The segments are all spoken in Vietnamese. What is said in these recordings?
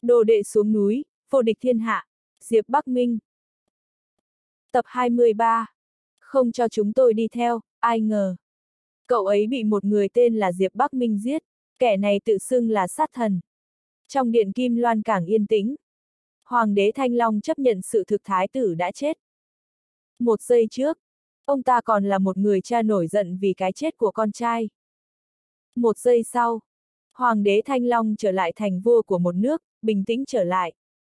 Đồ đệ xuống núi, vô địch thiên hạ, Diệp Bắc Minh. Tập 23. Không cho chúng tôi đi theo, ai ngờ. Cậu ấy bị một người tên là Diệp Bắc Minh giết, kẻ này tự xưng là sát thần. Trong điện Kim Loan càng yên tĩnh. Hoàng đế Thanh Long chấp nhận sự thực thái tử đã chết. Một giây trước, ông ta còn là một người cha nổi giận vì cái chết của con trai. Một giây sau, Hoàng đế Thanh Long trở lại thành vua của một nước, bình tĩnh trở lại.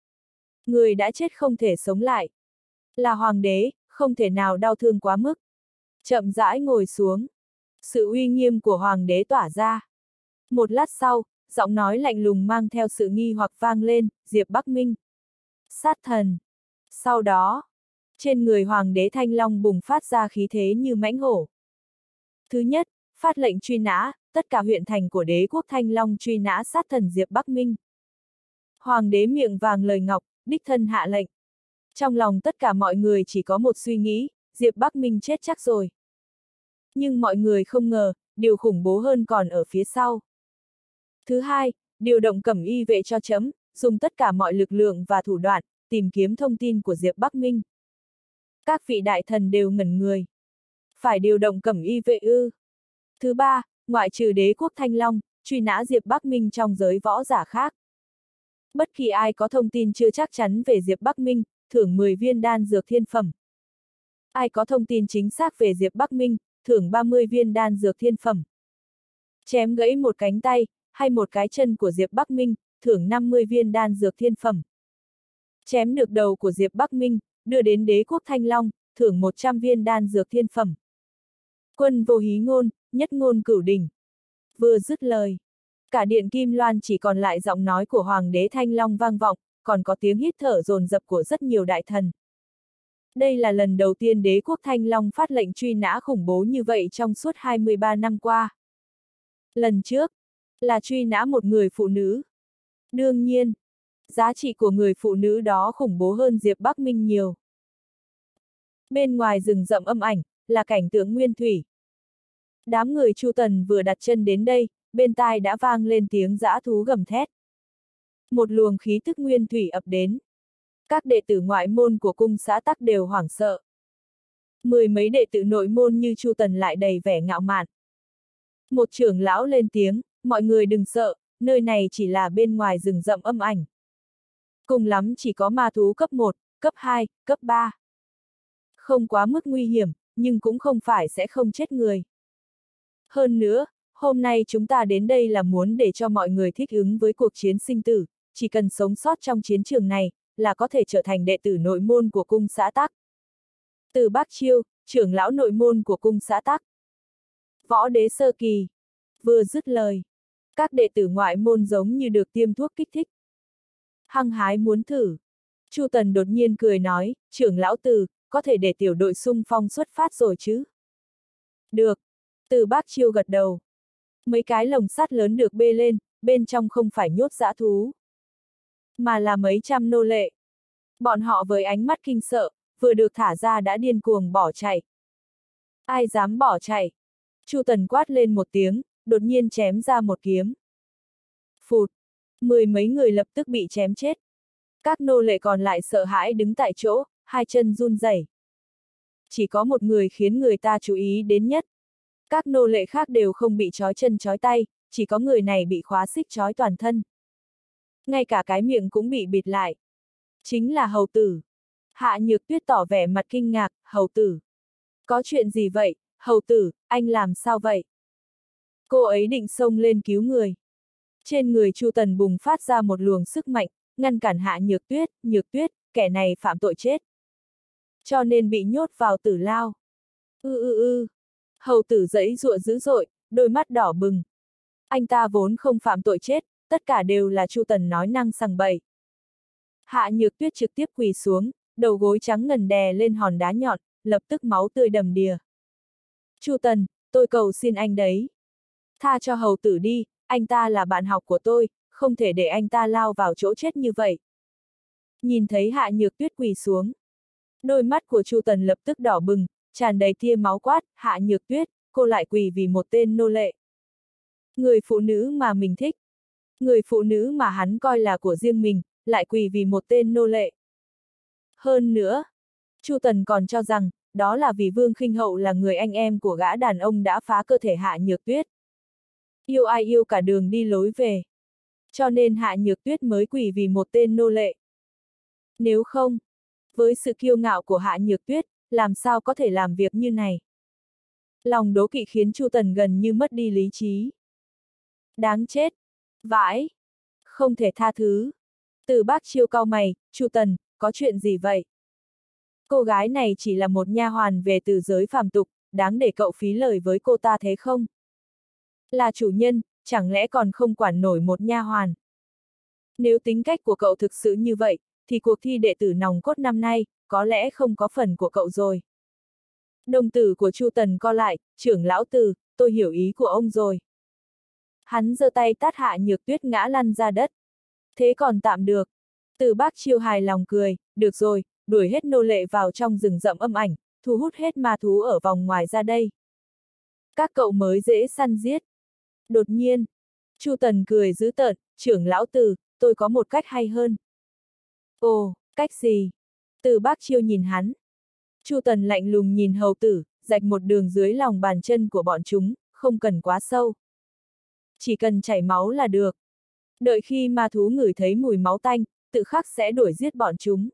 Người đã chết không thể sống lại. Là hoàng đế, không thể nào đau thương quá mức. Chậm rãi ngồi xuống. Sự uy nghiêm của hoàng đế tỏa ra. Một lát sau, giọng nói lạnh lùng mang theo sự nghi hoặc vang lên, Diệp Bắc Minh. Sát thần. Sau đó, trên người hoàng đế Thanh Long bùng phát ra khí thế như mãnh hổ. Thứ nhất, phát lệnh truy nã, tất cả huyện thành của đế quốc Thanh Long truy nã sát thần Diệp Bắc Minh. Hoàng đế miệng vàng lời ngọc, đích thân hạ lệnh. Trong lòng tất cả mọi người chỉ có một suy nghĩ, Diệp Bắc Minh chết chắc rồi. Nhưng mọi người không ngờ, điều khủng bố hơn còn ở phía sau. Thứ hai, điều động cẩm y vệ cho chấm, dùng tất cả mọi lực lượng và thủ đoạn, tìm kiếm thông tin của Diệp Bắc Minh. Các vị đại thần đều ngẩn người. Phải điều động cẩm y vệ ư? Thứ ba, ngoại trừ đế quốc Thanh Long, truy nã Diệp Bắc Minh trong giới võ giả khác. Bất kỳ ai có thông tin chưa chắc chắn về Diệp Bắc Minh, thưởng 10 viên đan dược thiên phẩm. Ai có thông tin chính xác về Diệp Bắc Minh, thưởng 30 viên đan dược thiên phẩm. Chém gãy một cánh tay, hay một cái chân của Diệp Bắc Minh, thưởng 50 viên đan dược thiên phẩm. Chém được đầu của Diệp Bắc Minh, đưa đến đế quốc Thanh Long, thưởng 100 viên đan dược thiên phẩm. Quân vô hí ngôn, nhất ngôn cửu đỉnh. Vừa dứt lời, cả điện Kim Loan chỉ còn lại giọng nói của Hoàng đế Thanh Long vang vọng, còn có tiếng hít thở dồn dập của rất nhiều đại thần. Đây là lần đầu tiên đế quốc Thanh Long phát lệnh truy nã khủng bố như vậy trong suốt 23 năm qua. Lần trước, là truy nã một người phụ nữ. Đương nhiên, giá trị của người phụ nữ đó khủng bố hơn Diệp Bắc Minh nhiều. Bên ngoài rừng rậm âm ảnh, là cảnh tượng nguyên thủy. Đám người Chu Tần vừa đặt chân đến đây, bên tai đã vang lên tiếng dã thú gầm thét. Một luồng khí tức nguyên thủy ập đến. Các đệ tử ngoại môn của cung xã Tắc đều hoảng sợ. Mười mấy đệ tử nội môn như Chu Tần lại đầy vẻ ngạo mạn. Một trưởng lão lên tiếng, mọi người đừng sợ, nơi này chỉ là bên ngoài rừng rậm âm ảnh. Cùng lắm chỉ có ma thú cấp 1, cấp 2, cấp 3. Không quá mức nguy hiểm, nhưng cũng không phải sẽ không chết người. Hơn nữa, hôm nay chúng ta đến đây là muốn để cho mọi người thích ứng với cuộc chiến sinh tử, chỉ cần sống sót trong chiến trường này, là có thể trở thành đệ tử nội môn của cung xã Tắc. Từ Bác Chiêu, trưởng lão nội môn của cung xã Tắc. Võ đế sơ kỳ. Vừa dứt lời, các đệ tử ngoại môn giống như được tiêm thuốc kích thích. Hăng hái muốn thử. Chu Tần đột nhiên cười nói, trưởng lão Từ, có thể để tiểu đội xung phong xuất phát rồi chứ? Được. Từ Bác Chiêu gật đầu. Mấy cái lồng sắt lớn được bê lên, bên trong không phải nhốt dã thú, mà là mấy trăm nô lệ. Bọn họ với ánh mắt kinh sợ, vừa được thả ra đã điên cuồng bỏ chạy. Ai dám bỏ chạy? Chu Tần quát lên một tiếng, đột nhiên chém ra một kiếm. Phụt! 10 mấy người lập tức bị chém chết. Các nô lệ còn lại sợ hãi đứng tại chỗ, hai chân run rẩy. Chỉ có một người khiến người ta chú ý đến nhất. Các nô lệ khác đều không bị trói chân trói tay, chỉ có người này bị khóa xích trói toàn thân. Ngay cả cái miệng cũng bị bịt lại. Chính là hầu tử. Hạ Nhược Tuyết tỏ vẻ mặt kinh ngạc, hầu tử. Có chuyện gì vậy, hầu tử, anh làm sao vậy? Cô ấy định xông lên cứu người. Trên người Chu Tần bùng phát ra một luồng sức mạnh, ngăn cản Hạ Nhược Tuyết, kẻ này phạm tội chết. Cho nên bị nhốt vào tử lao. Hầu tử giãy giụa dữ dội, đôi mắt đỏ bừng. Anh ta vốn không phạm tội chết, tất cả đều là Chu Tần nói năng sằng bậy. Hạ Nhược Tuyết trực tiếp quỳ xuống, đầu gối trắng ngần đè lên hòn đá nhọn, lập tức máu tươi đầm đìa. Chu Tần, tôi cầu xin anh đấy. Tha cho hầu tử đi, anh ta là bạn học của tôi, không thể để anh ta lao vào chỗ chết như vậy. Nhìn thấy Hạ Nhược Tuyết quỳ xuống. Đôi mắt của Chu Tần lập tức đỏ bừng, tràn đầy tia máu quát, Hạ Nhược Tuyết, cô lại quỳ vì một tên nô lệ. Người phụ nữ mà mình thích. Người phụ nữ mà hắn coi là của riêng mình, lại quỳ vì một tên nô lệ. Hơn nữa, Chu Tần còn cho rằng, đó là vì Vương Khinh Hậu là người anh em của gã đàn ông đã phá cơ thể Hạ Nhược Tuyết. Yêu ai yêu cả đường đi lối về. Cho nên Hạ Nhược Tuyết mới quỳ vì một tên nô lệ. Nếu không, với sự kiêu ngạo của Hạ Nhược Tuyết, làm sao có thể làm việc như này? Lòng đố kỵ khiến Chu Tần gần như mất đi lý trí. Đáng chết! Vãi! Không thể tha thứ! Từ Bác Chiêu cau mày, Chu Tần, có chuyện gì vậy? Cô gái này chỉ là một nha hoàn về từ giới phàm tục, đáng để cậu phí lời với cô ta thế không? Là chủ nhân, chẳng lẽ còn không quản nổi một nha hoàn? Nếu tính cách của cậu thực sự như vậy, thì cuộc thi đệ tử nòng cốt năm nay, có lẽ không có phần của cậu rồi. Đồng tử của Chu Tần co lại, trưởng lão Từ, tôi hiểu ý của ông rồi. Hắn giơ tay tát Hạ Nhược Tuyết ngã lăn ra đất. Thế còn tạm được. Từ Bác Chiêu hài lòng cười, được rồi, đuổi hết nô lệ vào trong rừng rậm âm ảnh, thu hút hết ma thú ở vòng ngoài ra đây. Các cậu mới dễ săn giết. Đột nhiên, Chu Tần cười dữ tợn, trưởng lão Từ, tôi có một cách hay hơn. Ồ, cách gì? Từ Bác Chiêu nhìn hắn. Chu Tần lạnh lùng nhìn hầu tử, rạch một đường dưới lòng bàn chân của bọn chúng, không cần quá sâu. Chỉ cần chảy máu là được. Đợi khi ma thú ngửi thấy mùi máu tanh, tự khắc sẽ đuổi giết bọn chúng.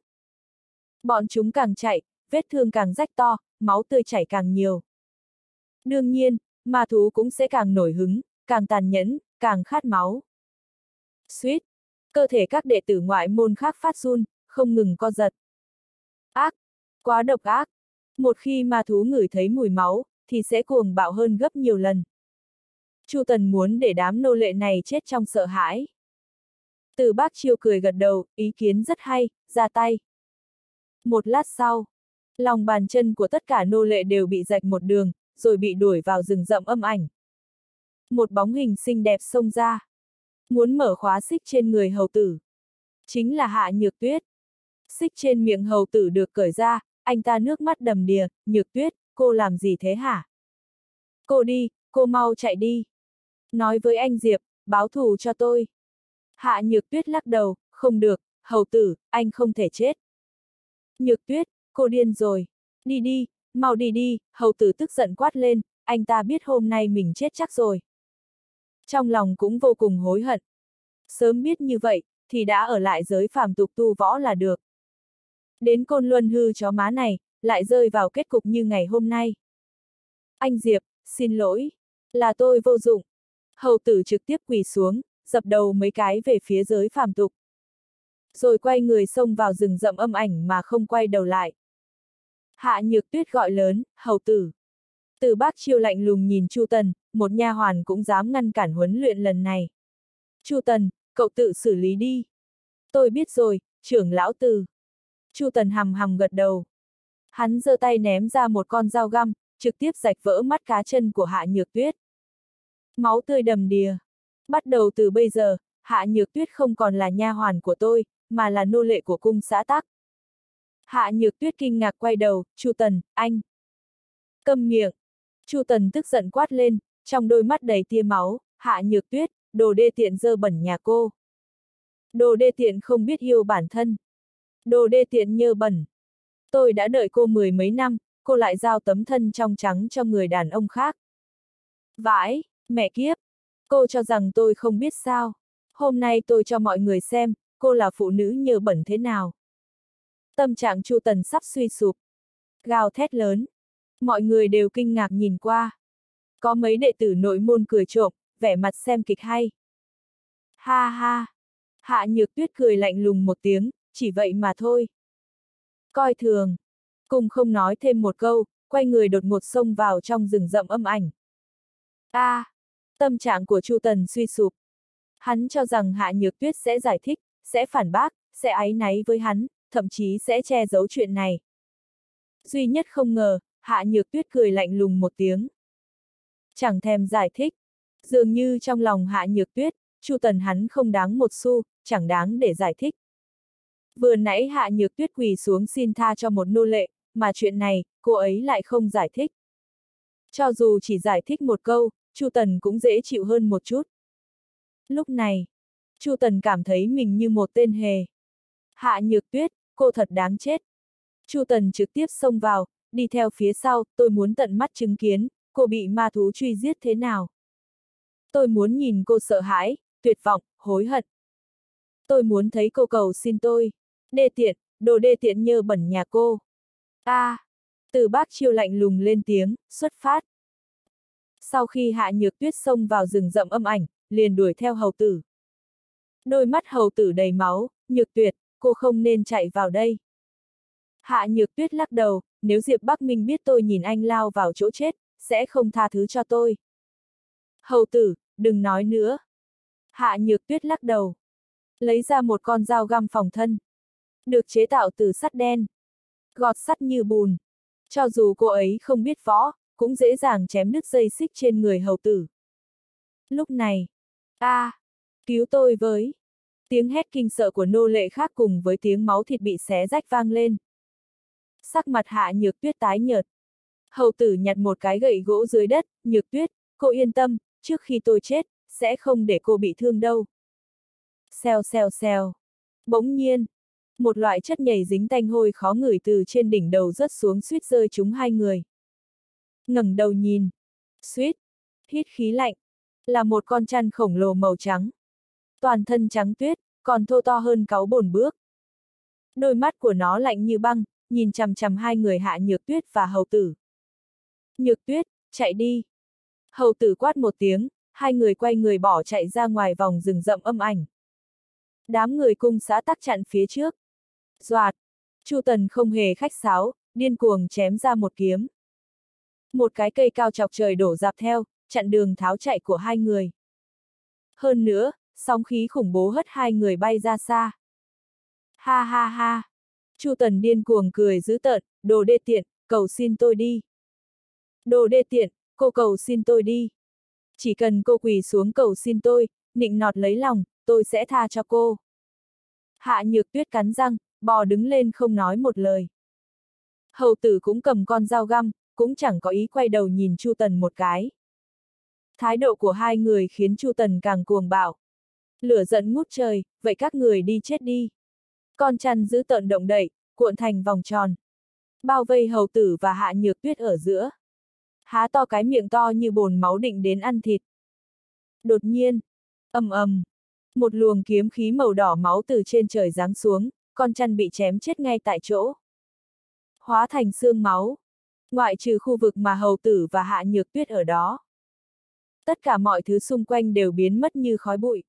Bọn chúng càng chạy, vết thương càng rách to, máu tươi chảy càng nhiều. Đương nhiên, ma thú cũng sẽ càng nổi hứng, càng tàn nhẫn, càng khát máu. Suýt! Cơ thể các đệ tử ngoại môn khác phát run, không ngừng co giật. Ác! Quá độc ác! Một khi ma thú ngửi thấy mùi máu, thì sẽ cuồng bạo hơn gấp nhiều lần. Chu Tần muốn để đám nô lệ này chết trong sợ hãi. Từ Bác Chiêu cười gật đầu, ý kiến rất hay, ra tay. Một lát sau, lòng bàn chân của tất cả nô lệ đều bị rạch một đường, rồi bị đuổi vào rừng rậm âm ảnh. Một bóng hình xinh đẹp xông ra. Muốn mở khóa xích trên người hầu tử. Chính là Hạ Nhược Tuyết. Xích trên miệng hầu tử được cởi ra, anh ta nước mắt đầm đìa, Nhược Tuyết, cô làm gì thế hả? Cô đi, cô mau chạy đi. Nói với anh Diệp, báo thù cho tôi. Hạ Nhược Tuyết lắc đầu, không được, hầu tử, anh không thể chết. Nhược Tuyết, cô điên rồi. Đi đi, mau đi đi, hầu tử tức giận quát lên, anh ta biết hôm nay mình chết chắc rồi. Trong lòng cũng vô cùng hối hận. Sớm biết như vậy, thì đã ở lại giới phàm tục tu võ là được. Đến Côn Luân hư chó má này, lại rơi vào kết cục như ngày hôm nay. Anh Diệp, xin lỗi. Là tôi vô dụng. Hầu tử trực tiếp quỳ xuống, dập đầu mấy cái về phía giới phàm tục. Rồi quay người xông vào rừng rậm âm ảnh mà không quay đầu lại. Hạ Nhược Tuyết gọi lớn, hầu tử. Từ Bác Chiêu lạnh lùng nhìn Chu Tần, một nha hoàn cũng dám ngăn cản huấn luyện lần này. Chu Tần, cậu tự xử lý đi. Tôi biết rồi, trưởng lão Từ. Chu Tần hầm hầm gật đầu. Hắn giơ tay ném ra một con dao găm, trực tiếp rạch vỡ mắt cá chân của Hạ Nhược Tuyết. Máu tươi đầm đìa. Bắt đầu từ bây giờ, Hạ Nhược Tuyết không còn là nha hoàn của tôi, mà là nô lệ của cung xã Tắc. Hạ Nhược Tuyết kinh ngạc quay đầu, Chu Tần, anh. Câm miệng. Chu Tần tức giận quát lên, trong đôi mắt đầy tia máu, Hạ Nhược Tuyết, đồ đê tiện dơ bẩn nhà cô. Đồ đê tiện không biết yêu bản thân. Đồ đê tiện nhơ bẩn. Tôi đã đợi cô 10 mấy năm, cô lại giao tấm thân trong trắng cho người đàn ông khác. Vãi, mẹ kiếp. Cô cho rằng tôi không biết sao. Hôm nay tôi cho mọi người xem, cô là phụ nữ nhơ bẩn thế nào. Tâm trạng Chu Tần sắp suy sụp. Gào thét lớn. Mọi người đều kinh ngạc nhìn qua. Có mấy đệ tử nội môn cười trộm, vẻ mặt xem kịch hay. Ha ha. Hạ Nhược Tuyết cười lạnh lùng một tiếng, chỉ vậy mà thôi. Coi thường. Cùng không nói thêm một câu, quay người đột ngột xông vào trong rừng rậm âm ảnh. Tâm trạng của Chu Tần suy sụp. Hắn cho rằng Hạ Nhược Tuyết sẽ giải thích, sẽ phản bác, sẽ áy náy với hắn, thậm chí sẽ che giấu chuyện này. Duy nhất không ngờ, Hạ Nhược Tuyết cười lạnh lùng một tiếng. Chẳng thèm giải thích. Dường như trong lòng Hạ Nhược Tuyết, Chu Tần hắn không đáng một xu, chẳng đáng để giải thích. Vừa nãy Hạ Nhược Tuyết quỳ xuống xin tha cho một nô lệ, mà chuyện này, cô ấy lại không giải thích. Cho dù chỉ giải thích một câu, Chu Tần cũng dễ chịu hơn một chút. Lúc này, Chu Tần cảm thấy mình như một tên hề. Hạ Nhược Tuyết, cô thật đáng chết. Chu Tần trực tiếp xông vào, đi theo phía sau, tôi muốn tận mắt chứng kiến, cô bị ma thú truy giết thế nào. Tôi muốn nhìn cô sợ hãi, tuyệt vọng, hối hận. Tôi muốn thấy cô cầu xin tôi. Đê tiện, đồ đê tiện nhơ bẩn nhà cô. Từ Bác Chiêu lạnh lùng lên tiếng, xuất phát. Sau khi Hạ Nhược Tuyết xông vào rừng rậm âm ảnh, liền đuổi theo hầu tử. Đôi mắt hầu tử đầy máu, Nhược Tuyết, cô không nên chạy vào đây. Hạ Nhược Tuyết lắc đầu, nếu Diệp Bắc Minh biết tôi nhìn anh lao vào chỗ chết, sẽ không tha thứ cho tôi. Hầu tử, đừng nói nữa. Hạ Nhược Tuyết lắc đầu. Lấy ra một con dao găm phòng thân. Được chế tạo từ sắt đen. Gọt sắt như bùn. Cho dù cô ấy không biết võ, cũng dễ dàng chém đứt dây xích trên người hầu tử. Lúc này, cứu tôi với. Tiếng hét kinh sợ của nô lệ khác cùng với tiếng máu thịt bị xé rách vang lên. Sắc mặt Hạ Nhược Tuyết tái nhợt. Hầu tử nhặt một cái gậy gỗ dưới đất, Nhược Tuyết, cô yên tâm, trước khi tôi chết, sẽ không để cô bị thương đâu. Xèo xèo xèo. Bỗng nhiên, một loại chất nhầy dính tanh hôi khó ngửi từ trên đỉnh đầu rớt xuống suýt rơi trúng hai người. Ngẩng đầu nhìn, suýt, hít khí lạnh, là một con chăn khổng lồ màu trắng. Toàn thân trắng tuyết, còn thô to hơn cáu bồn bước. Đôi mắt của nó lạnh như băng, nhìn chằm chằm hai người Hạ Nhược Tuyết và hầu tử. Nhược Tuyết, chạy đi. Hầu tử quát một tiếng, hai người quay người bỏ chạy ra ngoài vòng rừng rậm âm ảnh. Đám người cung xã tắc chặn phía trước. Doạt, Chu Tần không hề khách sáo, điên cuồng chém ra một kiếm. Một cái cây cao chọc trời đổ dạp theo, chặn đường tháo chạy của hai người. Hơn nữa, sóng khí khủng bố hất hai người bay ra xa. Ha ha ha. Chu Tần điên cuồng cười dữ tợn, đồ đê tiện, cầu xin tôi đi. Đồ đê tiện, cô cầu xin tôi đi. Chỉ cần cô quỳ xuống cầu xin tôi, nịnh nọt lấy lòng, tôi sẽ tha cho cô. Hạ Nhược Tuyết cắn răng, bò đứng lên không nói một lời. Hầu tử cũng cầm con dao găm, cũng chẳng có ý quay đầu nhìn Chu Tần một cái. Thái độ của hai người khiến Chu Tần càng cuồng bạo. Lửa giận ngút trời, vậy các người đi chết đi. Con chăn giữ tợn động đậy, cuộn thành vòng tròn. Bao vây hầu tử và Hạ Nhược Tuyết ở giữa. Há to cái miệng to như bồn máu định đến ăn thịt. Đột nhiên, ầm ầm, một luồng kiếm khí màu đỏ máu từ trên trời giáng xuống, con chăn bị chém chết ngay tại chỗ. Hóa thành xương máu, ngoại trừ khu vực mà hầu tử và Hạ Nhược Tuyết ở đó. Tất cả mọi thứ xung quanh đều biến mất như khói bụi.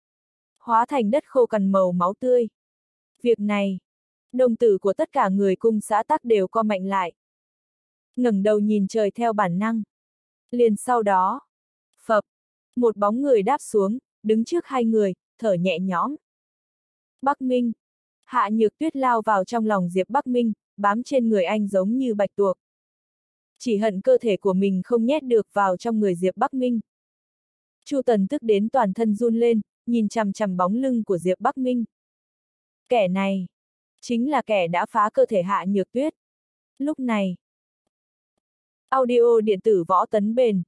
Hóa thành đất khô cằn màu máu tươi. Việc này, đồng tử của tất cả người cung xã tắc đều co mạnh lại. Ngẩng đầu nhìn trời theo bản năng. Liền sau đó, phập, một bóng người đáp xuống, đứng trước hai người, thở nhẹ nhõm. Bắc Minh. Hạ Nhược Tuyết lao vào trong lòng Diệp Bắc Minh, bám trên người anh giống như bạch tuộc. Chỉ hận cơ thể của mình không nhét được vào trong người Diệp Bắc Minh. Chu Tần tức đến toàn thân run lên, nhìn chằm chằm bóng lưng của Diệp Bắc Minh. Kẻ này, chính là kẻ đã phá cơ thể Hạ Nhược Tuyết. Lúc này, audio điện tử Võ Tấn Bền.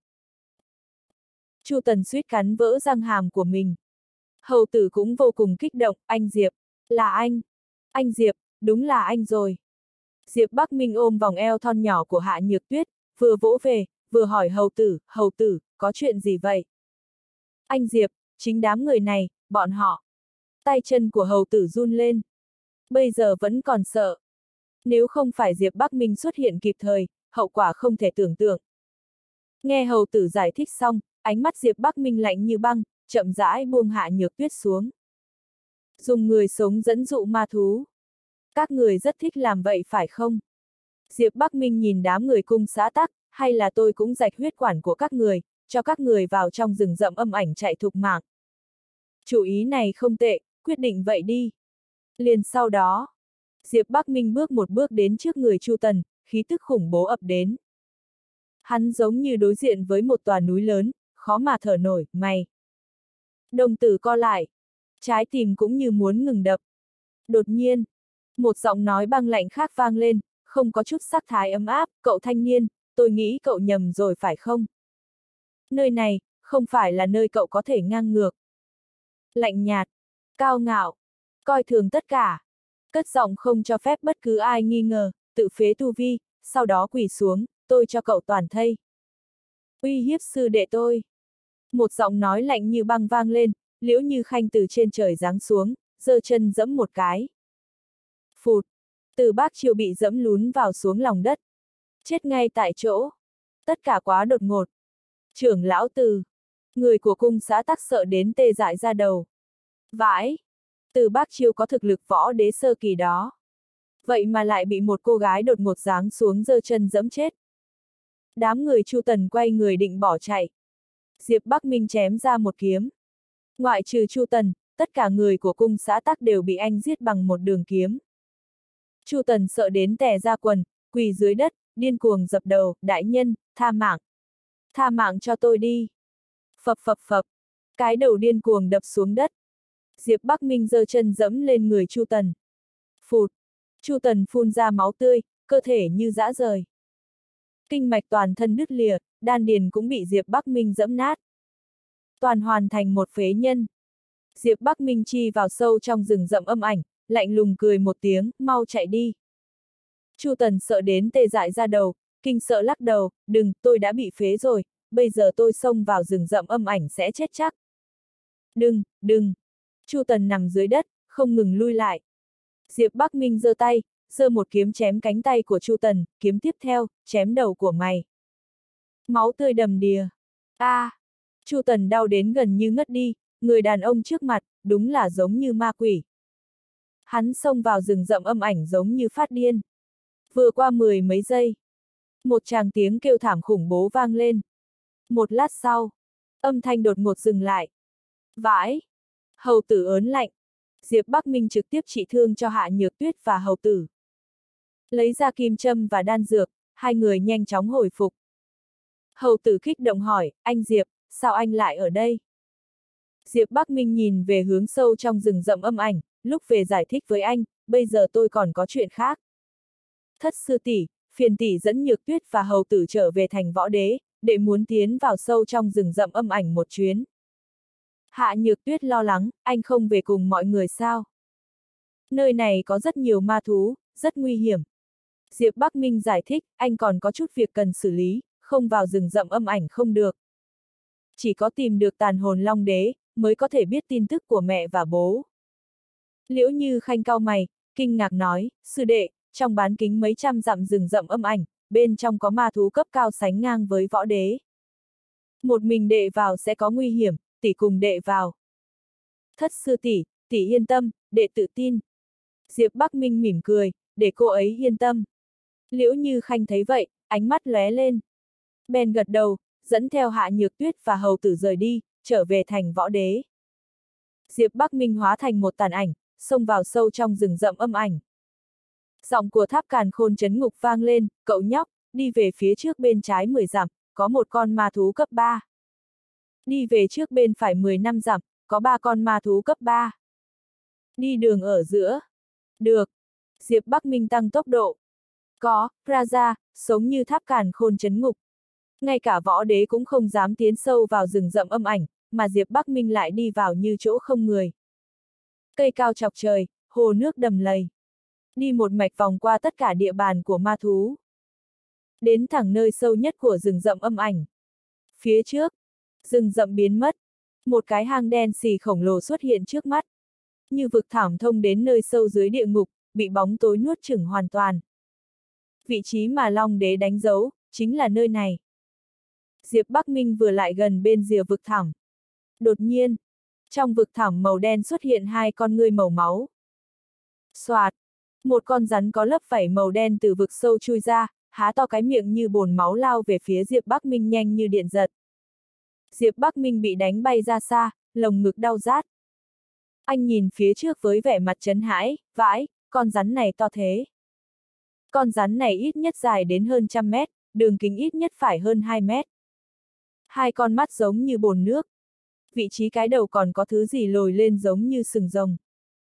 Chu Tần suýt cắn vỡ răng hàm của mình. Hầu tử cũng vô cùng kích động, anh Diệp, là anh. Anh Diệp, đúng là anh rồi. Diệp Bắc Minh ôm vòng eo thon nhỏ của Hạ Nhược Tuyết, vừa vỗ về, vừa hỏi hầu tử, có chuyện gì vậy? Anh Diệp, chính đám người này, bọn họ. Tay chân của hầu tử run lên. Bây giờ vẫn còn sợ. Nếu không phải Diệp Bắc Minh xuất hiện kịp thời, hậu quả không thể tưởng tượng. Nghe hầu tử giải thích xong, ánh mắt Diệp Bắc Minh lạnh như băng, chậm rãi buông Hạ Nhược Tuyết xuống. Dùng người sống dẫn dụ ma thú. Các người rất thích làm vậy phải không? Diệp Bắc Minh nhìn đám người cung xã tắc, hay là tôi cũng rạch huyết quản của các người, cho các người vào trong rừng rậm âm ảnh chạy thục mạng. Chủ ý này không tệ, quyết định vậy đi. Liền sau đó, Diệp Bắc Minh bước một bước đến trước người Chu Tần, khí tức khủng bố ập đến. Hắn giống như đối diện với một tòa núi lớn, khó mà thở nổi, mày. Đồng tử co lại, trái tim cũng như muốn ngừng đập. Đột nhiên, một giọng nói băng lạnh khác vang lên, không có chút sắc thái ấm áp, cậu thanh niên, tôi nghĩ cậu nhầm rồi phải không? Nơi này, không phải là nơi cậu có thể ngang ngược. Lạnh nhạt, cao ngạo, coi thường tất cả, cất giọng không cho phép bất cứ ai nghi ngờ, tự phế tu vi, sau đó quỳ xuống, tôi cho cậu toàn thây. Uy hiếp sư đệ tôi. Một giọng nói lạnh như băng vang lên, Liễu Như Khanh từ trên trời giáng xuống, giơ chân giẫm một cái. Phụt, Từ Bác Chiêu bị giẫm lún vào xuống lòng đất. Chết ngay tại chỗ. Tất cả quá đột ngột. Trưởng lão Từ. Người của cung xã Tắc sợ đến tê dại ra đầu. Vãi! Từ Bác Chiêu có thực lực võ đế sơ kỳ đó. Vậy mà lại bị một cô gái đột ngột giáng xuống giơ chân giẫm chết. Đám người Chu Tần quay người định bỏ chạy. Diệp Bắc Minh chém ra một kiếm. Ngoại trừ Chu Tần, tất cả người của cung xã Tắc đều bị anh giết bằng một đường kiếm. Chu Tần sợ đến tè ra quần, quỳ dưới đất, điên cuồng dập đầu, đại nhân, tha mạng. Tha mạng cho tôi đi. Phập phập phập, cái đầu điên cuồng đập xuống đất. Diệp Bắc Minh giơ chân giẫm lên người Chu Tần. Phụt, Chu Tần phun ra máu tươi, cơ thể như giã rời. Kinh mạch toàn thân đứt lìa, đan điền cũng bị Diệp Bắc Minh giẫm nát. Toàn hoàn thành một phế nhân. Diệp Bắc Minh chi vào sâu trong rừng rậm âm ảnh, lạnh lùng cười một tiếng, mau chạy đi. Chu Tần sợ đến tê dại ra đầu, kinh sợ lắc đầu, đừng, tôi đã bị phế rồi, bây giờ tôi xông vào rừng rậm âm ảnh sẽ chết chắc. Đừng, đừng. Chu Tần nằm dưới đất, không ngừng lui lại. Diệp Bắc Minh giơ tay, giơ một kiếm chém cánh tay của Chu Tần, kiếm tiếp theo, chém đầu của mày. Máu tươi đầm đìa. A! Chu Tần đau đến gần như ngất đi, người đàn ông trước mặt, đúng là giống như ma quỷ. Hắn xông vào rừng rậm âm ảnh giống như phát điên. Vừa qua 10 mấy giây. Một tràng tiếng kêu thảm khủng bố vang lên. Một lát sau, âm thanh đột ngột dừng lại. Vãi! Hầu tử ớn lạnh. Diệp Bắc Minh trực tiếp trị thương cho Hạ Nhược Tuyết và hầu tử. Lấy ra kim châm và đan dược, hai người nhanh chóng hồi phục. Hầu tử kích động hỏi, anh Diệp, sao anh lại ở đây? Diệp Bắc Minh nhìn về hướng sâu trong rừng rậm âm ảnh, lúc về giải thích với anh, bây giờ tôi còn có chuyện khác. Thất sư tỷ, phiền tỷ dẫn Nhược Tuyết và hầu tử trở về thành võ đế, để muốn tiến vào sâu trong rừng rậm âm ảnh một chuyến. Hạ Nhược Tuyết lo lắng, anh không về cùng mọi người sao? Nơi này có rất nhiều ma thú, rất nguy hiểm. Diệp Bắc Minh giải thích, anh còn có chút việc cần xử lý, không vào rừng rậm âm ảnh không được. Chỉ có tìm được tàn hồn Long Đế, mới có thể biết tin tức của mẹ và bố. Liễu Như Khanh cau mày, kinh ngạc nói, sư đệ, trong bán kính mấy trăm dặm rừng rậm âm ảnh, bên trong có ma thú cấp cao sánh ngang với võ đế. Một mình đệ vào sẽ có nguy hiểm, tỷ cùng đệ vào. Thất sư tỷ, tỷ yên tâm, đệ tự tin. Diệp Bắc Minh mỉm cười, để cô ấy yên tâm. Liễu Như Khanh thấy vậy, ánh mắt lóe lên. Bèn gật đầu, dẫn theo Hạ Nhược Tuyết và hầu tử rời đi, trở về thành võ đế. Diệp Bắc Minh hóa thành một tàn ảnh, xông vào sâu trong rừng rậm âm ảnh. Giọng của Tháp Càn Khôn Trấn Ngục vang lên, cậu nhóc, đi về phía trước bên trái 10 dặm, có một con ma thú cấp 3. Đi về trước bên phải 15 dặm, có 3 con ma thú cấp 3. Đi đường ở giữa. Được. Diệp Bắc Minh tăng tốc độ. Có, Raja, sống như Tháp Càn Khôn Trấn Ngục. Ngay cả võ đế cũng không dám tiến sâu vào rừng rậm âm ảnh, mà Diệp Bắc Minh lại đi vào như chỗ không người. Cây cao chọc trời, hồ nước đầm lầy. Đi một mạch vòng qua tất cả địa bàn của ma thú. Đến thẳng nơi sâu nhất của rừng rậm âm ảnh. Phía trước, rừng rậm biến mất. Một cái hang đen xì khổng lồ xuất hiện trước mắt. Như vực thẳm thông đến nơi sâu dưới địa ngục, bị bóng tối nuốt chửng hoàn toàn. Vị trí mà Long Đế đánh dấu, chính là nơi này. Diệp Bắc Minh vừa lại gần bên rìa vực thẳm. Đột nhiên, trong vực thẳm màu đen xuất hiện hai con ngươi màu máu. Xoạt, một con rắn có lớp vảy màu đen từ vực sâu chui ra, há to cái miệng như bồn máu lao về phía Diệp Bắc Minh nhanh như điện giật. Diệp Bắc Minh bị đánh bay ra xa, lồng ngực đau rát. Anh nhìn phía trước với vẻ mặt chấn hãi, vãi, con rắn này to thế. Con rắn này ít nhất dài đến hơn 100 mét, đường kính ít nhất phải hơn 2 mét. Hai con mắt giống như bồn nước. Vị trí cái đầu còn có thứ gì lồi lên giống như sừng rồng.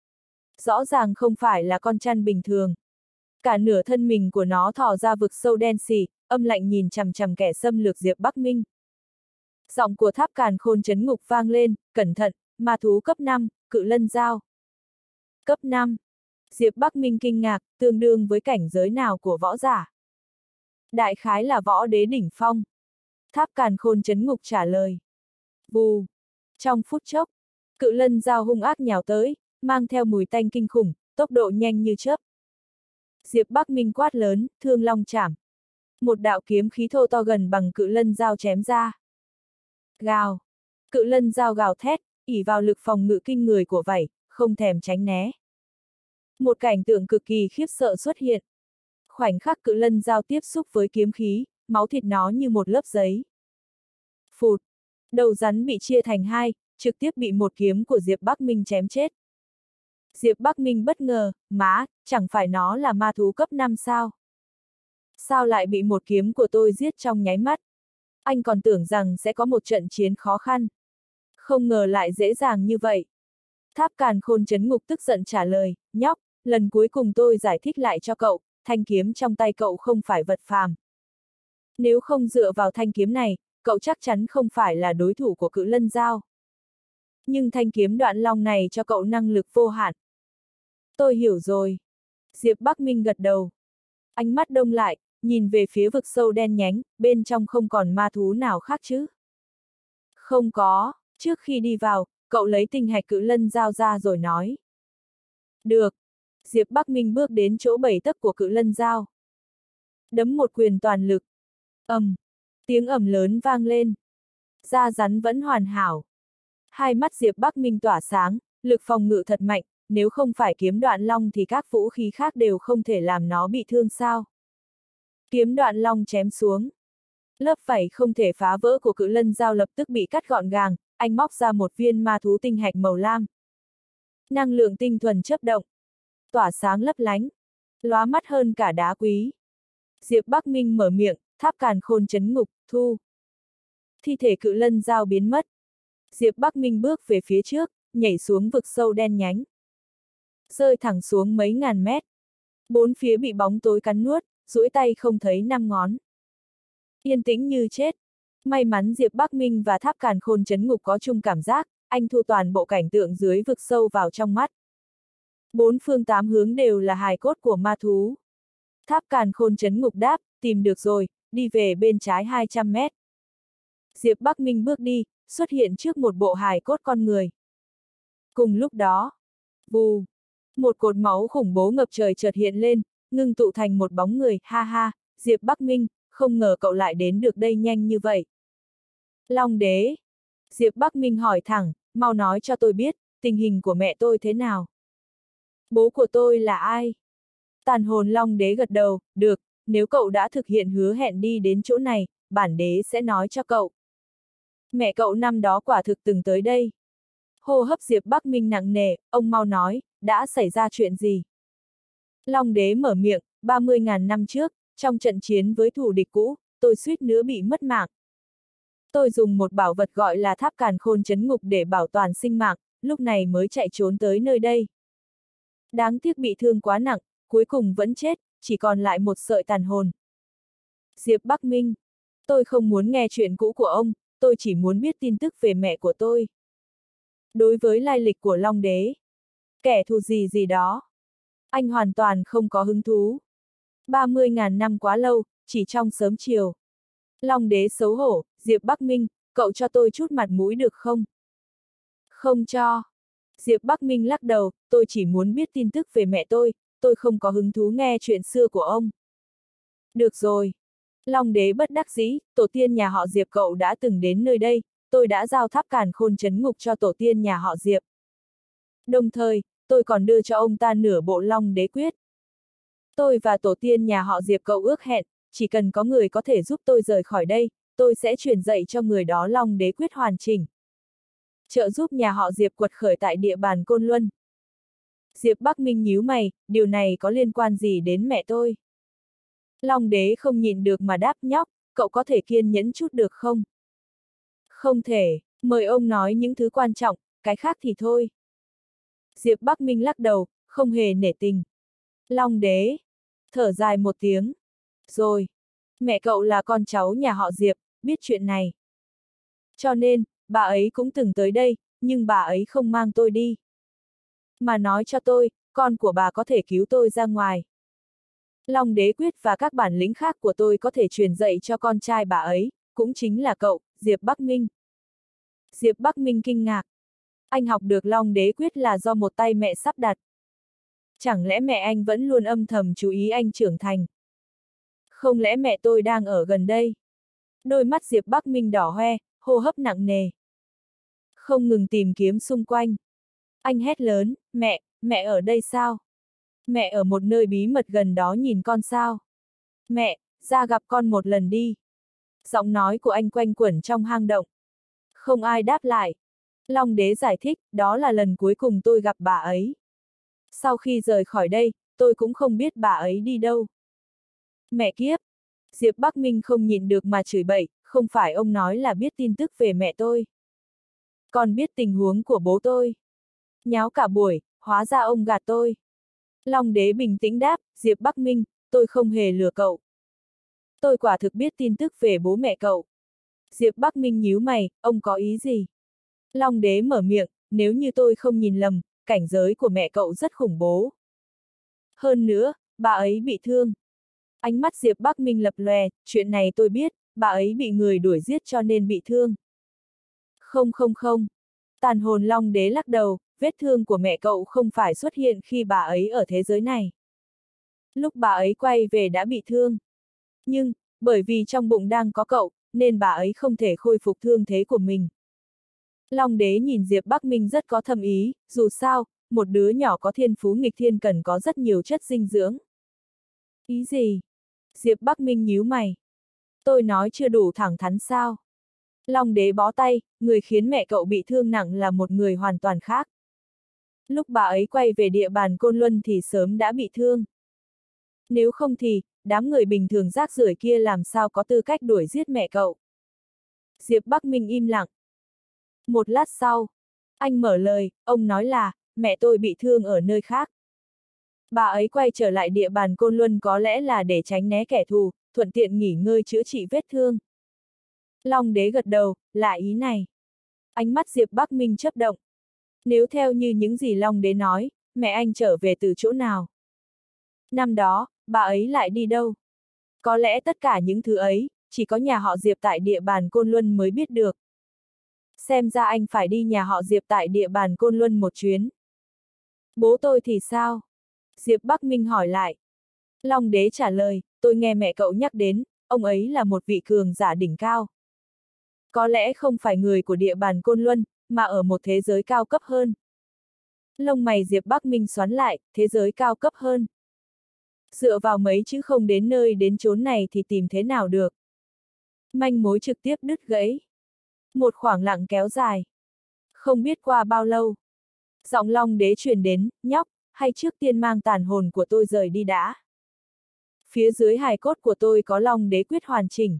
Rõ ràng không phải là con chăn bình thường. Cả nửa thân mình của nó thò ra vực sâu đen xì, âm lạnh nhìn chằm chằm kẻ xâm lược Diệp Bắc Minh. Giọng của Tháp Càn Khôn Trấn Ngục vang lên, cẩn thận, ma thú cấp 5, cự lân dao. Cấp 5. Diệp Bắc Minh kinh ngạc, tương đương với cảnh giới nào của võ giả? Đại khái là võ đế đỉnh phong. Tháp Càn Khôn Chấn Ngục trả lời. Vù. Trong phút chốc, cự lân dao hung ác nhào tới, mang theo mùi tanh kinh khủng, tốc độ nhanh như chớp. Diệp Bắc Minh quát lớn, Thương Long Chảm. Một đạo kiếm khí thô to gần bằng cự lân dao chém ra. Gào. Cự lân dao gào thét, ỷ vào lực phòng ngự kinh người của vảy, không thèm tránh né. Một cảnh tượng cực kỳ khiếp sợ xuất hiện. Khoảnh khắc cự lân dao tiếp xúc với kiếm khí, máu thịt nó như một lớp giấy. Phụt. Đầu rắn bị chia thành hai, trực tiếp bị một kiếm của Diệp Bắc Minh chém chết. Diệp Bắc Minh bất ngờ, má, chẳng phải nó là ma thú cấp 5 sao? Sao lại bị một kiếm của tôi giết trong nháy mắt? Anh còn tưởng rằng sẽ có một trận chiến khó khăn. Không ngờ lại dễ dàng như vậy. Tháp Càn Khôn Chấn Ngục tức giận trả lời, nhóc, lần cuối cùng tôi giải thích lại cho cậu, thanh kiếm trong tay cậu không phải vật phàm. Nếu không dựa vào thanh kiếm này, cậu chắc chắn không phải là đối thủ của cự lân dao. Nhưng thanh kiếm Đoạn Long này cho cậu năng lực vô hạn. Tôi hiểu rồi. Diệp Bắc Minh gật đầu. Ánh mắt đông lại, nhìn về phía vực sâu đen nhánh, bên trong không còn ma thú nào khác chứ? Không có, trước khi đi vào, cậu lấy tinh hạch cự lân dao ra rồi nói. Được. Diệp Bắc Minh bước đến chỗ 7 tấc của cự lân dao. Đấm một quyền toàn lực. Tiếng ầm lớn vang lên. Da rắn vẫn hoàn hảo. Hai mắt Diệp Bắc Minh tỏa sáng, lực phòng ngự thật mạnh, nếu không phải kiếm Đoạn Long thì các vũ khí khác đều không thể làm nó bị thương sao. Kiếm Đoạn Long chém xuống. Lớp vảy không thể phá vỡ của cự lân dao lập tức bị cắt gọn gàng, anh móc ra một viên ma thú tinh hạch màu lam. Năng lượng tinh thuần chớp động. Tỏa sáng lấp lánh. Lóa mắt hơn cả đá quý. Diệp Bắc Minh mở miệng, Tháp Càn Khôn Chấn Ngục, thu. Thi thể cự lân dao biến mất. Diệp Bắc Minh bước về phía trước, nhảy xuống vực sâu đen nhánh. Rơi thẳng xuống mấy ngàn mét. Bốn phía bị bóng tối cắn nuốt, duỗi tay không thấy 5 ngón. Yên tĩnh như chết. May mắn Diệp Bắc Minh và Tháp Càn Khôn Chấn Ngục có chung cảm giác, anh thu toàn bộ cảnh tượng dưới vực sâu vào trong mắt. Bốn phương tám hướng đều là hài cốt của ma thú. Tháp Càn Khôn Chấn Ngục đáp, tìm được rồi, đi về bên trái 200 mét. Diệp Bắc Minh bước đi, xuất hiện trước một bộ hài cốt con người. Cùng lúc đó, vù, một cột máu khủng bố ngập trời chợt hiện lên, ngưng tụ thành một bóng người, ha ha, Diệp Bắc Minh, không ngờ cậu lại đến được đây nhanh như vậy. Long đế. Diệp Bắc Minh hỏi thẳng, mau nói cho tôi biết, tình hình của mẹ tôi thế nào? Bố của tôi là ai? Tàn hồn Long đế gật đầu, được, nếu cậu đã thực hiện hứa hẹn đi đến chỗ này, bản đế sẽ nói cho cậu. Mẹ cậu năm đó quả thực từng tới đây. Hô hấp Diệp Bắc Minh nặng nề, ông mau nói, đã xảy ra chuyện gì? Long đế mở miệng, 30.000 năm trước, trong trận chiến với thù địch cũ, tôi suýt nữa bị mất mạng. Tôi dùng một bảo vật gọi là Tháp Càn Khôn Chấn Ngục để bảo toàn sinh mạng, lúc này mới chạy trốn tới nơi đây. Đáng tiếc bị thương quá nặng, cuối cùng vẫn chết, chỉ còn lại một sợi tàn hồn. Diệp Bắc Minh, tôi không muốn nghe chuyện cũ của ông, tôi chỉ muốn biết tin tức về mẹ của tôi. Đối với lai lịch của Long đế, kẻ thù gì gì đó, anh hoàn toàn không có hứng thú. 30.000 năm quá lâu, chỉ trong sớm chiều. Long đế xấu hổ, Diệp Bắc Minh, cậu cho tôi chút mặt mũi được không? Không cho. Diệp Bắc Minh lắc đầu, tôi chỉ muốn biết tin tức về mẹ tôi không có hứng thú nghe chuyện xưa của ông. Được rồi. Long đế bất đắc dĩ, tổ tiên nhà họ Diệp cậu đã từng đến nơi đây, tôi đã giao Tháp Càn Khôn Chấn Ngục cho tổ tiên nhà họ Diệp. Đồng thời, tôi còn đưa cho ông ta nửa bộ Long đế quyết. Tôi và tổ tiên nhà họ Diệp cậu ước hẹn, chỉ cần có người có thể giúp tôi rời khỏi đây, tôi sẽ truyền dạy cho người đó Long đế quyết hoàn chỉnh. Trợ giúp nhà họ Diệp quật khởi tại địa bàn Côn Luân. Diệp Bắc Minh nhíu mày, điều này có liên quan gì đến mẹ tôi? Long đế không nhịn được mà đáp, nhóc, cậu có thể kiên nhẫn chút được không? Không thể, mời ông nói những thứ quan trọng, cái khác thì thôi. Diệp Bắc Minh lắc đầu, không hề nể tình. Long đế thở dài một tiếng. Rồi, mẹ cậu là con cháu nhà họ Diệp, biết chuyện này. Cho nên, bà ấy cũng từng tới đây, nhưng bà ấy không mang tôi đi. Mà nói cho tôi, con của bà có thể cứu tôi ra ngoài. Long Đế Quyết và các bản lĩnh khác của tôi có thể truyền dạy cho con trai bà ấy, cũng chính là cậu, Diệp Bắc Minh. Diệp Bắc Minh kinh ngạc. Anh học được Long Đế Quyết là do một tay mẹ sắp đặt. Chẳng lẽ mẹ anh vẫn luôn âm thầm chú ý anh trưởng thành? Không lẽ mẹ tôi đang ở gần đây? Đôi mắt Diệp Bắc Minh đỏ hoe, hô hấp nặng nề. Không ngừng tìm kiếm xung quanh. Anh hét lớn, mẹ ở đây sao? Mẹ ở một nơi bí mật gần đó nhìn con sao? Mẹ, ra gặp con một lần đi. Giọng nói của anh quanh quẩn trong hang động. Không ai đáp lại. Long Đế giải thích, đó là lần cuối cùng tôi gặp bà ấy. Sau khi rời khỏi đây, tôi cũng không biết bà ấy đi đâu. Mẹ kiếp! Diệp Bắc Minh không nhịn được mà chửi bậy, không phải ông nói là biết tin tức về mẹ tôi. Còn biết tình huống của bố tôi. Nháo cả buổi, hóa ra ông gạt tôi. Long Đế bình tĩnh đáp, Diệp Bắc Minh, tôi không hề lừa cậu. Tôi quả thực biết tin tức về bố mẹ cậu. Diệp Bắc Minh nhíu mày, ông có ý gì? Long Đế mở miệng, nếu như tôi không nhìn lầm, cảnh giới của mẹ cậu rất khủng bố. Hơn nữa, bà ấy bị thương. Ánh mắt Diệp Bắc Minh lập lòe, chuyện này tôi biết, bà ấy bị người đuổi giết cho nên bị thương. Không. Tàn hồn Long Đế lắc đầu, vết thương của mẹ cậu không phải xuất hiện khi bà ấy ở thế giới này. Lúc bà ấy quay về đã bị thương. Nhưng, bởi vì trong bụng đang có cậu, nên bà ấy không thể khôi phục thương thế của mình. Long Đế nhìn Diệp Bắc Minh rất có thâm ý, dù sao, một đứa nhỏ có thiên phú nghịch thiên cần có rất nhiều chất dinh dưỡng. Ý gì? Diệp Bắc Minh nhíu mày. Tôi nói chưa đủ thẳng thắn sao? Long Đế bó tay, người khiến mẹ cậu bị thương nặng là một người hoàn toàn khác. Lúc bà ấy quay về địa bàn Côn Luân thì sớm đã bị thương. Nếu không thì, đám người bình thường rác rưởi kia làm sao có tư cách đuổi giết mẹ cậu. Diệp Bắc Minh im lặng. Một lát sau, anh mở lời, ông nói là, mẹ tôi bị thương ở nơi khác. Bà ấy quay trở lại địa bàn Côn Luân có lẽ là để tránh né kẻ thù, thuận tiện nghỉ ngơi chữa trị vết thương. Long Đế gật đầu, là ý này. Ánh mắt Diệp Bắc Minh chớp động. Nếu theo như những gì Long Đế nói, mẹ anh trở về từ chỗ nào? Năm đó, bà ấy lại đi đâu? Có lẽ tất cả những thứ ấy, chỉ có nhà họ Diệp tại địa bàn Côn Luân mới biết được. Xem ra anh phải đi nhà họ Diệp tại địa bàn Côn Luân một chuyến. Bố tôi thì sao? Diệp Bắc Minh hỏi lại. Long Đế trả lời, tôi nghe mẹ cậu nhắc đến, ông ấy là một vị cường giả đỉnh cao. Có lẽ không phải người của địa bàn Côn Luân, mà ở một thế giới cao cấp hơn. Lông mày Diệp Bắc Minh xoắn lại, thế giới cao cấp hơn. Dựa vào mấy chữ không đến nơi đến chốn này thì tìm thế nào được. Manh mối trực tiếp đứt gãy. Một khoảng lặng kéo dài. Không biết qua bao lâu. Giọng Long Đế truyền đến, nhóc, hay trước tiên mang tàn hồn của tôi rời đi đã. Phía dưới hài cốt của tôi có Long Đế Quyết hoàn chỉnh.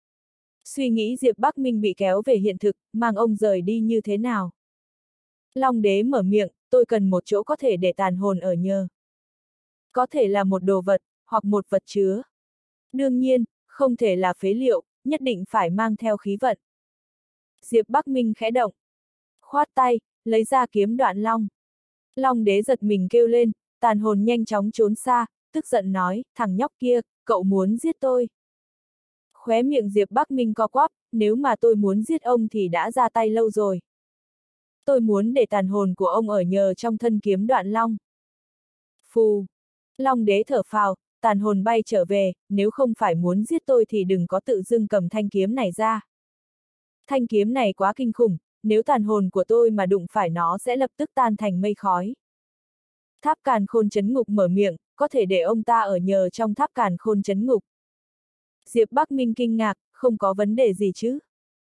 Suy nghĩ Diệp Bắc Minh bị kéo về hiện thực, mang ông rời đi như thế nào? Long Đế mở miệng, tôi cần một chỗ có thể để tàn hồn ở nhờ. Có thể là một đồ vật, hoặc một vật chứa. Đương nhiên, không thể là phế liệu, nhất định phải mang theo khí vận. Diệp Bắc Minh khẽ động. Khoát tay, lấy ra kiếm Đoạn Long. Long Đế giật mình kêu lên, tàn hồn nhanh chóng trốn xa, tức giận nói, thằng nhóc kia, cậu muốn giết tôi. Khóe miệng Diệp Bắc Minh co quắp, nếu mà tôi muốn giết ông thì đã ra tay lâu rồi. Tôi muốn để tàn hồn của ông ở nhờ trong thân kiếm Đoạn Long. Phù. Long Đế thở phào, tàn hồn bay trở về, nếu không phải muốn giết tôi thì đừng có tự dưng cầm thanh kiếm này ra. Thanh kiếm này quá kinh khủng, nếu tàn hồn của tôi mà đụng phải nó sẽ lập tức tan thành mây khói. Tháp Càn Khôn Chấn Ngục mở miệng, có thể để ông ta ở nhờ trong Tháp Càn Khôn Chấn Ngục. Diệp Bắc Minh kinh ngạc, không có vấn đề gì chứ?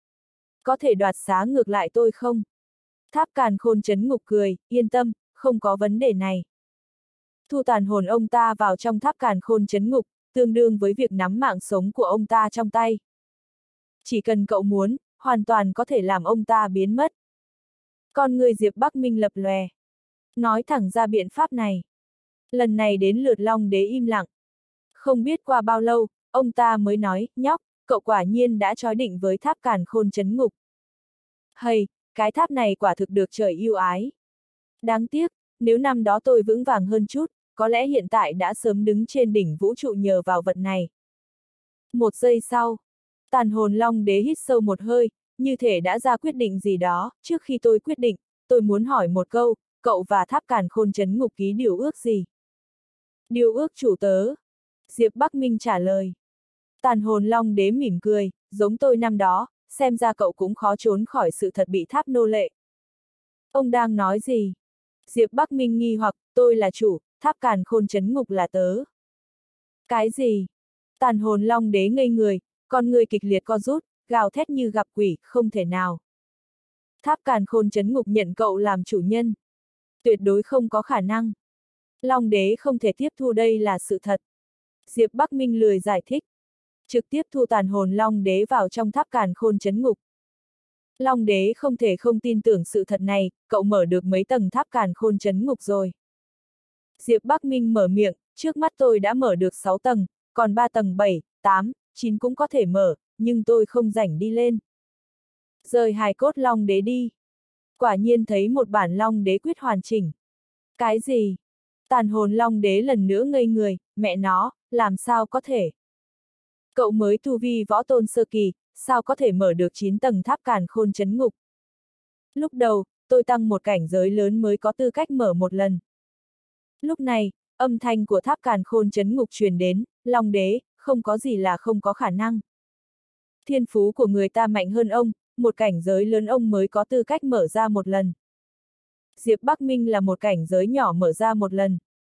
Có thể đoạt xá ngược lại tôi không? Tháp Càn Khôn Chấn Ngục cười, yên tâm, không có vấn đề này. Thu tàn hồn ông ta vào trong Tháp Càn Khôn Chấn Ngục, tương đương với việc nắm mạng sống của ông ta trong tay. Chỉ cần cậu muốn, hoàn toàn có thể làm ông ta biến mất. Con người Diệp Bắc Minh lập lòe. Nói thẳng ra biện pháp này. Lần này đến lượt Long Đế im lặng. Không biết qua bao lâu, ông ta mới nói, nhóc, cậu quả nhiên đã trói định với Tháp Càn Khôn Chấn Ngục. Hây, Cái tháp này quả thực được trời yêu ái. Đáng tiếc, nếu năm đó tôi vững vàng hơn chút, có lẽ hiện tại đã sớm đứng trên đỉnh vũ trụ nhờ vào vật này. Một giây sau, tàn hồn long đế hít sâu một hơi, như thể đã ra quyết định gì đó. Trước khi tôi quyết định, tôi muốn hỏi một câu, cậu và tháp càn khôn trấn ngục ký điều ước gì? Điều ước chủ tớ. Diệp Bắc Minh trả lời. Tàn hồn long đế mỉm cười, giống tôi năm đó, xem ra cậu cũng khó trốn khỏi sự thật bị tháp nô lệ. Ông đang nói gì? Diệp Bắc Minh nghi hoặc, tôi là chủ, tháp càn khôn trấn ngục là tớ. Cái gì? Tàn hồn long đế ngây người, con người kịch liệt co rút, gào thét như gặp quỷ, không thể nào. Tháp càn khôn trấn ngục nhận cậu làm chủ nhân. Tuyệt đối không có khả năng. Long đế không thể tiếp thu đây là sự thật. Diệp Bắc Minh lười giải thích. Trực tiếp thu tàn hồn long đế vào trong tháp càn khôn trấn ngục. Long đế không thể không tin tưởng sự thật này, cậu mở được mấy tầng tháp càn khôn trấn ngục rồi. Diệp Bắc Minh mở miệng, trước mắt tôi đã mở được 6 tầng, còn 3 tầng 7, 8, 9 cũng có thể mở, nhưng tôi không rảnh đi lên. Rời hài cốt long đế đi. Quả nhiên thấy một bản long đế quyết hoàn chỉnh. Cái gì? Tàn hồn long đế lần nữa ngây người, mẹ nó, làm sao có thể? Cậu mới tu vi võ tôn sơ kỳ, sao có thể mở được 9 tầng tháp càn khôn trấn ngục? Lúc đầu, tôi tăng một cảnh giới lớn mới có tư cách mở một lần. Lúc này, âm thanh của tháp càn khôn trấn ngục truyền đến, long đế, không có gì là không có khả năng. Thiên phú của người ta mạnh hơn ông, một cảnh giới lớn ông mới có tư cách mở ra một lần. Diệp Bắc Minh là một cảnh giới nhỏ mở ra một lần.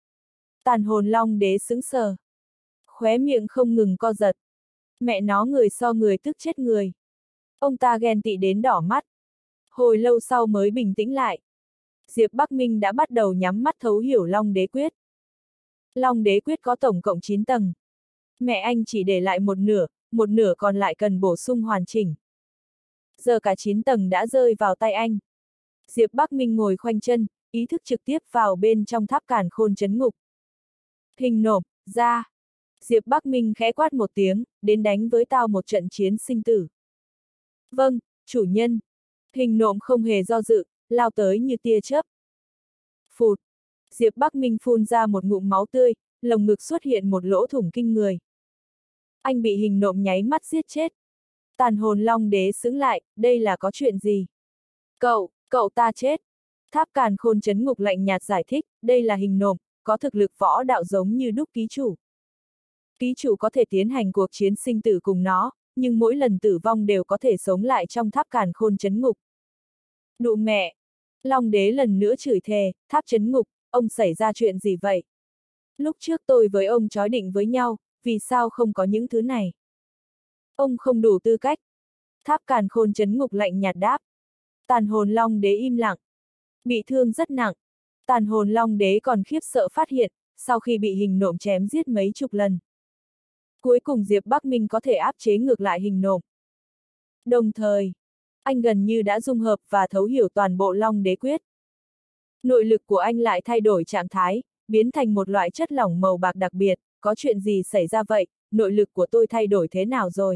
Tàn hồn long đế sững sờ. Khóe miệng không ngừng co giật. Mẹ nó người so người tức chết người. Ông ta ghen tị đến đỏ mắt. Hồi lâu sau mới bình tĩnh lại. Diệp Bắc Minh đã bắt đầu nhắm mắt thấu hiểu Long Đế Quyết. Long Đế Quyết có tổng cộng 9 tầng. Mẹ anh chỉ để lại một nửa còn lại cần bổ sung hoàn chỉnh. Giờ cả 9 tầng đã rơi vào tay anh. Diệp Bắc Minh ngồi khoanh chân, ý thức trực tiếp vào bên trong tháp càn khôn trấn ngục. Hình nộp, ra. Diệp Bắc Minh khẽ quát một tiếng, đến đánh với tao một trận chiến sinh tử. Vâng, chủ nhân. Hình nộm không hề do dự, lao tới như tia chớp. Phụt. Diệp Bắc Minh phun ra một ngụm máu tươi, lồng ngực xuất hiện một lỗ thủng kinh người. Anh bị hình nộm nháy mắt giết chết. Tàn hồn long đế sững lại, đây là có chuyện gì? Cậu ta chết. Tháp càn khôn trấn ngục lạnh nhạt giải thích, đây là hình nộm, có thực lực võ đạo giống như đúc ký chủ. Ký chủ có thể tiến hành cuộc chiến sinh tử cùng nó, nhưng mỗi lần tử vong đều có thể sống lại trong tháp càn khôn trấn ngục. Nụ mẹ! Long đế lần nữa chửi thề, tháp trấn ngục, ông xảy ra chuyện gì vậy? Lúc trước tôi với ông trói định với nhau, vì sao không có những thứ này? Ông không đủ tư cách. Tháp càn khôn trấn ngục lạnh nhạt đáp. Tàn hồn long đế im lặng. Bị thương rất nặng. Tàn hồn long đế còn khiếp sợ phát hiện, sau khi bị hình nộm chém giết mấy chục lần. Cuối cùng Diệp Bắc Minh có thể áp chế ngược lại hình nộm. Đồng thời, anh gần như đã dung hợp và thấu hiểu toàn bộ Long Đế Quyết. Nội lực của anh lại thay đổi trạng thái, biến thành một loại chất lỏng màu bạc đặc biệt, có chuyện gì xảy ra vậy, nội lực của tôi thay đổi thế nào rồi?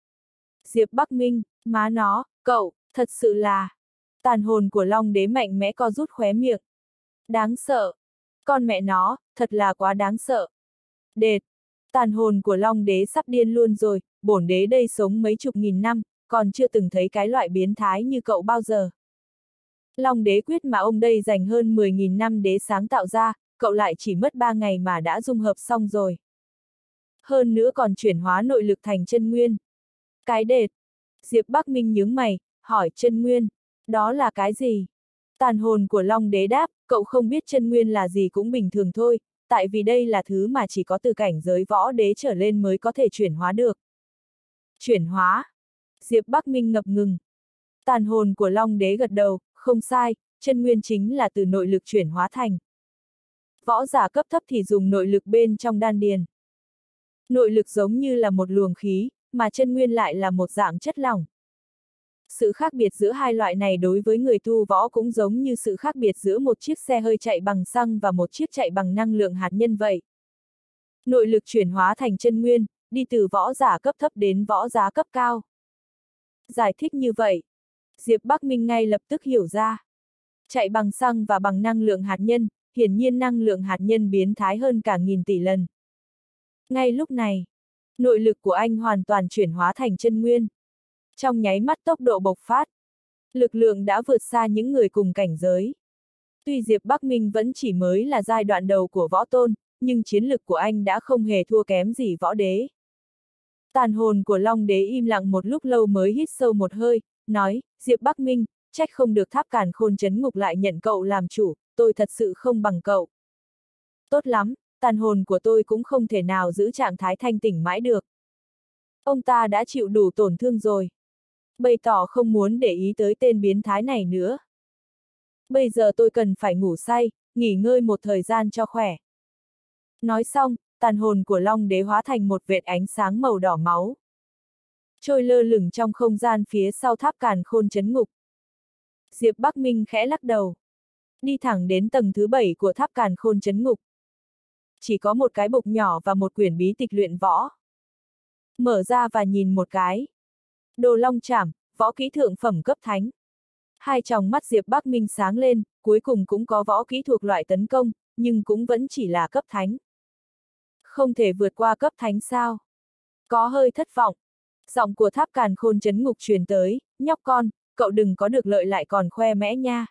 Diệp Bắc Minh, má nó, cậu, thật sự là... Tàn hồn của Long Đế mạnh mẽ co rút khóe miệng. Đáng sợ. Con mẹ nó, thật là quá đáng sợ. Đệt. Tàn hồn của Long Đế sắp điên luôn rồi, bổn đế đây sống mấy chục nghìn năm, còn chưa từng thấy cái loại biến thái như cậu bao giờ. Long Đế Quyết mà ông đây dành hơn 10.000 năm đế sáng tạo ra, cậu lại chỉ mất 3 ngày mà đã dung hợp xong rồi. Hơn nữa còn chuyển hóa nội lực thành chân nguyên. Cái đệt. Diệp Bắc Minh nhướng mày, hỏi chân nguyên, đó là cái gì? Tàn hồn của Long Đế đáp, cậu không biết chân nguyên là gì cũng bình thường thôi, tại vì đây là thứ mà chỉ có từ cảnh giới võ đế trở lên mới có thể chuyển hóa được. Chuyển hóa? Diệp Bắc Minh ngập ngừng. Tàn hồn của Long Đế gật đầu, không sai, chân nguyên chính là từ nội lực chuyển hóa thành. Võ giả cấp thấp thì dùng nội lực bên trong đan điền. Nội lực giống như là một luồng khí, mà chân nguyên lại là một dạng chất lỏng. Sự khác biệt giữa hai loại này đối với người tu võ cũng giống như sự khác biệt giữa một chiếc xe hơi chạy bằng xăng và một chiếc chạy bằng năng lượng hạt nhân vậy. Nội lực chuyển hóa thành chân nguyên, đi từ võ giả cấp thấp đến võ giả cấp cao. Giải thích như vậy, Diệp Bắc Minh ngay lập tức hiểu ra. Chạy bằng xăng và bằng năng lượng hạt nhân, hiển nhiên năng lượng hạt nhân biến thái hơn cả nghìn tỷ lần. Ngay lúc này, nội lực của anh hoàn toàn chuyển hóa thành chân nguyên. Trong nháy mắt tốc độ bộc phát, lực lượng đã vượt xa những người cùng cảnh giới. Tuy Diệp Bắc Minh vẫn chỉ mới là giai đoạn đầu của võ tôn, nhưng chiến lực của anh đã không hề thua kém gì võ đế. Tàn hồn của Long Đế im lặng một lúc lâu mới hít sâu một hơi, nói, Diệp Bắc Minh, trách không được Tháp Càn Khôn Trấn Ngục lại nhận cậu làm chủ, tôi thật sự không bằng cậu. Tốt lắm, tàn hồn của tôi cũng không thể nào giữ trạng thái thanh tỉnh mãi được. Ông ta đã chịu đủ tổn thương rồi. Bày tỏ không muốn để ý tới tên biến thái này nữa. Bây giờ tôi cần phải ngủ say, nghỉ ngơi một thời gian cho khỏe. Nói xong, tàn hồn của Long Đế hóa thành một vệt ánh sáng màu đỏ máu. Trôi lơ lửng trong không gian phía sau Tháp Càn Khôn Trấn Ngục. Diệp Bắc Minh khẽ lắc đầu. Đi thẳng đến tầng thứ 7 của Tháp Càn Khôn Trấn Ngục. Chỉ có một cái bục nhỏ và một quyển bí tịch luyện võ. Mở ra và nhìn một cái. Đồ Long Chảm, võ kỹ thượng phẩm cấp thánh. Hai tròng mắt Diệp Bắc Minh sáng lên, cuối cùng cũng có võ kỹ thuộc loại tấn công, nhưng cũng vẫn chỉ là cấp thánh. Không thể vượt qua cấp thánh sao? Có hơi thất vọng. Giọng của Tháp Càn Khôn Trấn Ngục truyền tới, nhóc con, cậu đừng có được lợi lại còn khoe mẽ nha.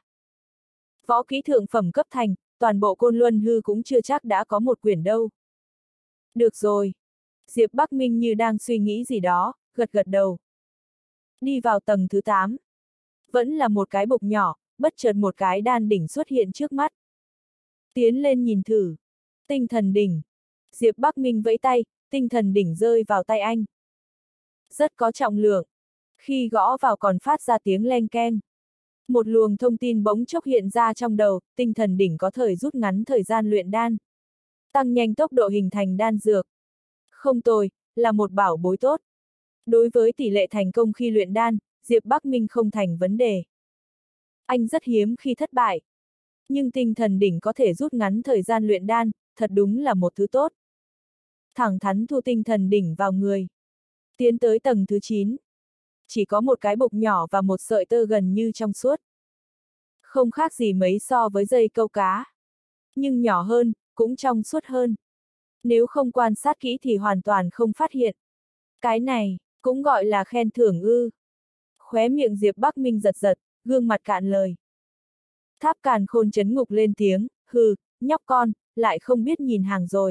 Võ kỹ thượng phẩm cấp thành, toàn bộ Côn Luân Hư cũng chưa chắc đã có một quyển đâu. Được rồi. Diệp Bắc Minh như đang suy nghĩ gì đó, gật gật đầu. Đi vào tầng thứ 8. Vẫn là một cái bục nhỏ, bất chợt một cái đan đỉnh xuất hiện trước mắt. Tiến lên nhìn thử. Tinh thần đỉnh. Diệp Bắc Minh vẫy tay, tinh thần đỉnh rơi vào tay anh. Rất có trọng lượng. Khi gõ vào còn phát ra tiếng leng keng. Một luồng thông tin bỗng chốc hiện ra trong đầu, tinh thần đỉnh có thể rút ngắn thời gian luyện đan. Tăng nhanh tốc độ hình thành đan dược. Không tồi, là một bảo bối tốt. Đối với tỷ lệ thành công khi luyện đan, Diệp Bắc Minh không thành vấn đề. Anh rất hiếm khi thất bại. Nhưng tinh thần đỉnh có thể rút ngắn thời gian luyện đan, thật đúng là một thứ tốt. Thẳng thắn thu tinh thần đỉnh vào người. Tiến tới tầng thứ 9. Chỉ có một cái bục nhỏ và một sợi tơ gần như trong suốt. Không khác gì mấy so với dây câu cá. Nhưng nhỏ hơn, cũng trong suốt hơn. Nếu không quan sát kỹ thì hoàn toàn không phát hiện. Cái này, cũng gọi là khen thưởng ư. Khóe miệng Diệp Bắc Minh giật giật, gương mặt cạn lời. Tháp Càn Khôn Trấn Ngục lên tiếng, hừ, nhóc con, lại không biết nhìn hàng rồi.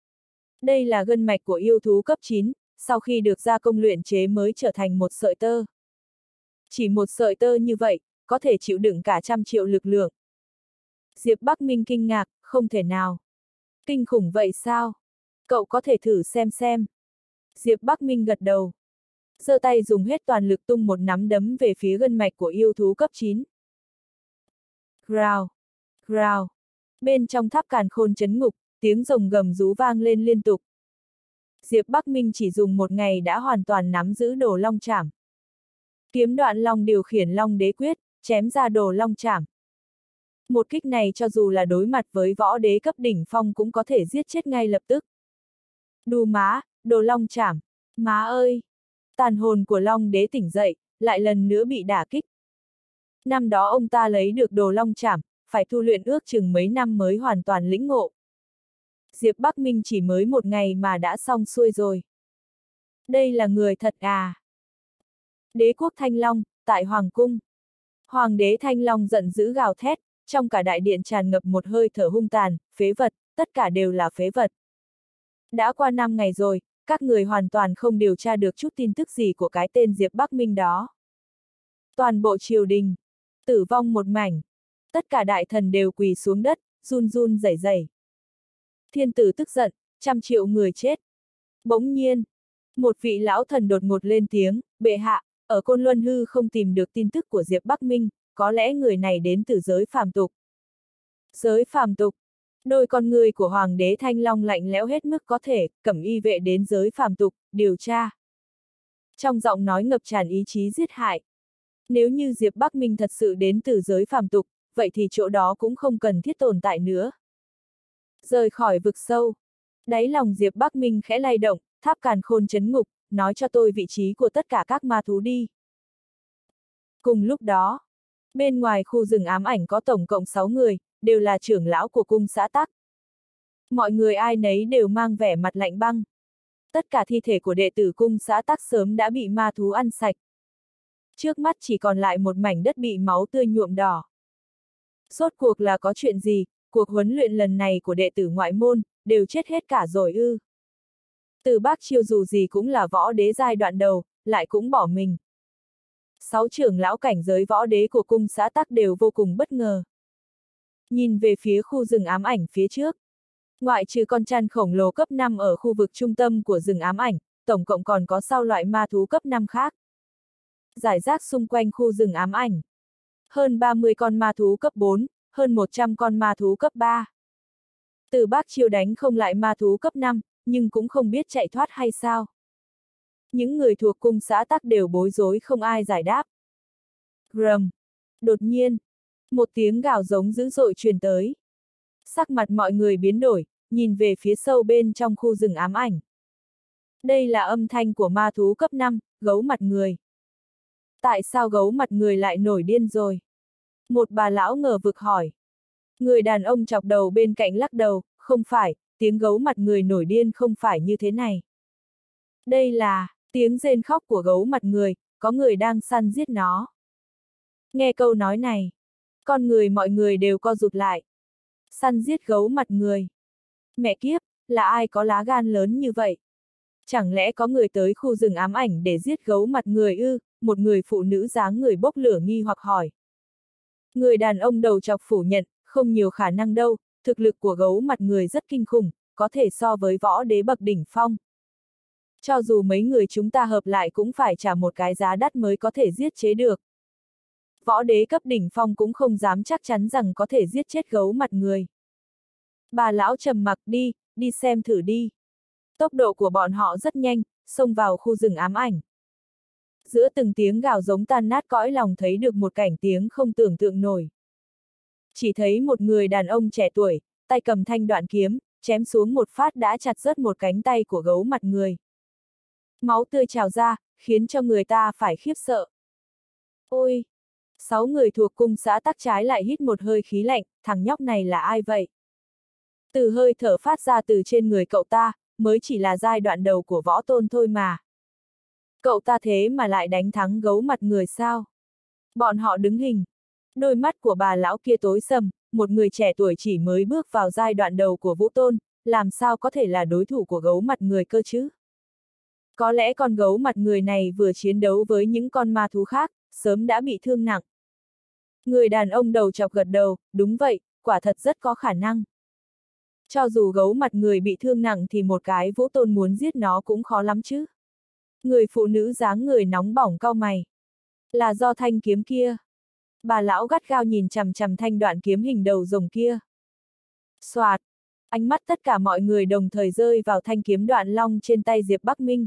Đây là gân mạch của yêu thú cấp 9, sau khi được gia công luyện chế mới trở thành một sợi tơ. Chỉ một sợi tơ như vậy, có thể chịu đựng cả 100 triệu lực lượng. Diệp Bắc Minh kinh ngạc, không thể nào. Kinh khủng vậy sao? Cậu có thể thử xem. Diệp Bắc Minh gật đầu. Giơ tay dùng hết toàn lực tung một nắm đấm về phía gân mạch của yêu thú cấp 9. Rào, rào. Bên trong Tháp Càn Khôn Trấn Ngục, tiếng rồng gầm rú vang lên liên tục. Diệp Bắc Minh chỉ dùng một ngày đã hoàn toàn nắm giữ Đồ Long Chảm. Kiếm Đoạn Long điều khiển Long Đế quyết, chém ra Đồ Long Chảm. Một kích này cho dù là đối mặt với võ đế cấp đỉnh phong cũng có thể giết chết ngay lập tức. Đù má, Đồ Long Chảm. Má ơi! Tàn hồn của Long Đế tỉnh dậy, lại lần nữa bị đả kích. Năm đó ông ta lấy được Đồ Long Chảm, phải tu luyện ước chừng mấy năm mới hoàn toàn lĩnh ngộ. Diệp Bắc Minh chỉ mới một ngày mà đã xong xuôi rồi. Đây là người thật à? Đế quốc Thanh Long, tại Hoàng Cung. Hoàng đế Thanh Long giận dữ gào thét, trong cả đại điện tràn ngập một hơi thở hung tàn, phế vật, tất cả đều là phế vật. Đã qua 5 ngày rồi, các người hoàn toàn không điều tra được chút tin tức gì của cái tên Diệp Bắc Minh đó. Toàn bộ triều đình, tử vong một mảnh. Tất cả đại thần đều quỳ xuống đất, run run rẩy rẩy. Thiên tử tức giận, 100 triệu người chết. Bỗng nhiên, một vị lão thần đột ngột lên tiếng, bệ hạ, ở Côn Luân Hư không tìm được tin tức của Diệp Bắc Minh, có lẽ người này đến từ giới phàm tục. Giới phàm tục. Đôi con người của Hoàng đế Thanh Long lạnh lẽo hết mức có thể, cẩm y vệ đến giới phàm tục, điều tra. Trong giọng nói ngập tràn ý chí giết hại. Nếu như Diệp Bắc Minh thật sự đến từ giới phàm tục, vậy thì chỗ đó cũng không cần thiết tồn tại nữa. Rời khỏi vực sâu. Đáy lòng Diệp Bắc Minh khẽ lay động, Tháp Càn Khôn Trấn Ngục, nói cho tôi vị trí của tất cả các ma thú đi. Cùng lúc đó, bên ngoài khu rừng ám ảnh có tổng cộng 6 người, đều là trưởng lão của cung xã Tắc. Mọi người ai nấy đều mang vẻ mặt lạnh băng. Tất cả thi thể của đệ tử cung xã Tắc sớm đã bị ma thú ăn sạch. Trước mắt chỉ còn lại một mảnh đất bị máu tươi nhuộm đỏ. Rốt cuộc là có chuyện gì, cuộc huấn luyện lần này của đệ tử ngoại môn, đều chết hết cả rồi ư. Từ Bác Chiêu dù gì cũng là võ đế giai đoạn đầu, lại cũng bỏ mình. 6 trưởng lão cảnh giới võ đế của cung xã Tắc đều vô cùng bất ngờ. Nhìn về phía khu rừng ám ảnh phía trước. Ngoại trừ con chăn khổng lồ cấp 5 ở khu vực trung tâm của rừng ám ảnh, tổng cộng còn có 6 loại ma thú cấp 5 khác. Giải rác xung quanh khu rừng ám ảnh. Hơn 30 con ma thú cấp 4, hơn 100 con ma thú cấp 3. Từ Bác Chiêu đánh không lại ma thú cấp 5, nhưng cũng không biết chạy thoát hay sao. Những người thuộc cung xã Tắc đều bối rối không ai giải đáp. Rầm. Đột nhiên, một tiếng gào giống dữ dội truyền tới. Sắc mặt mọi người biến đổi, nhìn về phía sâu bên trong khu rừng ám ảnh. Đây là âm thanh của ma thú cấp 5, gấu mặt người. Tại sao gấu mặt người lại nổi điên rồi? Một bà lão ngờ vực hỏi. Người đàn ông chọc đầu bên cạnh lắc đầu, không phải, tiếng gấu mặt người nổi điên không phải như thế này. Đây là tiếng rên khóc của gấu mặt người, có người đang săn giết nó. Nghe câu nói này, con người mọi người đều co rụt lại. Săn giết gấu mặt người. Mẹ kiếp, là ai có lá gan lớn như vậy? Chẳng lẽ có người tới khu rừng ám ảnh để giết gấu mặt người ư? Một người phụ nữ dáng người bốc lửa nghi hoặc hỏi. Người đàn ông đầu chọc phủ nhận, không nhiều khả năng đâu, thực lực của gấu mặt người rất kinh khủng, có thể so với võ đế bậc đỉnh phong. Cho dù mấy người chúng ta hợp lại cũng phải trả một cái giá đắt mới có thể giết chế được. Võ đế cấp đỉnh phong cũng không dám chắc chắn rằng có thể giết chết gấu mặt người. Bà lão trầm mặc đi xem thử đi. Tốc độ của bọn họ rất nhanh, xông vào khu rừng ám ảnh. Giữa từng tiếng gào giống tan nát cõi lòng thấy được một cảnh tiếng không tưởng tượng nổi. Chỉ thấy một người đàn ông trẻ tuổi, tay cầm thanh đoạn kiếm, chém xuống một phát đã chặt rớt một cánh tay của gấu mặt người. Máu tươi trào ra, khiến cho người ta phải khiếp sợ. Ôi! 6 người thuộc cung xã Tắc trái lại hít một hơi khí lạnh, thằng nhóc này là ai vậy? Từ hơi thở phát ra từ trên người cậu ta, mới chỉ là giai đoạn đầu của võ tôn thôi mà. Cậu ta thế mà lại đánh thắng gấu mặt người sao? Bọn họ đứng hình. Đôi mắt của bà lão kia tối sầm, một người trẻ tuổi chỉ mới bước vào giai đoạn đầu của vũ tôn, làm sao có thể là đối thủ của gấu mặt người cơ chứ? Có lẽ con gấu mặt người này vừa chiến đấu với những con ma thú khác, sớm đã bị thương nặng. Người đàn ông đầu chọc gật đầu, đúng vậy, quả thật rất có khả năng. Cho dù gấu mặt người bị thương nặng thì một cái vũ tôn muốn giết nó cũng khó lắm chứ. Người phụ nữ dáng người nóng bỏng cau mày. Là do thanh kiếm kia. Bà lão gắt gao nhìn chằm chằm thanh đoạn kiếm hình đầu rồng kia. Soạt, ánh mắt tất cả mọi người đồng thời rơi vào thanh kiếm đoạn long trên tay Diệp Bắc Minh.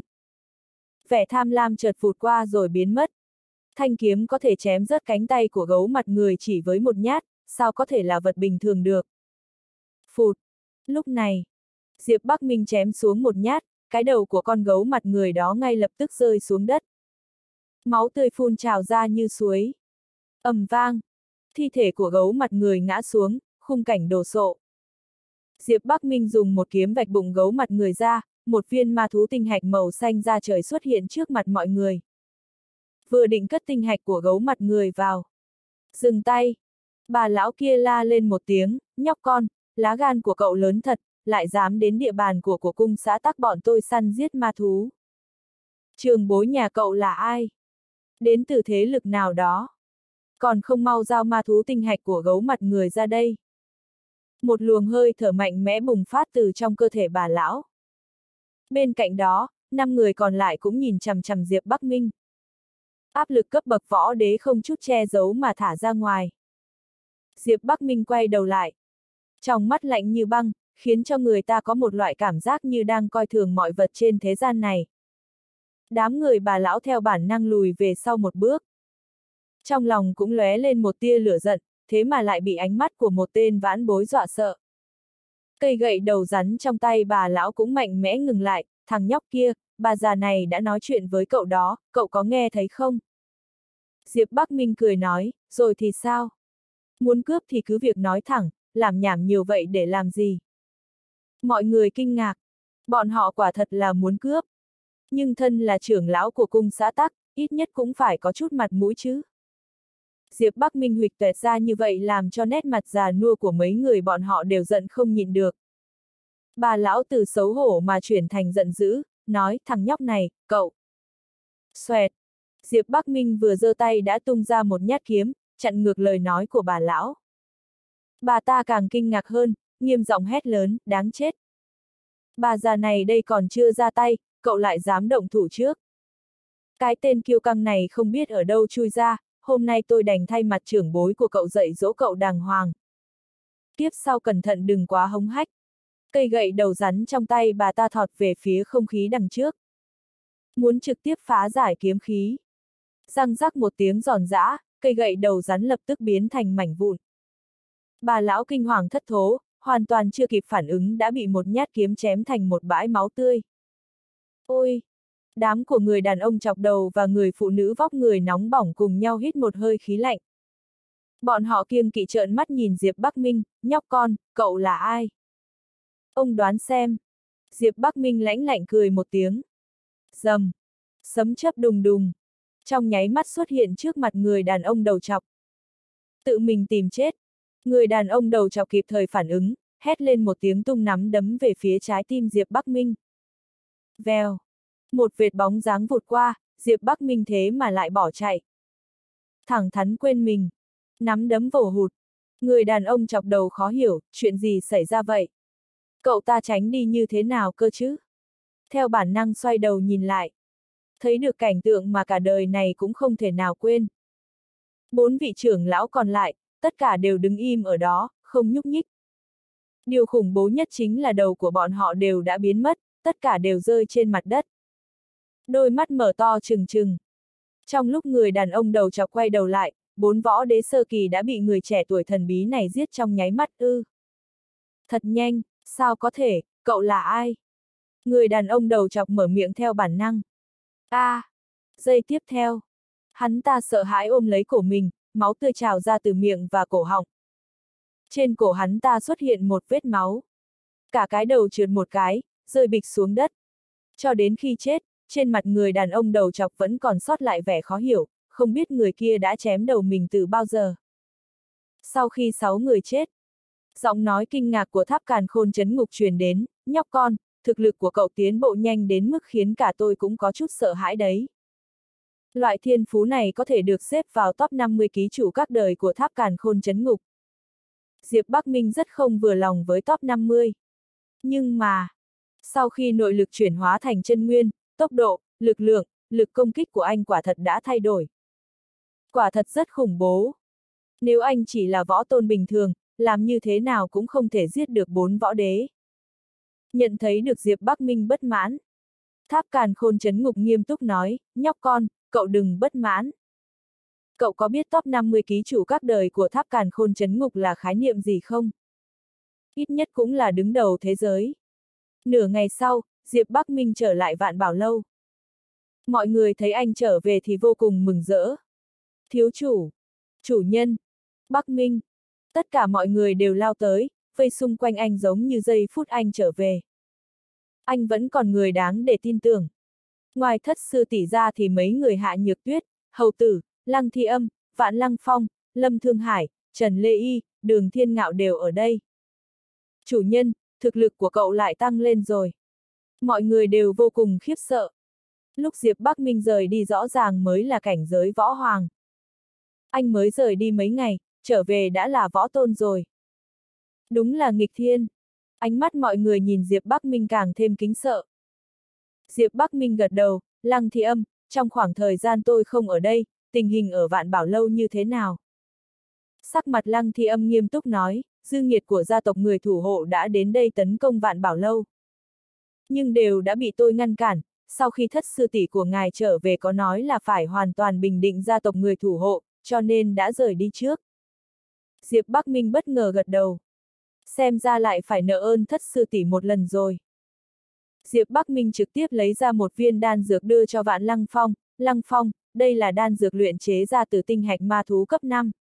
Vẻ tham lam chợt vụt qua rồi biến mất. Thanh kiếm có thể chém rớt cánh tay của gấu mặt người chỉ với một nhát, sao có thể là vật bình thường được. Phụt. Lúc này, Diệp Bắc Minh chém xuống một nhát, cái đầu của con gấu mặt người đó ngay lập tức rơi xuống đất. Máu tươi phun trào ra như suối. Ầm vang. Thi thể của gấu mặt người ngã xuống, khung cảnh đồ sộ. Diệp Bắc Minh dùng một kiếm vạch bụng gấu mặt người ra, một viên ma thú tinh hạch màu xanh da trời xuất hiện trước mặt mọi người. Vừa định cất tinh hạch của gấu mặt người vào. Dừng tay. Bà lão kia la lên một tiếng, nhóc con, lá gan của cậu lớn thật, lại dám đến địa bàn của cung xã Tắc bọn tôi săn giết ma thú. Trường bối nhà cậu là ai? Đến từ thế lực nào đó? Còn không mau giao ma thú tinh hạch của gấu mặt người ra đây. Một luồng hơi thở mạnh mẽ bùng phát từ trong cơ thể bà lão. Bên cạnh đó, 5 người còn lại cũng nhìn chằm chằm Diệp Bắc Minh. Áp lực cấp bậc võ đế không chút che giấu mà thả ra ngoài. Diệp Bắc Minh quay đầu lại. Trong mắt lạnh như băng, khiến cho người ta có một loại cảm giác như đang coi thường mọi vật trên thế gian này. Đám người bà lão theo bản năng lùi về sau một bước. Trong lòng cũng lóe lên một tia lửa giận, thế mà lại bị ánh mắt của một tên vãn bối dọa sợ. Cây gậy đầu rắn trong tay bà lão cũng mạnh mẽ ngừng lại, thằng nhóc kia, bà già này đã nói chuyện với cậu đó, cậu có nghe thấy không? Diệp Bắc Minh cười nói, rồi thì sao? Muốn cướp thì cứ việc nói thẳng, làm nhảm nhiều vậy để làm gì? Mọi người kinh ngạc. Bọn họ quả thật là muốn cướp. Nhưng thân là trưởng lão của cung xã Tắc, ít nhất cũng phải có chút mặt mũi chứ. Diệp Bắc Minh huỵch toẹt ra như vậy làm cho nét mặt già nua của mấy người bọn họ đều giận không nhịn được. Bà lão từ xấu hổ mà chuyển thành giận dữ, nói, thằng nhóc này, cậu. Xoẹt. Diệp Bắc Minh vừa giơ tay đã tung ra một nhát kiếm, chặn ngược lời nói của bà lão. Bà ta càng kinh ngạc hơn, nghiêm giọng hét lớn, đáng chết. Bà già này đây còn chưa ra tay, cậu lại dám động thủ trước. Cái tên kiêu căng này không biết ở đâu chui ra, hôm nay tôi đành thay mặt trưởng bối của cậu dạy dỗ cậu đàng hoàng. Tiếp sau cẩn thận đừng quá hống hách. Cây gậy đầu rắn trong tay bà ta thọt về phía không khí đằng trước. Muốn trực tiếp phá giải kiếm khí. Răng rắc một tiếng giòn giã, cây gậy đầu rắn lập tức biến thành mảnh vụn. Bà lão kinh hoàng thất thố, hoàn toàn chưa kịp phản ứng đã bị một nhát kiếm chém thành một bãi máu tươi. Ôi! Đám của người đàn ông chọc đầu và người phụ nữ vóc người nóng bỏng cùng nhau hít một hơi khí lạnh. Bọn họ kiêng kỵ trợn mắt nhìn Diệp Bắc Minh, nhóc con, cậu là ai? Ông đoán xem. Diệp Bắc Minh lãnh lạnh cười một tiếng. Rầm. Sấm chớp đùng đùng. Trong nháy mắt xuất hiện trước mặt người đàn ông đầu chọc. Tự mình tìm chết. Người đàn ông đầu chọc kịp thời phản ứng, hét lên một tiếng tung nắm đấm về phía trái tim Diệp Bắc Minh. Vèo. Một vệt bóng dáng vụt qua, Diệp Bắc Minh thế mà lại bỏ chạy. Thẳng thắn quên mình. Nắm đấm vồ hụt. Người đàn ông chọc đầu khó hiểu, chuyện gì xảy ra vậy? Cậu ta tránh đi như thế nào cơ chứ? Theo bản năng xoay đầu nhìn lại. Thấy được cảnh tượng mà cả đời này cũng không thể nào quên. 4 vị trưởng lão còn lại, tất cả đều đứng im ở đó, không nhúc nhích. Điều khủng bố nhất chính là đầu của bọn họ đều đã biến mất, tất cả đều rơi trên mặt đất. Đôi mắt mở to trừng trừng. Trong lúc người đàn ông đầu chọc quay đầu lại, 4 võ đế sơ kỳ đã bị người trẻ tuổi thần bí này giết trong nháy mắt ư. Thật nhanh, sao có thể, cậu là ai? Người đàn ông đầu chọc mở miệng theo bản năng. Giây tiếp theo. Hắn ta sợ hãi ôm lấy cổ mình, máu tươi trào ra từ miệng và cổ họng. Trên cổ hắn ta xuất hiện một vết máu. Cả cái đầu trượt một cái, rơi bịch xuống đất. Cho đến khi chết, trên mặt người đàn ông đầu chọc vẫn còn sót lại vẻ khó hiểu, không biết người kia đã chém đầu mình từ bao giờ. Sau khi 6 người chết, giọng nói kinh ngạc của Tháp Càn Khôn Trấn Ngục truyền đến, nhóc con, thực lực của cậu tiến bộ nhanh đến mức khiến cả tôi cũng có chút sợ hãi đấy. Loại thiên phú này có thể được xếp vào top 50 ký chủ các đời của Tháp Càn Khôn Trấn Ngục. Diệp Bắc Minh rất không vừa lòng với top 50. Nhưng mà, sau khi nội lực chuyển hóa thành chân nguyên, tốc độ, lực lượng, lực công kích của anh quả thật đã thay đổi. Quả thật rất khủng bố. Nếu anh chỉ là võ tôn bình thường, làm như thế nào cũng không thể giết được 4 võ đế. Nhận thấy được Diệp Bắc Minh bất mãn. Tháp Càn Khôn Trấn Ngục nghiêm túc nói, nhóc con, cậu đừng bất mãn. Cậu có biết top 50 ký chủ các đời của Tháp Càn Khôn Trấn Ngục là khái niệm gì không? Ít nhất cũng là đứng đầu thế giới. Nửa ngày sau, Diệp Bắc Minh trở lại Vạn Bảo Lâu. Mọi người thấy anh trở về thì vô cùng mừng rỡ. Thiếu chủ, chủ nhân, Bắc Minh. Tất cả mọi người đều lao tới, vây xung quanh anh giống như giây phút anh trở về. Anh vẫn còn người đáng để tin tưởng. Ngoài Thất sư tỷ ra thì mấy người Hạ Nhược Tuyết, Hầu Tử, Lăng Thi Âm, Vạn Lăng Phong, Lâm Thương Hải, Trần Lê Y, Đường Thiên Ngạo đều ở đây. Chủ nhân, thực lực của cậu lại tăng lên rồi. Mọi người đều vô cùng khiếp sợ. Lúc Diệp Bắc Minh rời đi rõ ràng mới là cảnh giới võ hoàng. Anh mới rời đi mấy ngày, trở về đã là võ tôn rồi. Đúng là nghịch thiên. Ánh mắt mọi người nhìn Diệp Bắc Minh càng thêm kính sợ. Diệp Bắc Minh gật đầu, Lăng Thi Âm, trong khoảng thời gian tôi không ở đây, tình hình ở Vạn Bảo Lâu như thế nào? Sắc mặt Lăng Thi Âm nghiêm túc nói, dư nghiệt của gia tộc người thủ hộ đã đến đây tấn công Vạn Bảo Lâu. Nhưng đều đã bị tôi ngăn cản, sau khi Thất sư tỷ của ngài trở về có nói là phải hoàn toàn bình định gia tộc người thủ hộ, cho nên đã rời đi trước. Diệp Bắc Minh bất ngờ gật đầu. Xem ra lại phải nợ ơn Thất sư tỷ một lần rồi. Diệp Bắc Minh trực tiếp lấy ra một viên đan dược đưa cho Vạn Lăng Phong, Lăng Phong, đây là đan dược luyện chế ra từ tinh hạch ma thú cấp 5.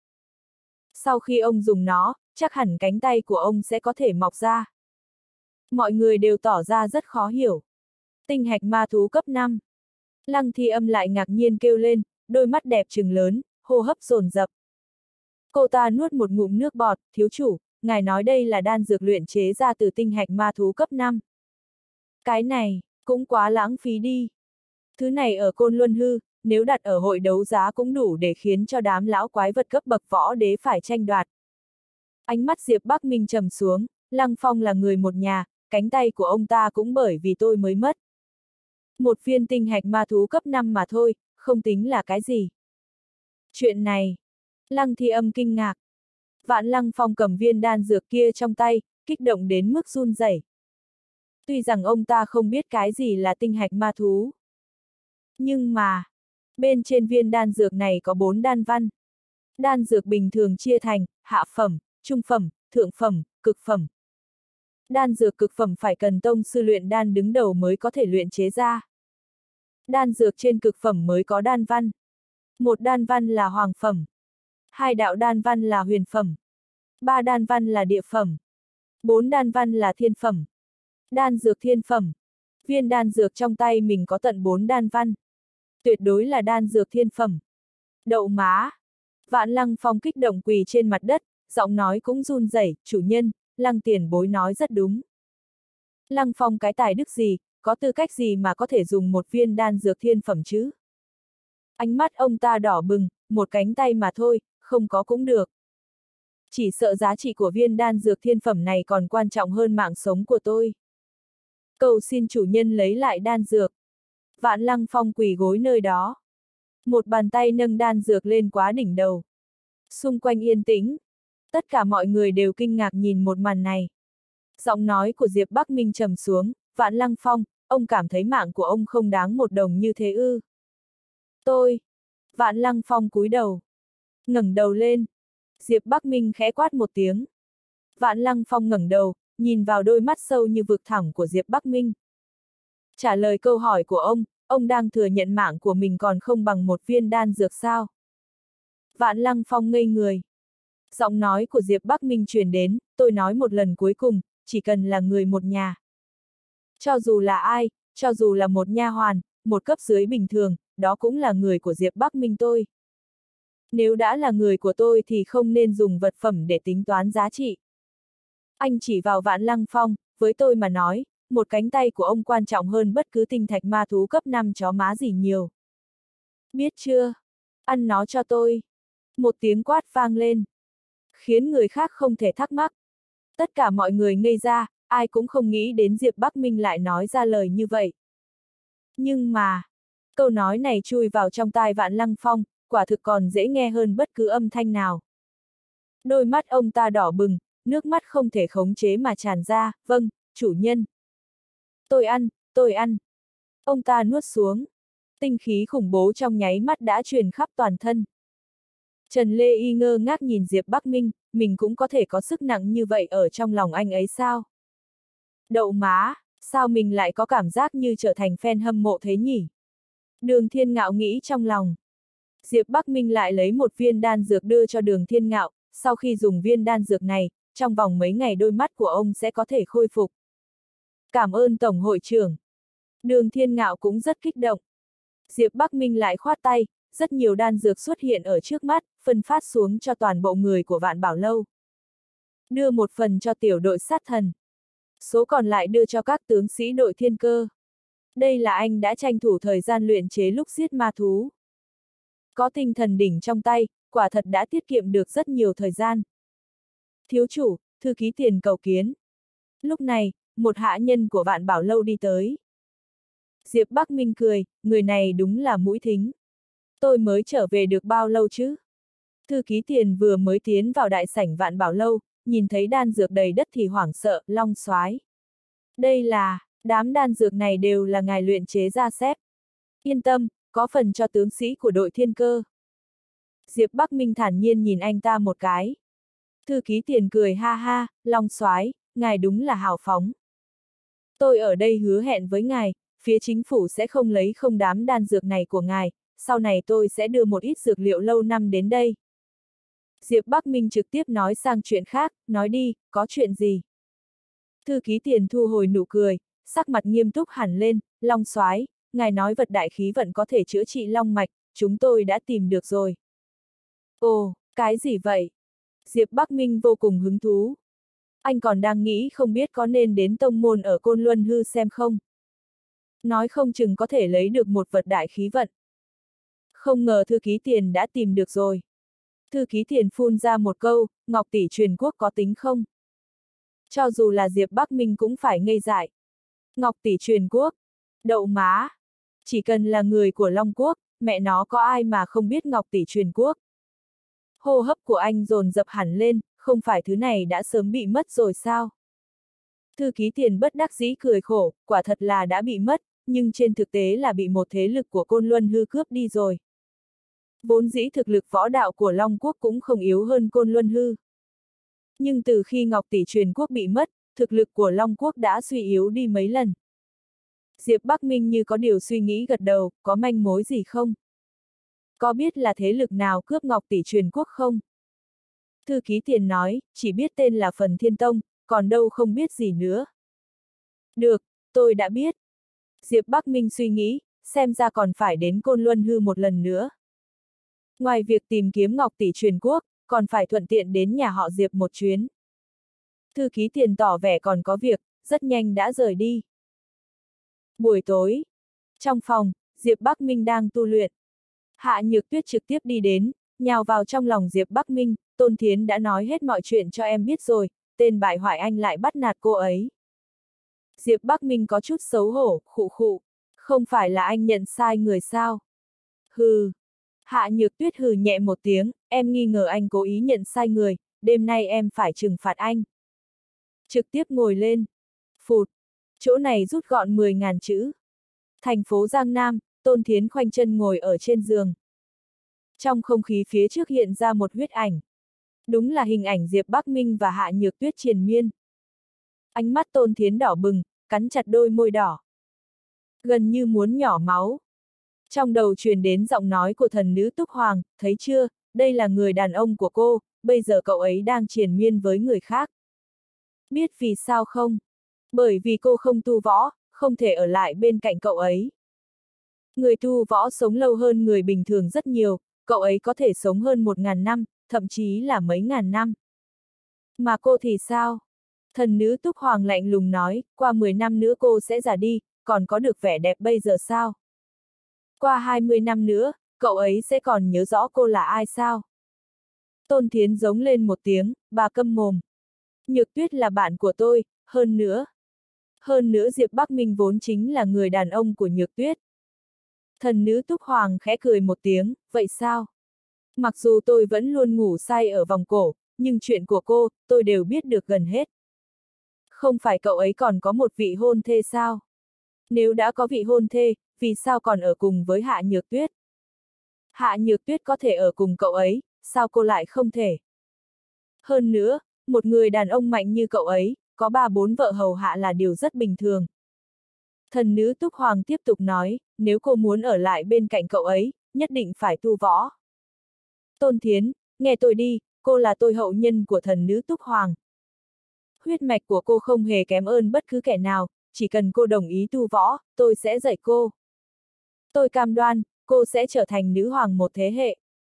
Sau khi ông dùng nó, chắc hẳn cánh tay của ông sẽ có thể mọc ra. Mọi người đều tỏ ra rất khó hiểu. Tinh hạch ma thú cấp 5. Lăng Thi Âm lại ngạc nhiên kêu lên, đôi mắt đẹp trừng lớn, hô hấp dồn dập. Cô ta nuốt một ngụm nước bọt, thiếu chủ, ngài nói đây là đan dược luyện chế ra từ tinh hạch ma thú cấp 5. Cái này, cũng quá lãng phí đi. Thứ này ở Côn Luân Hư, nếu đặt ở hội đấu giá cũng đủ để khiến cho đám lão quái vật cấp bậc võ đế phải tranh đoạt. Ánh mắt Diệp Bắc Minh trầm xuống, Lăng Phong là người một nhà, cánh tay của ông ta cũng bởi vì tôi mới mất. Một viên tinh hạch ma thú cấp 5 mà thôi, không tính là cái gì. Chuyện này, Lăng Thi Âm kinh ngạc. Vạn Lăng Phong cầm viên đan dược kia trong tay, kích động đến mức run rẩy. Tuy rằng ông ta không biết cái gì là tinh hạch ma thú. Nhưng mà, bên trên viên đan dược này có 4 đan văn. Đan dược bình thường chia thành, hạ phẩm, trung phẩm, thượng phẩm, cực phẩm. Đan dược cực phẩm phải cần tông sư luyện đan đứng đầu mới có thể luyện chế ra. Đan dược trên cực phẩm mới có đan văn. Một đan văn là hoàng phẩm. 2 đạo đan văn là huyền phẩm. 3 đan văn là địa phẩm. 4 đan văn là thiên phẩm. Đan dược thiên phẩm. Viên đan dược trong tay mình có tận 4 đan văn. Tuyệt đối là đan dược thiên phẩm. Đậu má. Vạn Lăng Phong kích động quỳ trên mặt đất, giọng nói cũng run rẩy, chủ nhân, Lăng tiền bối nói rất đúng. Lăng Phong cái tài đức gì, có tư cách gì mà có thể dùng một viên đan dược thiên phẩm chứ? Ánh mắt ông ta đỏ bừng, một cánh tay mà thôi, không có cũng được. Chỉ sợ giá trị của viên đan dược thiên phẩm này còn quan trọng hơn mạng sống của tôi. Cầu xin chủ nhân lấy lại đan dược. Vạn Lăng Phong quỳ gối nơi đó. Một bàn tay nâng đan dược lên quá đỉnh đầu. Xung quanh yên tĩnh. Tất cả mọi người đều kinh ngạc nhìn một màn này. Giọng nói của Diệp Bắc Minh trầm xuống, Vạn Lăng Phong, ông cảm thấy mạng của ông không đáng 1 đồng như thế ư? Tôi. Vạn Lăng Phong cúi đầu. Ngẩng đầu lên. Diệp Bắc Minh khẽ quát một tiếng. Vạn Lăng Phong ngẩng đầu, nhìn vào đôi mắt sâu như vực thẳm của Diệp Bắc Minh. Trả lời câu hỏi của ông đang thừa nhận mạng của mình còn không bằng một viên đan dược sao? Vạn Lăng Phong ngây người. Giọng nói của Diệp Bắc Minh truyền đến, tôi nói một lần cuối cùng, chỉ cần là người một nhà. Cho dù là ai, cho dù là một nha hoàn, một cấp dưới bình thường, đó cũng là người của Diệp Bắc Minh tôi. Nếu đã là người của tôi thì không nên dùng vật phẩm để tính toán giá trị. Anh chỉ vào Vạn Lăng Phong, với tôi mà nói, một cánh tay của ông quan trọng hơn bất cứ tinh thạch ma thú cấp 5 chó má gì nhiều. Biết chưa? Ăn nó cho tôi. Một tiếng quát vang lên. Khiến người khác không thể thắc mắc. Tất cả mọi người ngây ra, ai cũng không nghĩ đến Diệp Bắc Minh lại nói ra lời như vậy. Nhưng mà, câu nói này chui vào trong tai Vạn Lăng Phong, quả thực còn dễ nghe hơn bất cứ âm thanh nào. Đôi mắt ông ta đỏ bừng, nước mắt không thể khống chế mà tràn ra, vâng, chủ nhân. Tôi ăn, tôi ăn. Ông ta nuốt xuống. Tinh khí khủng bố trong nháy mắt đã truyền khắp toàn thân. Trần Lê Y ngơ ngác nhìn Diệp Bắc Minh, mình cũng có thể có sức nặng như vậy ở trong lòng anh ấy sao? Đậu má, sao mình lại có cảm giác như trở thành fan hâm mộ thế nhỉ? Đường Thiên Ngạo nghĩ trong lòng. Diệp Bắc Minh lại lấy một viên đan dược đưa cho Đường Thiên Ngạo, sau khi dùng viên đan dược này, trong vòng mấy ngày đôi mắt của ông sẽ có thể khôi phục. Cảm ơn Tổng hội trưởng. Đường Thiên Ngạo cũng rất kích động. Diệp Bắc Minh lại khoát tay, rất nhiều đan dược xuất hiện ở trước mắt, phân phát xuống cho toàn bộ người của Vạn Bảo Lâu. Đưa một phần cho tiểu đội sát thần. Số còn lại đưa cho các tướng sĩ đội thiên cơ. Đây là anh đã tranh thủ thời gian luyện chế lúc giết ma thú. Có tinh thần đỉnh trong tay, quả thật đã tiết kiệm được rất nhiều thời gian. Thiếu chủ, thư ký Tiền cầu kiến. Lúc này, một hạ nhân của Vạn Bảo Lâu đi tới. Diệp Bắc Minh cười, người này đúng là mũi thính. Tôi mới trở về được bao lâu chứ? Thư ký Tiền vừa mới tiến vào đại sảnh Vạn Bảo Lâu, nhìn thấy đan dược đầy đất thì hoảng sợ, long soái. Đây là, đám đan dược này đều là ngài luyện chế ra xếp. Yên tâm, có phần cho tướng sĩ của đội thiên cơ. Diệp Bắc Minh thản nhiên nhìn anh ta một cái. Thư ký Tiền cười ha ha, long soái, ngài đúng là hào phóng. Tôi ở đây hứa hẹn với ngài, phía chính phủ sẽ không lấy không đám đan dược này của ngài, sau này tôi sẽ đưa một ít dược liệu lâu năm đến đây. Diệp Bắc Minh trực tiếp nói sang chuyện khác, nói đi, có chuyện gì? Thư ký Tiền thu hồi nụ cười, sắc mặt nghiêm túc hẳn lên, Long soái, ngài nói vật đại khí vận có thể chữa trị long mạch, chúng tôi đã tìm được rồi. Ồ, cái gì vậy? Diệp Bắc Minh vô cùng hứng thú. Anh còn đang nghĩ không biết có nên đến tông môn ở Côn Luân Hư xem không? Nói không chừng có thể lấy được một vật đại khí vận. Không ngờ thư ký Tiền đã tìm được rồi. Thư ký Tiền phun ra một câu, Ngọc tỷ truyền quốc có tính không? Cho dù là Diệp Bắc Minh cũng phải ngây dại. Ngọc tỷ truyền quốc? Đậu má! Chỉ cần là người của Long Quốc, mẹ nó có ai mà không biết Ngọc tỷ truyền quốc? Hô hấp của anh dồn dập hẳn lên, không phải thứ này đã sớm bị mất rồi sao? Thư ký Tiền bất đắc dĩ cười khổ, quả thật là đã bị mất, nhưng trên thực tế là bị một thế lực của Côn Luân Hư cướp đi rồi. Vốn dĩ thực lực võ đạo của Long Quốc cũng không yếu hơn Côn Luân Hư. Nhưng từ khi Ngọc tỷ truyền quốc bị mất, thực lực của Long Quốc đã suy yếu đi mấy lần. Diệp Bắc Minh như có điều suy nghĩ gật đầu, có manh mối gì không? Có biết là thế lực nào cướp Ngọc tỷ truyền quốc không? Thư ký Tiền nói, chỉ biết tên là Phần Thiên Tông, còn đâu không biết gì nữa. Được, tôi đã biết. Diệp Bắc Minh suy nghĩ, xem ra còn phải đến Côn Luân Hư một lần nữa. Ngoài việc tìm kiếm Ngọc tỷ truyền quốc, còn phải thuận tiện đến nhà họ Diệp một chuyến. Thư ký Tiền tỏ vẻ còn có việc, rất nhanh đã rời đi. Buổi tối, trong phòng, Diệp Bắc Minh đang tu luyện. Hạ Nhược Tuyết trực tiếp đi đến, nhào vào trong lòng Diệp Bắc Minh, Tôn Thiến đã nói hết mọi chuyện cho em biết rồi, tên bại hoại anh lại bắt nạt cô ấy. Diệp Bắc Minh có chút xấu hổ, khụ khụ, không phải là anh nhận sai người sao? Hừ. Hạ Nhược Tuyết hừ nhẹ một tiếng, em nghi ngờ anh cố ý nhận sai người, đêm nay em phải trừng phạt anh. Trực tiếp ngồi lên. Phụt. Chỗ này rút gọn 10.000 chữ. Thành phố Giang Nam, Tôn Thiến khoanh chân ngồi ở trên giường. Trong không khí phía trước hiện ra một huyết ảnh. Đúng là hình ảnh Diệp Bắc Minh và Hạ Nhược Tuyết triền miên. Ánh mắt Tôn Thiến đỏ bừng, cắn chặt đôi môi đỏ. Gần như muốn nhỏ máu. Trong đầu truyền đến giọng nói của thần nữ Túc Hoàng, thấy chưa, đây là người đàn ông của cô, bây giờ cậu ấy đang triền miên với người khác. Biết vì sao không? Bởi vì cô không tu võ, không thể ở lại bên cạnh cậu ấy. Người tu võ sống lâu hơn người bình thường rất nhiều, cậu ấy có thể sống hơn 1.000 năm, thậm chí là mấy ngàn năm. Mà cô thì sao? Thần nữ Túc Hoàng lạnh lùng nói, qua 10 năm nữa cô sẽ già đi, còn có được vẻ đẹp bây giờ sao? Qua 20 năm nữa, cậu ấy sẽ còn nhớ rõ cô là ai sao? Tôn Thiến giống lên một tiếng, bà câm mồm. Nhược Tuyết là bạn của tôi, hơn nữa Diệp Bắc Minh vốn chính là người đàn ông của Nhược Tuyết. Thần nữ Túc Hoàng khẽ cười một tiếng, vậy sao? Mặc dù tôi vẫn luôn ngủ say ở vòng cổ, nhưng chuyện của cô, tôi đều biết được gần hết. Không phải cậu ấy còn có một vị hôn thê sao? Nếu đã có vị hôn thê, vì sao còn ở cùng với Hạ Nhược Tuyết? Hạ Nhược Tuyết có thể ở cùng cậu ấy, sao cô lại không thể? Hơn nữa, một người đàn ông mạnh như cậu ấy, có 3-4 vợ hầu hạ là điều rất bình thường. Thần nữ Túc Hoàng tiếp tục nói, nếu cô muốn ở lại bên cạnh cậu ấy, nhất định phải tu võ. Tôn Thiến, nghe tôi đi, cô là tôi hậu nhân của thần nữ Túc Hoàng. Huyết mạch của cô không hề kém ơn bất cứ kẻ nào, chỉ cần cô đồng ý tu võ, tôi sẽ dạy cô. Tôi cam đoan, cô sẽ trở thành nữ hoàng một thế hệ.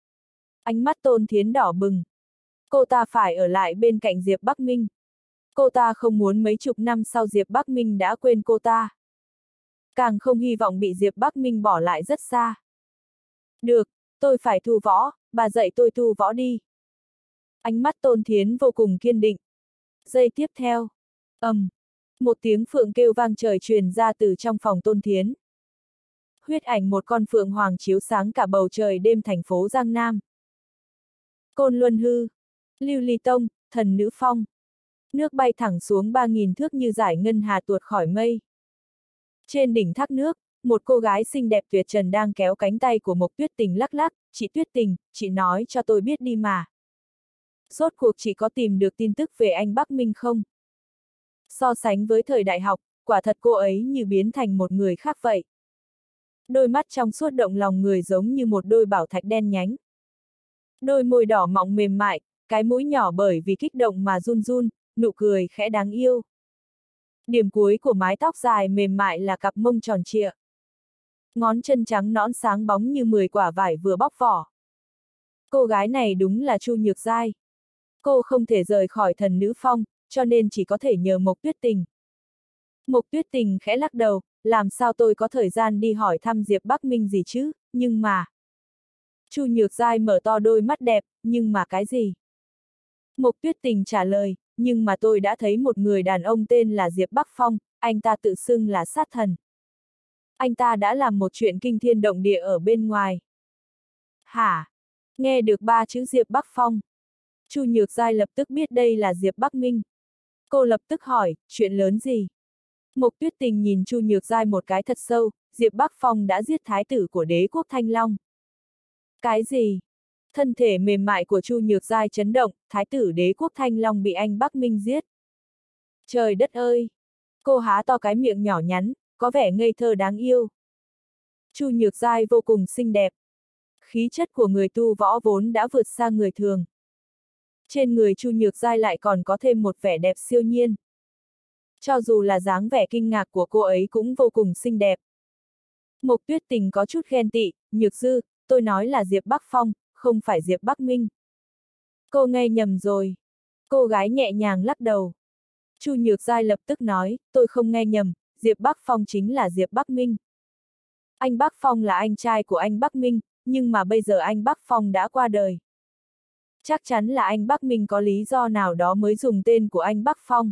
Ánh mắt Tôn Thiến đỏ bừng. Cô ta phải ở lại bên cạnh Diệp Bắc Minh. Cô ta không muốn mấy chục năm sau Diệp Bắc Minh đã quên cô ta. Càng không hy vọng bị Diệp Bắc Minh bỏ lại rất xa. Được, tôi phải tu võ, bà dạy tôi tu võ đi. Ánh mắt Tôn Thiến vô cùng kiên định. Giây tiếp theo, một tiếng phượng kêu vang trời truyền ra từ trong phòng Tôn Thiến. Huyết ảnh một con phượng hoàng chiếu sáng cả bầu trời đêm thành phố Giang Nam. Côn Luân Hư, Lưu Ly Tông, Thần Nữ Phong. Nước bay thẳng xuống 3.000 thước như dải ngân hà tuột khỏi mây. Trên đỉnh thác nước, một cô gái xinh đẹp tuyệt trần đang kéo cánh tay của Mộc Tuyết Tình lắc lắc, chị Tuyết Tình, chị nói cho tôi biết đi mà. Rốt cuộc chị có tìm được tin tức về anh Bắc Minh không? So sánh với thời đại học, quả thật cô ấy như biến thành một người khác vậy. Đôi mắt trong suốt động lòng người giống như một đôi bảo thạch đen nhánh. Đôi môi đỏ mọng mềm mại, cái mũi nhỏ bởi vì kích động mà run run, nụ cười khẽ đáng yêu. Điểm cuối của mái tóc dài mềm mại là cặp mông tròn trịa. Ngón chân trắng nõn sáng bóng như 10 quả vải vừa bóc vỏ. Cô gái này đúng là Chu Nhược Giai. Cô không thể rời khỏi Thần Nữ Phong, cho nên chỉ có thể nhờ Mộc Tuyết Tình. Mộc Tuyết Tình khẽ lắc đầu, làm sao tôi có thời gian đi hỏi thăm Diệp Bắc Minh gì chứ, nhưng mà... Chu Nhược Giai mở to đôi mắt đẹp, nhưng mà cái gì? Mộc Tuyết Tình trả lời, nhưng mà tôi đã thấy một người đàn ông tên là Diệp Bắc Phong, anh ta tự xưng là sát thần. Anh ta đã làm một chuyện kinh thiên động địa ở bên ngoài. Hả? Nghe được 3 chữ Diệp Bắc Phong. Chu Nhược Giai lập tức biết đây là Diệp Bắc Minh. Cô lập tức hỏi, chuyện lớn gì? Mộc Tuyết Tình nhìn Chu Nhược Giai một cái thật sâu, Diệp Bắc Phong đã giết thái tử của đế quốc Thanh Long. Cái gì? Thân thể mềm mại của Chu Nhược Giai chấn động, thái tử đế quốc Thanh Long bị anh Bắc Minh giết. Trời đất ơi! Cô há to cái miệng nhỏ nhắn, có vẻ ngây thơ đáng yêu. Chu Nhược Giai vô cùng xinh đẹp. Khí chất của người tu võ vốn đã vượt xa người thường. Trên người Chu Nhược Giai lại còn có thêm một vẻ đẹp siêu nhiên. Cho dù là dáng vẻ kinh ngạc của cô ấy cũng vô cùng xinh đẹp. Mộc Tuyết Tình có chút ghen tị, Nhược Dư, tôi nói là Diệp Bắc Phong, không phải Diệp Bắc Minh. Cô nghe nhầm rồi. Cô gái nhẹ nhàng lắc đầu. Chu Nhược Giai lập tức nói, tôi không nghe nhầm, Diệp Bắc Phong chính là Diệp Bắc Minh. Anh Bắc Phong là anh trai của anh Bắc Minh, nhưng mà bây giờ anh Bắc Phong đã qua đời. Chắc chắn là anh Bắc Minh có lý do nào đó mới dùng tên của anh Bắc Phong.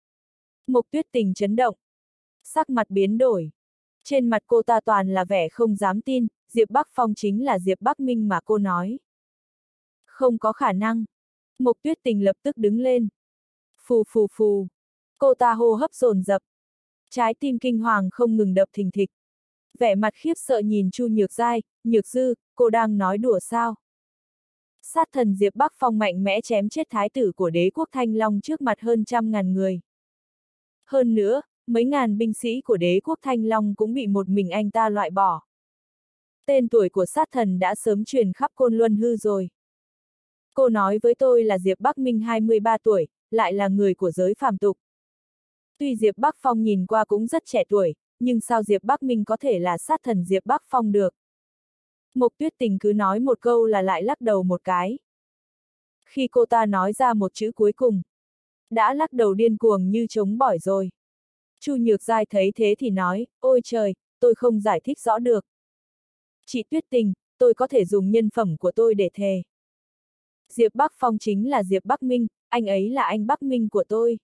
Mộc Tuyết Tình chấn động. Sắc mặt biến đổi. Trên mặt cô ta toàn là vẻ không dám tin, Diệp Bắc Phong chính là Diệp Bắc Minh mà cô nói. Không có khả năng. Mộc Tuyết Tình lập tức đứng lên. Phù phù phù. Cô ta hô hấp dồn dập. Trái tim kinh hoàng không ngừng đập thình thịch. Vẻ mặt khiếp sợ nhìn Chu Nhược Giai, Nhược Dư, cô đang nói đùa sao? Sát thần Diệp Bắc Phong mạnh mẽ chém chết thái tử của đế quốc Thanh Long trước mặt hơn 100.000 người. Hơn nữa, mấy ngàn binh sĩ của đế quốc Thanh Long cũng bị một mình anh ta loại bỏ. Tên tuổi của sát thần đã sớm truyền khắp Côn Luân Hư rồi. Cô nói với tôi là Diệp Bắc Minh 23 tuổi, lại là người của giới phàm tục. Tuy Diệp Bắc Phong nhìn qua cũng rất trẻ tuổi, nhưng sao Diệp Bắc Minh có thể là sát thần Diệp Bắc Phong được? Mộc Tuyết Tình cứ nói một câu là lại lắc đầu một cái. Khi cô ta nói ra một chữ cuối cùng, đã lắc đầu điên cuồng như trống bỏi rồi. Chu Nhược Giai thấy thế thì nói, ôi trời, tôi không giải thích rõ được. Chị Tuyết Tình, tôi có thể dùng nhân phẩm của tôi để thề. Diệp Bắc Phong chính là Diệp Bắc Minh, anh ấy là anh Bắc Minh của tôi.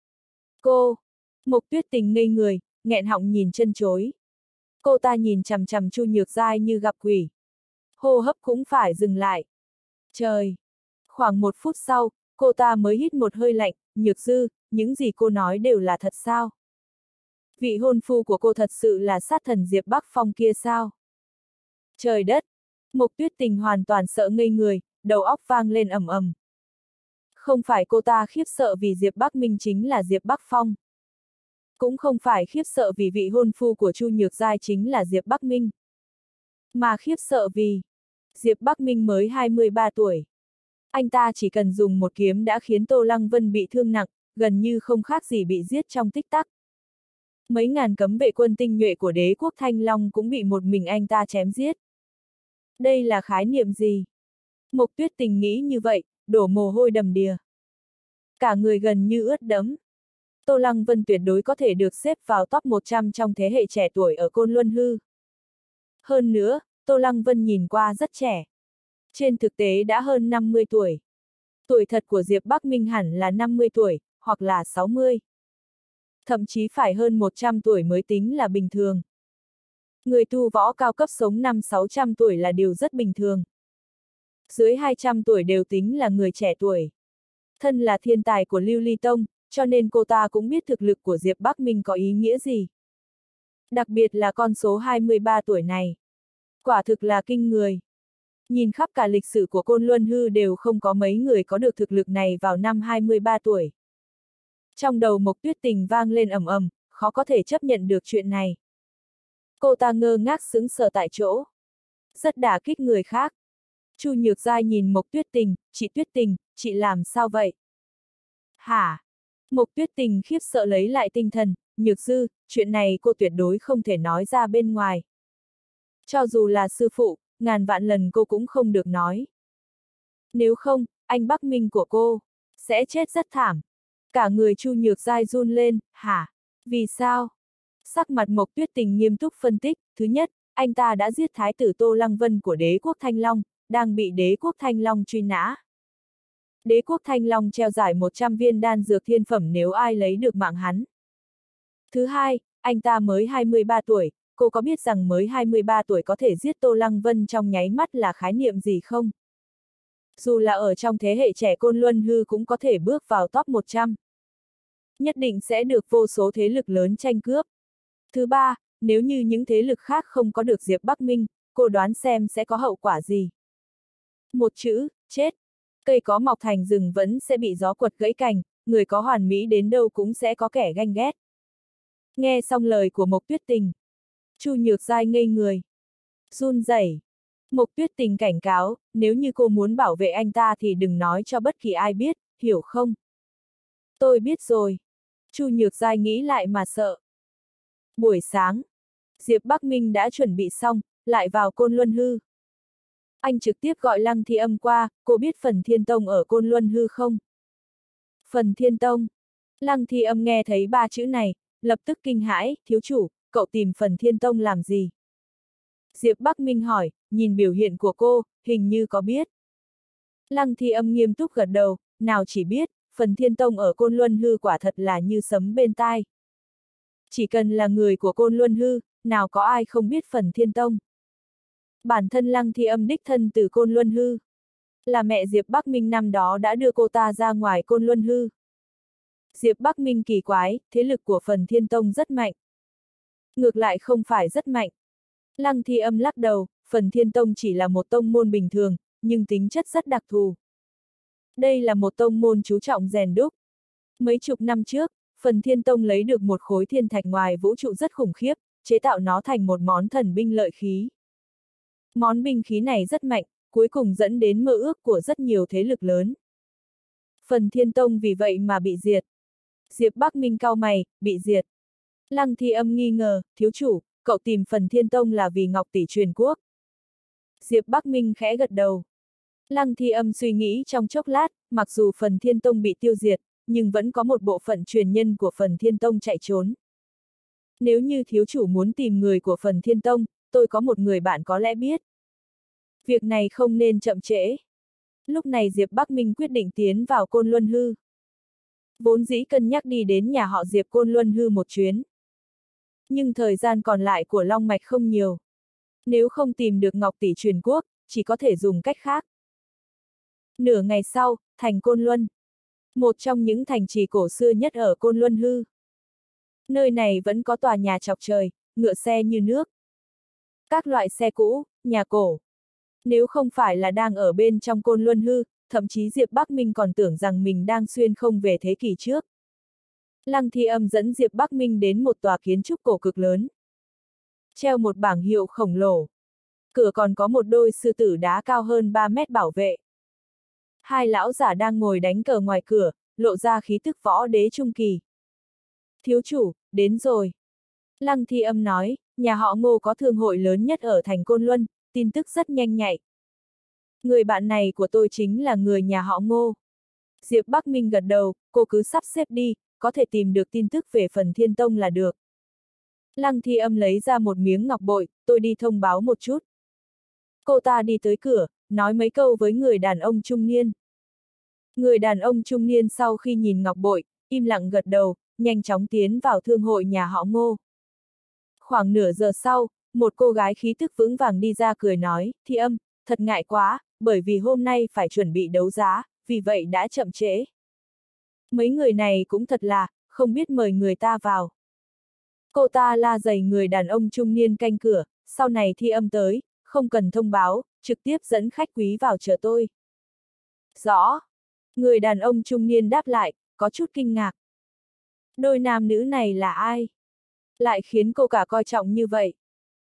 Cô! Mộc Tuyết Tình ngây người, nghẹn họng nhìn chân chối. Cô ta nhìn chằm chằm Chu Nhược Giai như gặp quỷ. Hô hấp cũng phải dừng lại. Trời! Khoảng 1 phút sau, cô ta mới hít một hơi lạnh, Nhược Dư, những gì cô nói đều là thật sao? Vị hôn phu của cô thật sự là sát thần Diệp Bắc Phong kia sao? Trời đất! Mộc Tuyết Tình hoàn toàn sợ ngây người, đầu óc vang lên ầm ầm. Không phải cô ta khiếp sợ vì Diệp Bắc Minh chính là Diệp Bắc Phong. Cũng không phải khiếp sợ vì vị hôn phu của Chu Nhược Giai chính là Diệp Bắc Minh. Mà khiếp sợ vì Diệp Bắc Minh mới 23 tuổi. Anh ta chỉ cần dùng một kiếm đã khiến Tô Lăng Vân bị thương nặng, gần như không khác gì bị giết trong tích tắc. Mấy ngàn cấm vệ quân tinh nhuệ của đế quốc Thanh Long cũng bị một mình anh ta chém giết. Đây là khái niệm gì? Mộc Tuyết Tình nghĩ như vậy, đổ mồ hôi đầm đìa. Cả người gần như ướt đẫm. Tô Lăng Vân tuyệt đối có thể được xếp vào top 100 trong thế hệ trẻ tuổi ở Côn Luân Hư. Hơn nữa, Tô Lăng Vân nhìn qua rất trẻ. Trên thực tế đã hơn 50 tuổi. Tuổi thật của Diệp Bắc Minh hẳn là 50 tuổi, hoặc là 60. Thậm chí phải hơn 100 tuổi mới tính là bình thường. Người tu võ cao cấp sống 500-600 tuổi là điều rất bình thường. Dưới 200 tuổi đều tính là người trẻ tuổi. Thân là thiên tài của Lưu Ly Tông, cho nên cô ta cũng biết thực lực của Diệp Bắc Minh có ý nghĩa gì. Đặc biệt là con số 23 tuổi này. Quả thực là kinh người. Nhìn khắp cả lịch sử của Côn Luân Hư đều không có mấy người có được thực lực này vào năm 23 tuổi. Trong đầu Mộc Tuyết Tình vang lên ầm ầm, khó có thể chấp nhận được chuyện này. Cô ta ngơ ngác sững sờ tại chỗ. Rất đả kích người khác. Chu Nhược Giai nhìn Mộc Tuyết Tình, Tuyết Tình, chị làm sao vậy? Hả? Mộc Tuyết Tình khiếp sợ lấy lại tinh thần, Nhược sư, chuyện này cô tuyệt đối không thể nói ra bên ngoài. Cho dù là sư phụ, ngàn vạn lần cô cũng không được nói. Nếu không, anh Bắc Minh của cô sẽ chết rất thảm. Cả người Chu Nhược Giai run lên, hả? Vì sao? Sắc mặt Mộc Tuyết Tình nghiêm túc phân tích, thứ nhất, anh ta đã giết thái tử Tô Lăng Vân của đế quốc Thanh Long, đang bị đế quốc Thanh Long truy nã. Đế quốc Thanh Long treo giải 100 viên đan dược thiên phẩm nếu ai lấy được mạng hắn. Thứ hai, anh ta mới 23 tuổi, cô có biết rằng mới 23 tuổi có thể giết Tô Lăng Vân trong nháy mắt là khái niệm gì không? Dù là ở trong thế hệ trẻ Côn Luân Hư cũng có thể bước vào top 100. Nhất định sẽ được vô số thế lực lớn tranh cướp. Thứ ba, nếu như những thế lực khác không có được Diệp Bắc Minh, cô đoán xem sẽ có hậu quả gì? Một chữ, chết. Cây có mọc thành rừng vẫn sẽ bị gió quật gãy cành, người có hoàn mỹ đến đâu cũng sẽ có kẻ ganh ghét. Nghe xong lời của Mộc Tuyết Tình, Chu Nhược Giai ngây người. Run rẩy. Mộc Tuyết Tình cảnh cáo, nếu như cô muốn bảo vệ anh ta thì đừng nói cho bất kỳ ai biết, hiểu không? Tôi biết rồi. Chu Nhược Giai nghĩ lại mà sợ. Buổi sáng, Diệp Bắc Minh đã chuẩn bị xong, lại vào Côn Luân Hư. Anh trực tiếp gọi Lăng Thi Âm qua, cô biết Phần Thiên Tông ở Côn Luân Hư không? Phần Thiên Tông. Lăng Thi Âm nghe thấy ba chữ này, lập tức kinh hãi, thiếu chủ, cậu tìm Phần Thiên Tông làm gì? Diệp Bắc Minh hỏi, nhìn biểu hiện của cô, hình như có biết. Lăng Thi Âm nghiêm túc gật đầu, nào chỉ biết, Phần Thiên Tông ở Côn Luân Hư quả thật là như sấm bên tai. Chỉ cần là người của Côn Luân Hư, nào có ai không biết Phần Thiên Tông. Bản thân Lăng Thi Âm đích thân từ Côn Luân Hư. Là mẹ Diệp Bắc Minh năm đó đã đưa cô ta ra ngoài Côn Luân Hư. Diệp Bắc Minh kỳ quái, thế lực của Phần Thiên Tông rất mạnh. Ngược lại không phải rất mạnh. Lăng Thi Âm lắc đầu, Phần Thiên Tông chỉ là một tông môn bình thường, nhưng tính chất rất đặc thù. Đây là một tông môn chú trọng rèn đúc. Mấy chục năm trước, Phần Thiên Tông lấy được một khối thiên thạch ngoài vũ trụ rất khủng khiếp, chế tạo nó thành một món thần binh lợi khí. Món binh khí này rất mạnh, cuối cùng dẫn đến mơ ước của rất nhiều thế lực lớn. Phần Thiên Tông vì vậy mà bị diệt. Diệp Bắc Minh cau mày, bị diệt. Lăng Thi Âm nghi ngờ, thiếu chủ, cậu tìm Phần Thiên Tông là vì Ngọc Tỷ truyền quốc. Diệp Bắc Minh khẽ gật đầu. Lăng Thi Âm suy nghĩ trong chốc lát, mặc dù Phần Thiên Tông bị tiêu diệt, nhưng vẫn có một bộ phận truyền nhân của Phần Thiên Tông chạy trốn. Nếu như thiếu chủ muốn tìm người của Phần Thiên Tông, tôi có một người bạn có lẽ biết. Việc này không nên chậm trễ. Lúc này Diệp Bắc Minh quyết định tiến vào Côn Luân Hư. Vốn dĩ cân nhắc đi đến nhà họ Diệp Côn Luân Hư một chuyến. Nhưng thời gian còn lại của Long Mạch không nhiều. Nếu không tìm được Ngọc Tỷ truyền quốc, chỉ có thể dùng cách khác. Nửa ngày sau, thành Côn Luân. Một trong những thành trì cổ xưa nhất ở Côn Luân Hư. Nơi này vẫn có tòa nhà chọc trời, ngựa xe như nước. Các loại xe cũ, nhà cổ. Nếu không phải là đang ở bên trong Côn Luân Hư, thậm chí Diệp Bắc Minh còn tưởng rằng mình đang xuyên không về thế kỷ trước. Lăng Thi Âm dẫn Diệp Bắc Minh đến một tòa kiến trúc cổ cực lớn. Treo một bảng hiệu khổng lồ. Cửa còn có một đôi sư tử đá cao hơn 3 mét bảo vệ. Hai lão giả đang ngồi đánh cờ ngoài cửa, lộ ra khí tức võ đế trung kỳ. Thiếu chủ, đến rồi. Lăng Thi Âm nói, nhà họ Ngô có thương hội lớn nhất ở thành Côn Luân, tin tức rất nhanh nhạy. Người bạn này của tôi chính là người nhà họ Ngô. Diệp Bắc Minh gật đầu, cô cứ sắp xếp đi, có thể tìm được tin tức về Phần Thiên Tông là được. Lăng Thi Âm lấy ra một miếng ngọc bội, tôi đi thông báo một chút. Cô ta đi tới cửa, nói mấy câu với người đàn ông trung niên. Người đàn ông trung niên sau khi nhìn ngọc bội, im lặng gật đầu, nhanh chóng tiến vào thương hội nhà họ Ngô. Khoảng nửa giờ sau, một cô gái khí tức vững vàng đi ra cười nói, Thi Âm, thật ngại quá, bởi vì hôm nay phải chuẩn bị đấu giá, vì vậy đã chậm trễ. Mấy người này cũng thật là, không biết mời người ta vào. Cô ta la dày người đàn ông trung niên canh cửa, sau này Thi Âm tới, không cần thông báo, trực tiếp dẫn khách quý vào chờ tôi. Rõ. Người đàn ông trung niên đáp lại, có chút kinh ngạc. Đôi nam nữ này là ai? Lại khiến cô cả coi trọng như vậy.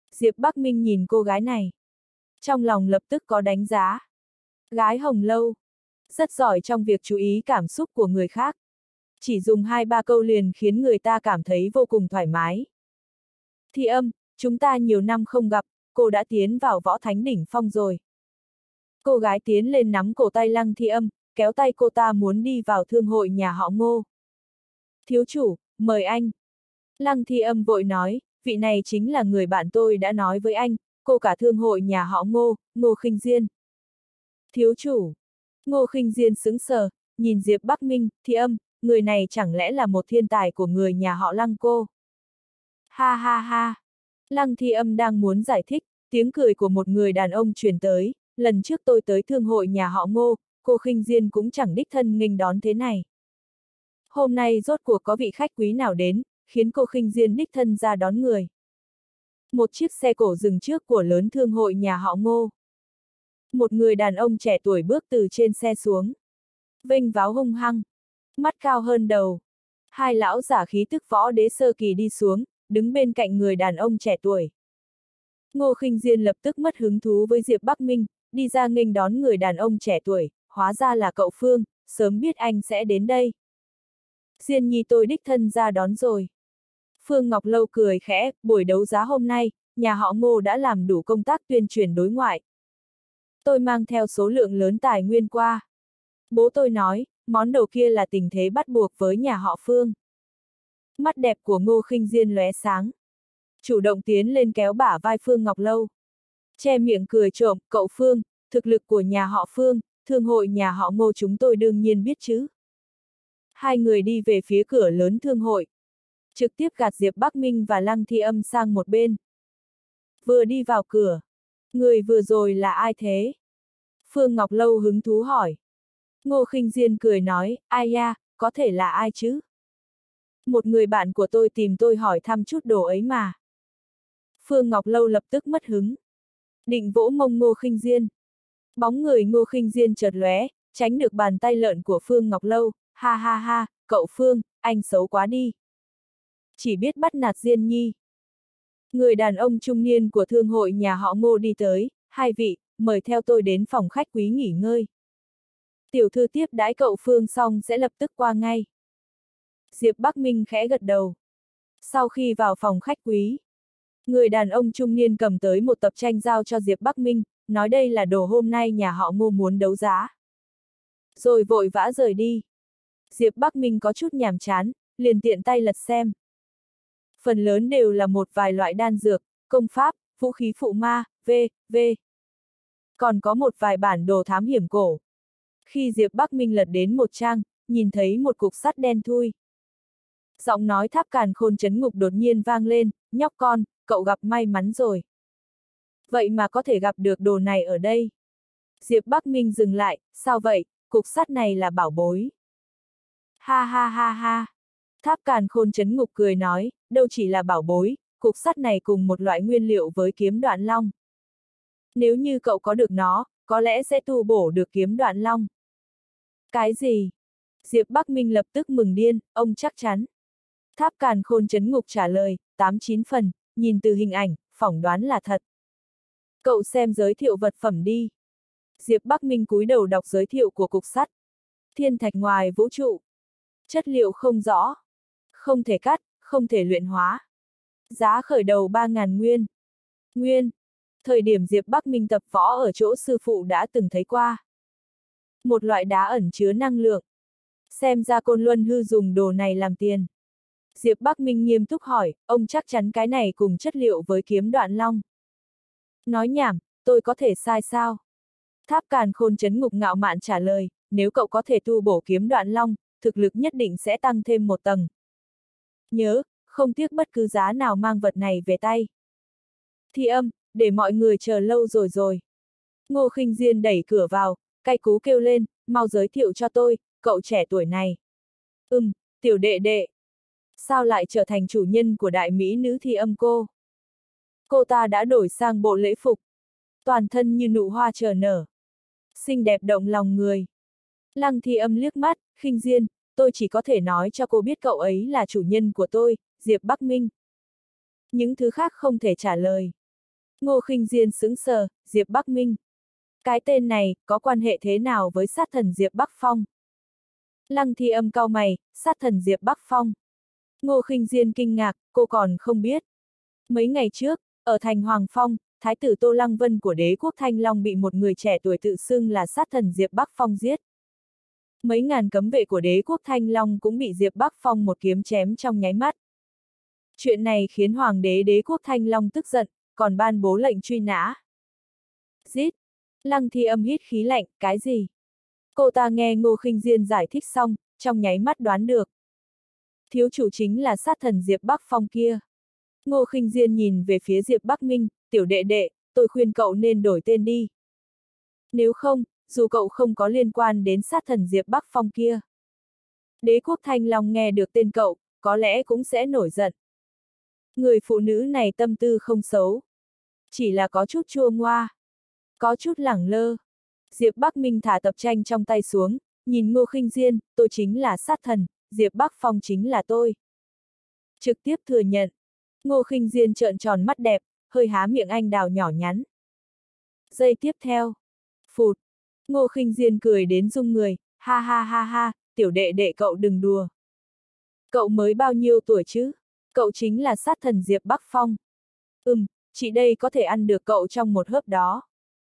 Diệp Bắc Minh nhìn cô gái này. Trong lòng lập tức có đánh giá. Gái Hồng Lâu. Rất giỏi trong việc chú ý cảm xúc của người khác. Chỉ dùng 2-3 câu liền khiến người ta cảm thấy vô cùng thoải mái. Thi Âm, chúng ta nhiều năm không gặp, cô đã tiến vào võ thánh đỉnh phong rồi. Cô gái tiến lên nắm cổ tay Lăng Thi Âm, kéo tay cô ta muốn đi vào thương hội nhà họ Ngô. Thiếu chủ, mời anh. Lăng Thi Âm vội nói, vị này chính là người bạn tôi đã nói với anh, cô cả thương hội nhà họ Ngô, Ngô Khinh Diên. Thiếu chủ. Ngô Khinh Diên sững sờ, nhìn Diệp Bắc Minh, Thi Âm, người này chẳng lẽ là một thiên tài của người nhà họ Lăng cô? Ha ha ha. Lăng Thi Âm đang muốn giải thích, tiếng cười của một người đàn ông truyền tới, lần trước tôi tới thương hội nhà họ Ngô, cô Khinh Diên cũng chẳng đích thân nghênh đón thế này. Hôm nay rốt cuộc có vị khách quý nào đến, khiến cô Khinh Diên đích thân ra đón người. Một chiếc xe cổ dừng trước của lớn thương hội nhà họ Ngô. Một người đàn ông trẻ tuổi bước từ trên xe xuống. Vênh váo hung hăng, mắt cao hơn đầu. Hai lão giả khí tức võ đế sơ kỳ đi xuống, đứng bên cạnh người đàn ông trẻ tuổi. Ngô Khinh Diên lập tức mất hứng thú với Diệp Bắc Minh, đi ra nghênh đón người đàn ông trẻ tuổi, hóa ra là cậu Phương, sớm biết anh sẽ đến đây. Diên nhi tôi đích thân ra đón rồi. Phương Ngọc Lâu cười khẽ, buổi đấu giá hôm nay, nhà họ Ngô đã làm đủ công tác tuyên truyền đối ngoại. Tôi mang theo số lượng lớn tài nguyên qua. Bố tôi nói, món đồ kia là tình thế bắt buộc với nhà họ Phương. Mắt đẹp của Ngô Khinh Diên lóe sáng. Chủ động tiến lên kéo bả vai Phương Ngọc Lâu. Che miệng cười trộm, cậu Phương, thực lực của nhà họ Phương, thương hội nhà họ Ngô chúng tôi đương nhiên biết chứ. Hai người đi về phía cửa lớn thương hội. Trực tiếp gạt Diệp Bắc Minh và Lăng Thi Âm sang một bên. Vừa đi vào cửa. Người vừa rồi là ai thế? Phương Ngọc Lâu hứng thú hỏi. Ngô Khinh Diên cười nói, ai ya, có thể là ai chứ? Một người bạn của tôi tìm tôi hỏi thăm chút đồ ấy mà. Phương Ngọc Lâu lập tức mất hứng. Định vỗ mông Ngô Khinh Diên. Bóng người Ngô Khinh Diên chợt lóe, tránh được bàn tay lợn của Phương Ngọc Lâu, ha ha ha, cậu Phương, anh xấu quá đi. Chỉ biết bắt nạt Diên nhi. Người đàn ông trung niên của thương hội nhà họ Ngô đi tới, hai vị, mời theo tôi đến phòng khách quý nghỉ ngơi. Tiểu thư tiếp đãi cậu Phương xong sẽ lập tức qua ngay. Diệp Bắc Minh khẽ gật đầu. Sau khi vào phòng khách quý, người đàn ông trung niên cầm tới một tập tranh giao cho Diệp Bắc Minh, nói đây là đồ hôm nay nhà họ Ngô muốn đấu giá. Rồi vội vã rời đi. Diệp Bắc Minh có chút nhàm chán, liền tiện tay lật xem. Phần lớn đều là một vài loại đan dược, công pháp, vũ khí phụ ma, v.v. Còn có một vài bản đồ thám hiểm cổ. Khi Diệp Bắc Minh lật đến một trang, nhìn thấy một cục sắt đen thui. Giọng nói Tháp Càn Khôn Trấn Ngục đột nhiên vang lên, nhóc con, cậu gặp may mắn rồi. Vậy mà có thể gặp được đồ này ở đây. Diệp Bắc Minh dừng lại, sao vậy, cục sắt này là bảo bối. Ha ha ha ha. Tháp Càn Khôn Trấn Ngục cười nói, đâu chỉ là bảo bối, cục sắt này cùng một loại nguyên liệu với kiếm Đoạn Long. Nếu như cậu có được nó, có lẽ sẽ tu bổ được kiếm Đoạn Long. Cái gì? Diệp Bắc Minh lập tức mừng điên, ông chắc chắn. Tháp Càn Khôn Trấn Ngục trả lời, 8-9 phần, nhìn từ hình ảnh, phỏng đoán là thật. Cậu xem giới thiệu vật phẩm đi. Diệp Bắc Minh cúi đầu đọc giới thiệu của cục sắt. Thiên thạch ngoài vũ trụ. Chất liệu không rõ. Không thể cắt, không thể luyện hóa. Giá khởi đầu 3.000 nguyên. Nguyên. Thời điểm Diệp Bắc Minh tập võ ở chỗ sư phụ đã từng thấy qua. Một loại đá ẩn chứa năng lượng. Xem ra Côn Luân Hư dùng đồ này làm tiền. Diệp Bắc Minh nghiêm túc hỏi, ông chắc chắn cái này cùng chất liệu với kiếm Đoạn Long. Nói nhảm, tôi có thể sai sao? Tháp Càn Khôn Trấn Ngục ngạo mạn trả lời, nếu cậu có thể tu bổ kiếm Đoạn Long, thực lực nhất định sẽ tăng thêm một tầng. Nhớ, không tiếc bất cứ giá nào mang vật này về tay. Thi Âm, để mọi người chờ lâu rồi. Ngô Khinh Diên đẩy cửa vào, cay cú kêu lên, mau giới thiệu cho tôi, cậu trẻ tuổi này. Tiểu đệ đệ. Sao lại trở thành chủ nhân của đại mỹ nữ Thi Âm cô? Cô ta đã đổi sang bộ lễ phục. Toàn thân như nụ hoa chở nở. Xinh đẹp động lòng người. Lăng Thi Âm liếc mắt, Khinh Diên, tôi chỉ có thể nói cho cô biết cậu ấy là chủ nhân của tôi, Diệp Bắc Minh. Những thứ khác không thể trả lời. Ngô Khinh Diên sững sờ, Diệp Bắc Minh. Cái tên này, có quan hệ thế nào với sát thần Diệp Bắc Phong? Lăng Thi Âm cau mày, sát thần Diệp Bắc Phong. Ngô Khinh Diên kinh ngạc, cô còn không biết. Mấy ngày trước, ở thành Hoàng Phong, Thái tử Tô Lăng Vân của đế quốc Thanh Long bị một người trẻ tuổi tự xưng là sát thần Diệp Bắc Phong giết. Mấy ngàn cấm vệ của đế quốc Thanh Long cũng bị Diệp Bắc Phong một kiếm chém trong nháy mắt. Chuyện này khiến Hoàng đế đế quốc Thanh Long tức giận, còn ban bố lệnh truy nã. Giết! Lăng Thi Âm hít khí lạnh, cái gì? Cô ta nghe Ngô Khinh Diên giải thích xong, trong nháy mắt đoán được. Thiếu chủ chính là sát thần Diệp Bắc Phong kia. Ngô Khinh Diên nhìn về phía Diệp Bắc Minh, tiểu đệ đệ, tôi khuyên cậu nên đổi tên đi. Nếu không, dù cậu không có liên quan đến sát thần Diệp Bắc Phong kia. Đế quốc Thanh Long nghe được tên cậu, có lẽ cũng sẽ nổi giận. Người phụ nữ này tâm tư không xấu. Chỉ là có chút chua ngoa. Có chút lẳng lơ. Diệp Bắc Minh thả tập tranh trong tay xuống, nhìn Ngô Khinh Diên, tôi chính là sát thần, Diệp Bắc Phong chính là tôi. Trực tiếp thừa nhận. Ngô Khinh Diên trợn tròn mắt đẹp, hơi há miệng anh đào nhỏ nhắn. Giây tiếp theo. Phụt. Ngô Khinh Diên cười đến rung người, ha ha ha ha, tiểu đệ đệ cậu đừng đùa. Cậu mới bao nhiêu tuổi chứ? Cậu chính là sát thần Diệp Bắc Phong. Chị đây có thể ăn được cậu trong một hớp đó.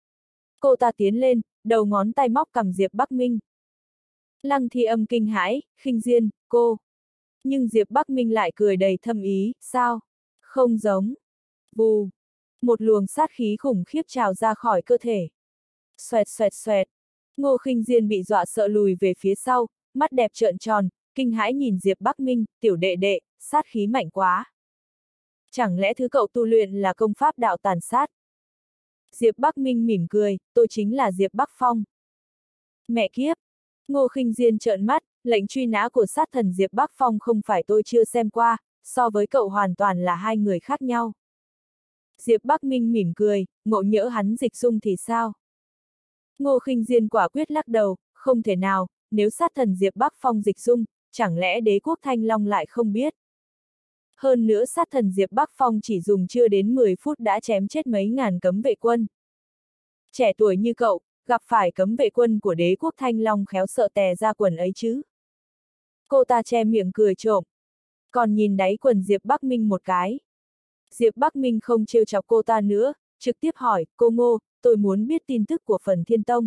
Cô ta tiến lên, đầu ngón tay móc cằm Diệp Bắc Minh. Lăng Thi Âm kinh hãi, Khinh Diên, cô. Nhưng Diệp Bắc Minh lại cười đầy thâm ý, sao? Không giống. Vù. Một luồng sát khí khủng khiếp trào ra khỏi cơ thể. Xoẹt xoẹt xoẹt. Ngô Khinh Diên bị dọa sợ lùi về phía sau, mắt đẹp trợn tròn, kinh hãi nhìn Diệp Bắc Minh, tiểu đệ đệ, sát khí mạnh quá. Chẳng lẽ thứ cậu tu luyện là công pháp đạo tàn sát? Diệp Bắc Minh mỉm cười, tôi chính là Diệp Bắc Phong. Mẹ kiếp! Ngô Khinh Diên trợn mắt, lệnh truy nã của sát thần Diệp Bắc Phong không phải tôi chưa xem qua, so với cậu hoàn toàn là hai người khác nhau. Diệp Bắc Minh mỉm cười, ngộ nhỡ hắn dịch dung thì sao? Ngô Khinh Diên quả quyết lắc đầu, không thể nào, nếu sát thần Diệp Bắc Phong dịch dung, chẳng lẽ đế quốc Thanh Long lại không biết? Hơn nữa sát thần Diệp Bắc Phong chỉ dùng chưa đến 10 phút đã chém chết mấy ngàn cấm vệ quân. Trẻ tuổi như cậu, gặp phải cấm vệ quân của đế quốc Thanh Long khéo sợ tè ra quần ấy chứ. Cô ta che miệng cười trộm. Còn nhìn đáy quần Diệp Bắc Minh một cái. Diệp Bắc Minh không trêu chọc cô ta nữa, trực tiếp hỏi, cô Ngô, tôi muốn biết tin tức của Phần Thiên Tông.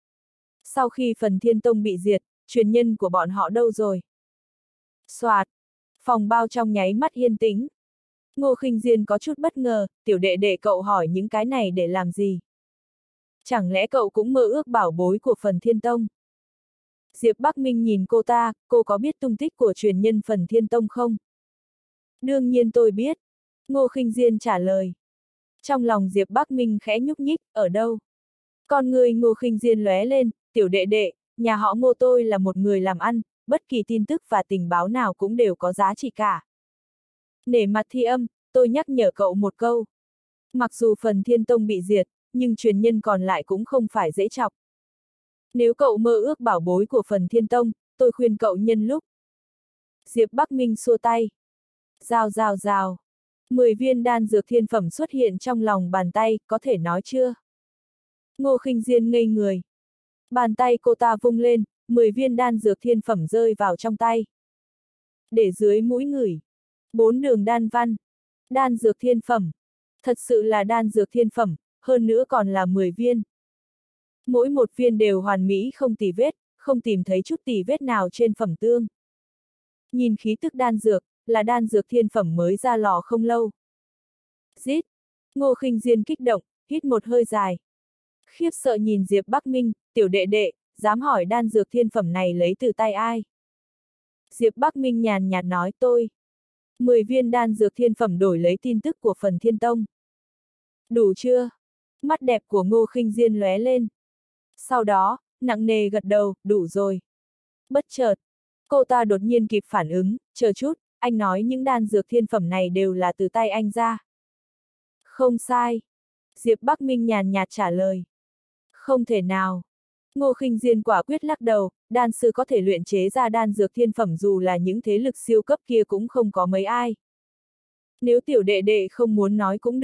Sau khi Phần Thiên Tông bị diệt, truyền nhân của bọn họ đâu rồi? Soạt. Phòng bao trong nháy mắt yên tĩnh. Ngô Khinh Diên có chút bất ngờ, tiểu đệ đệ cậu hỏi những cái này để làm gì? Chẳng lẽ cậu cũng mơ ước bảo bối của Phần Thiên Tông? Diệp Bắc Minh nhìn cô ta, cô có biết tung tích của truyền nhân Phần Thiên Tông không? Đương nhiên tôi biết. Ngô Khinh Diên trả lời. Trong lòng Diệp Bắc Minh khẽ nhúc nhích, ở đâu? Con người Ngô Khinh Diên lóe lên, tiểu đệ đệ, nhà họ Ngô tôi là một người làm ăn, bất kỳ tin tức và tình báo nào cũng đều có giá trị cả. Nể mặt Thi Âm, tôi nhắc nhở cậu một câu. Mặc dù Phần Thiên Tông bị diệt, nhưng truyền nhân còn lại cũng không phải dễ chọc. Nếu cậu mơ ước bảo bối của Phần Thiên Tông, tôi khuyên cậu nhân lúc. Diệp Bắc Minh xua tay. Rào rào rào. 10 viên đan dược thiên phẩm xuất hiện trong lòng bàn tay, có thể nói chưa? Ngô Khinh Diên ngây người. Bàn tay cô ta vung lên, 10 viên đan dược thiên phẩm rơi vào trong tay. Để dưới mũi ngửi. 4 đường đan văn. Đan dược thiên phẩm. Thật sự là đan dược thiên phẩm, hơn nữa còn là 10 viên. Mỗi một viên đều hoàn mỹ không tì vết, không tìm thấy chút tì vết nào trên phẩm tương. Nhìn khí tức đan dược, là đan dược thiên phẩm mới ra lò không lâu. Rít! Ngô Khinh Diên kích động, hít một hơi dài. Khiếp sợ nhìn Diệp Bắc Minh, tiểu đệ đệ, dám hỏi đan dược thiên phẩm này lấy từ tay ai? Diệp Bắc Minh nhàn nhạt nói tôi. 10 viên đan dược thiên phẩm đổi lấy tin tức của Phần Thiên Tông. Đủ chưa? Mắt đẹp của Ngô Khinh Diên lóe lên. Sau đó, nặng nề gật đầu, đủ rồi. Bất chợt, cô ta đột nhiên kịp phản ứng, chờ chút, anh nói những đan dược thiên phẩm này đều là từ tay anh ra. Không sai. Diệp Bắc Minh nhàn nhạt trả lời. Không thể nào. Ngô Khinh Diên quả quyết lắc đầu, đan sư có thể luyện chế ra đan dược thiên phẩm dù là những thế lực siêu cấp kia cũng không có mấy ai. Nếu tiểu đệ đệ không muốn nói cũng được,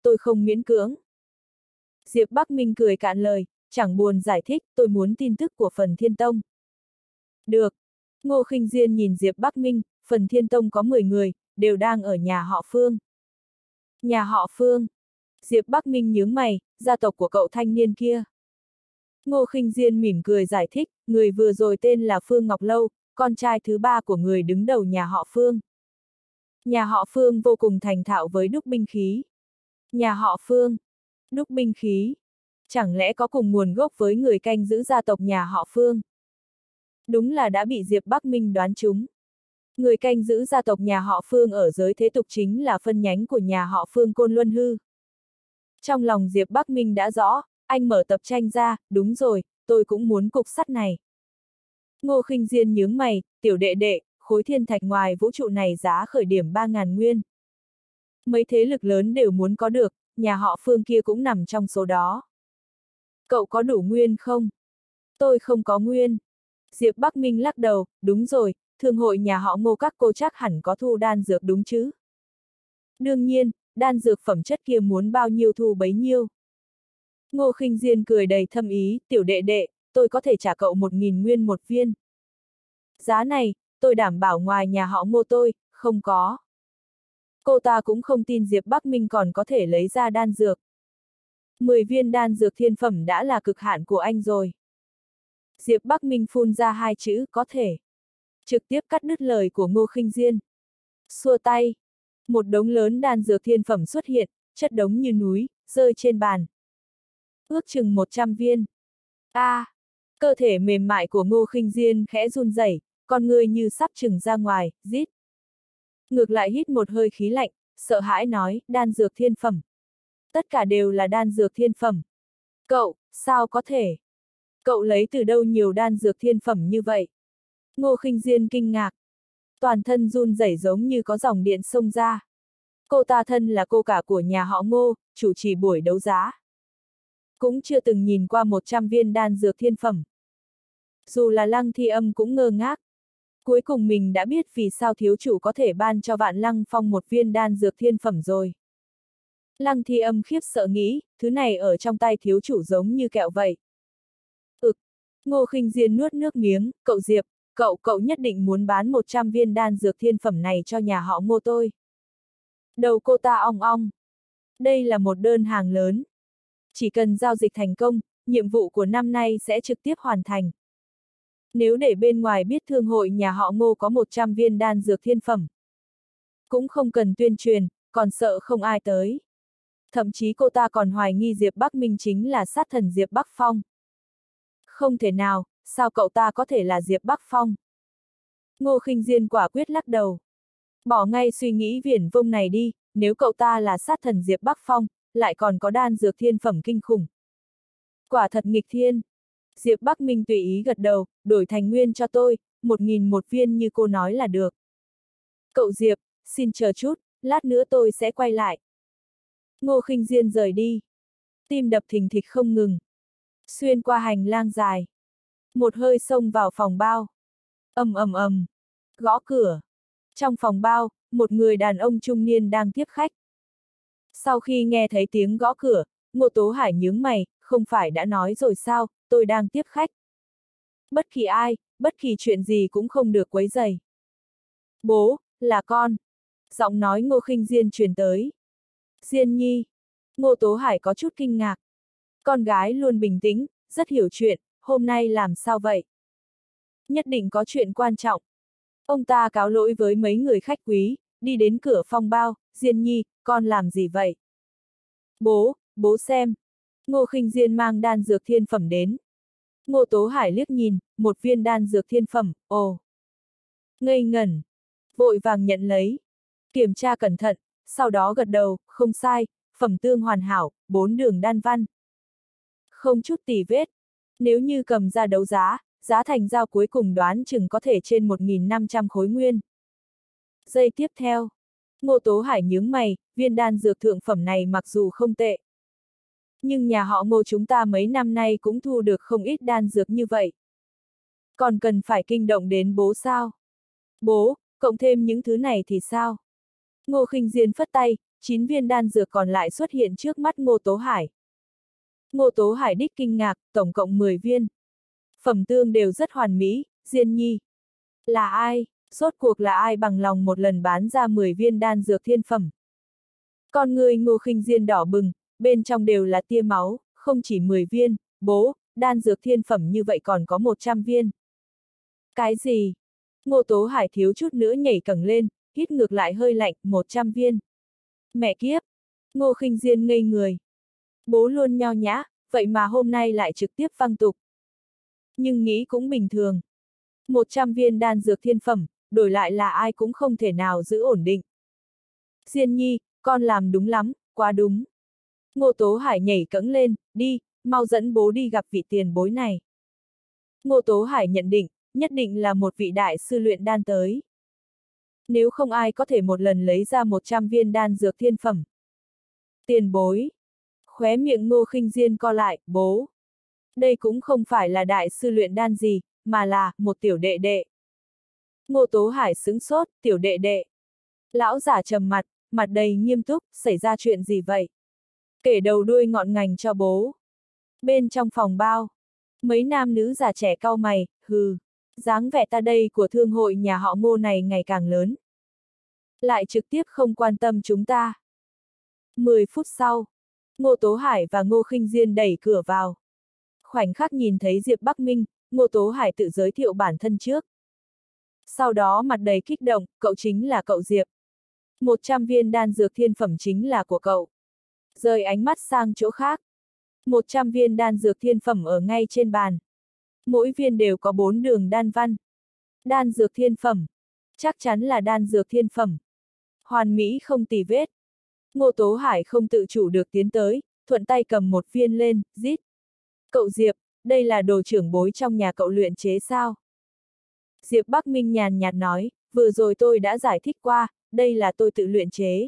tôi không miễn cưỡng. Diệp Bắc Minh cười cạn lời, chẳng buồn giải thích, tôi muốn tin tức của Phần Thiên Tông. Được. Ngô Khinh Diên nhìn Diệp Bắc Minh, Phần Thiên Tông có 10 người, đều đang ở nhà họ Phương. Nhà họ Phương. Diệp Bắc Minh nhướng mày, gia tộc của cậu thanh niên kia. Ngô Khinh Diên mỉm cười giải thích, người vừa rồi tên là Phương Ngọc Lâu, con trai thứ 3 của người đứng đầu nhà họ Phương. Nhà họ Phương vô cùng thành thạo với đúc binh khí. Nhà họ Phương. Đúc binh khí. Chẳng lẽ có cùng nguồn gốc với người canh giữ gia tộc nhà họ Phương? Đúng là đã bị Diệp Bắc Minh đoán trúng. Người canh giữ gia tộc nhà họ Phương ở giới thế tục chính là phân nhánh của nhà họ Phương Côn Luân Hư. Trong lòng Diệp Bắc Minh đã rõ, anh mở tập tranh ra, đúng rồi, tôi cũng muốn cục sắt này. Ngô Khinh Diên nhướng mày, tiểu đệ đệ, khối thiên thạch ngoài vũ trụ này giá khởi điểm 3.000 nguyên. Mấy thế lực lớn đều muốn có được, nhà họ Phương kia cũng nằm trong số đó. Cậu có đủ nguyên không? Tôi không có nguyên. Diệp Bắc Minh lắc đầu, đúng rồi, thương hội nhà họ Ngô các cô chắc hẳn có thu đan dược đúng chứ? Đương nhiên, đan dược phẩm chất kia muốn bao nhiêu thu bấy nhiêu. Ngô Khinh Diên cười đầy thâm ý, tiểu đệ đệ, tôi có thể trả cậu 1.000 nguyên một viên. Giá này, tôi đảm bảo ngoài nhà họ Ngô tôi, không có. Cô ta cũng không tin Diệp Bắc Minh còn có thể lấy ra đan dược. 10 viên đan dược thiên phẩm đã là cực hạn của anh rồi. Diệp Bắc Minh phun ra 2 chữ, có thể. Trực tiếp cắt đứt lời của Ngô Khinh Diên. Xua tay. Một đống lớn đan dược thiên phẩm xuất hiện, chất đống như núi, rơi trên bàn. Ước chừng 100 viên. Cơ thể mềm mại của Ngô Khinh Diên khẽ run rẩy, con người như sắp trừng ra ngoài, rít. Ngược lại hít một hơi khí lạnh, sợ hãi nói, đan dược thiên phẩm. Tất cả đều là đan dược thiên phẩm. Cậu, sao có thể? Cậu lấy từ đâu nhiều đan dược thiên phẩm như vậy? Ngô Khinh Diên kinh ngạc. Toàn thân run rẩy giống như có dòng điện xông ra. Cô ta thân là cô cả của nhà họ Ngô, chủ trì buổi đấu giá. Cũng chưa từng nhìn qua 100 viên đan dược thiên phẩm. Dù là Lăng Thi Âm cũng ngơ ngác. Cuối cùng mình đã biết vì sao thiếu chủ có thể ban cho Vạn Lăng Phong một viên đan dược thiên phẩm rồi. Lăng Thi Âm khiếp sợ nghĩ, thứ này ở trong tay thiếu chủ giống như kẹo vậy. Ngô Khinh Diên nuốt nước miếng, cậu Diệp, cậu nhất định muốn bán 100 viên đan dược thiên phẩm này cho nhà họ Ngô tôi. Đầu cô ta ong ong. Đây là một đơn hàng lớn. Chỉ cần giao dịch thành công, nhiệm vụ của năm nay sẽ trực tiếp hoàn thành. Nếu để bên ngoài biết thương hội nhà họ Ngô có 100 viên đan dược thiên phẩm. Cũng không cần tuyên truyền, còn sợ không ai tới. Thậm chí cô ta còn hoài nghi Diệp Bắc Minh chính là sát thần Diệp Bắc Phong. Không thể nào, sao cậu ta có thể là Diệp Bắc Phong? Ngô Khinh Diên quả quyết lắc đầu. Bỏ ngay suy nghĩ viển vông này đi, nếu cậu ta là sát thần Diệp Bắc Phong, lại còn có đan dược thiên phẩm kinh khủng. Quả thật nghịch thiên. Diệp Bắc Minh tùy ý gật đầu, đổi thành nguyên cho tôi, 1.000 một viên như cô nói là được. Cậu Diệp, xin chờ chút, lát nữa tôi sẽ quay lại. Ngô Khinh Diên rời đi. Tim đập thình thịch không ngừng. Xuyên qua hành lang dài. Một hơi xông vào phòng bao. Ầm ầm ầm. Gõ cửa. Trong phòng bao, một người đàn ông trung niên đang tiếp khách. Sau khi nghe thấy tiếng gõ cửa, Ngô Tố Hải nhướng mày, không phải đã nói rồi sao, tôi đang tiếp khách. Bất kỳ ai, bất kỳ chuyện gì cũng không được quấy rầy. Bố, là con. Giọng nói Ngô Khinh Diên truyền tới. Diên Nhi. Ngô Tố Hải có chút kinh ngạc. Con gái luôn bình tĩnh, rất hiểu chuyện, hôm nay làm sao vậy? Nhất định có chuyện quan trọng. Ông ta cáo lỗi với mấy người khách quý, đi đến cửa phòng bao, Diên Nhi, con làm gì vậy? Bố xem. Ngô Khinh Diên mang đan dược thiên phẩm đến. Ngô Tố Hải liếc nhìn, một viên đan dược thiên phẩm, ồ. Ngây ngẩn. Vội vàng nhận lấy. Kiểm tra cẩn thận, sau đó gật đầu, không sai, phẩm tương hoàn hảo, 4 đường đan văn. Không chút tì vết. Nếu như cầm ra đấu giá, giá thành giao cuối cùng đoán chừng có thể trên 1.500 khối nguyên. Giây tiếp theo. Ngô Tố Hải nhướng mày, viên đan dược thượng phẩm này mặc dù không tệ. Nhưng nhà họ Ngô chúng ta mấy năm nay cũng thu được không ít đan dược như vậy. Còn cần phải kinh động đến bố sao? Bố, cộng thêm những thứ này thì sao? Ngô Khinh Diên phất tay, 9 viên đan dược còn lại xuất hiện trước mắt Ngô Tố Hải. Ngô Tố Hải đích kinh ngạc, tổng cộng 10 viên. Phẩm tương đều rất hoàn mỹ, Diên Nhi. Là ai? Rốt cuộc là ai bằng lòng một lần bán ra 10 viên đan dược thiên phẩm? Con người Ngô Khinh Diên đỏ bừng, bên trong đều là tia máu, không chỉ 10 viên, bố, đan dược thiên phẩm như vậy còn có 100 viên. Cái gì? Ngô Tố Hải thiếu chút nữa nhảy cẳng lên, hít ngược lại hơi lạnh, 100 viên. Mẹ kiếp! Ngô Khinh Diên ngây người. Bố luôn nho nhã, vậy mà hôm nay lại trực tiếp văng tục. Nhưng nghĩ cũng bình thường. 100 viên đan dược thiên phẩm, đổi lại là ai cũng không thể nào giữ ổn định. Diên Nhi, con làm đúng lắm, quá đúng. Ngô Tố Hải nhảy cẫng lên, đi, mau dẫn bố đi gặp vị tiền bối này. Ngô Tố Hải nhận định, nhất định là một vị đại sư luyện đan tới. Nếu không ai có thể một lần lấy ra 100 viên đan dược thiên phẩm. Tiền bối. Khóe miệng Ngô Khinh Diên co lại, bố. Đây cũng không phải là đại sư luyện đan gì, mà là một tiểu đệ đệ. Ngô Tố Hải sững sốt, tiểu đệ đệ. Lão giả trầm mặt, mặt đầy nghiêm túc, xảy ra chuyện gì vậy? Kể đầu đuôi ngọn ngành cho bố. Bên trong phòng bao, mấy nam nữ già trẻ cau mày, hừ, dáng vẻ ta đây của thương hội nhà họ Ngô này ngày càng lớn. Lại trực tiếp không quan tâm chúng ta. 10 phút sau, Ngô Tố Hải và Ngô Khinh Diên đẩy cửa vào. Khoảnh khắc nhìn thấy Diệp Bắc Minh, Ngô Tố Hải tự giới thiệu bản thân trước. Sau đó mặt đầy kích động, cậu chính là cậu Diệp. 100 viên đan dược thiên phẩm chính là của cậu. Rời ánh mắt sang chỗ khác. 100 viên đan dược thiên phẩm ở ngay trên bàn. Mỗi viên đều có 4 đường đan văn. Đan dược thiên phẩm. Chắc chắn là đan dược thiên phẩm. Hoàn mỹ không tì vết. Ngô Tố Hải không tự chủ được tiến tới, thuận tay cầm một viên lên, rít. Cậu Diệp, đây là đồ trưởng bối trong nhà cậu luyện chế sao? Diệp Bắc Minh nhàn nhạt nói, vừa rồi tôi đã giải thích qua, đây là tôi tự luyện chế.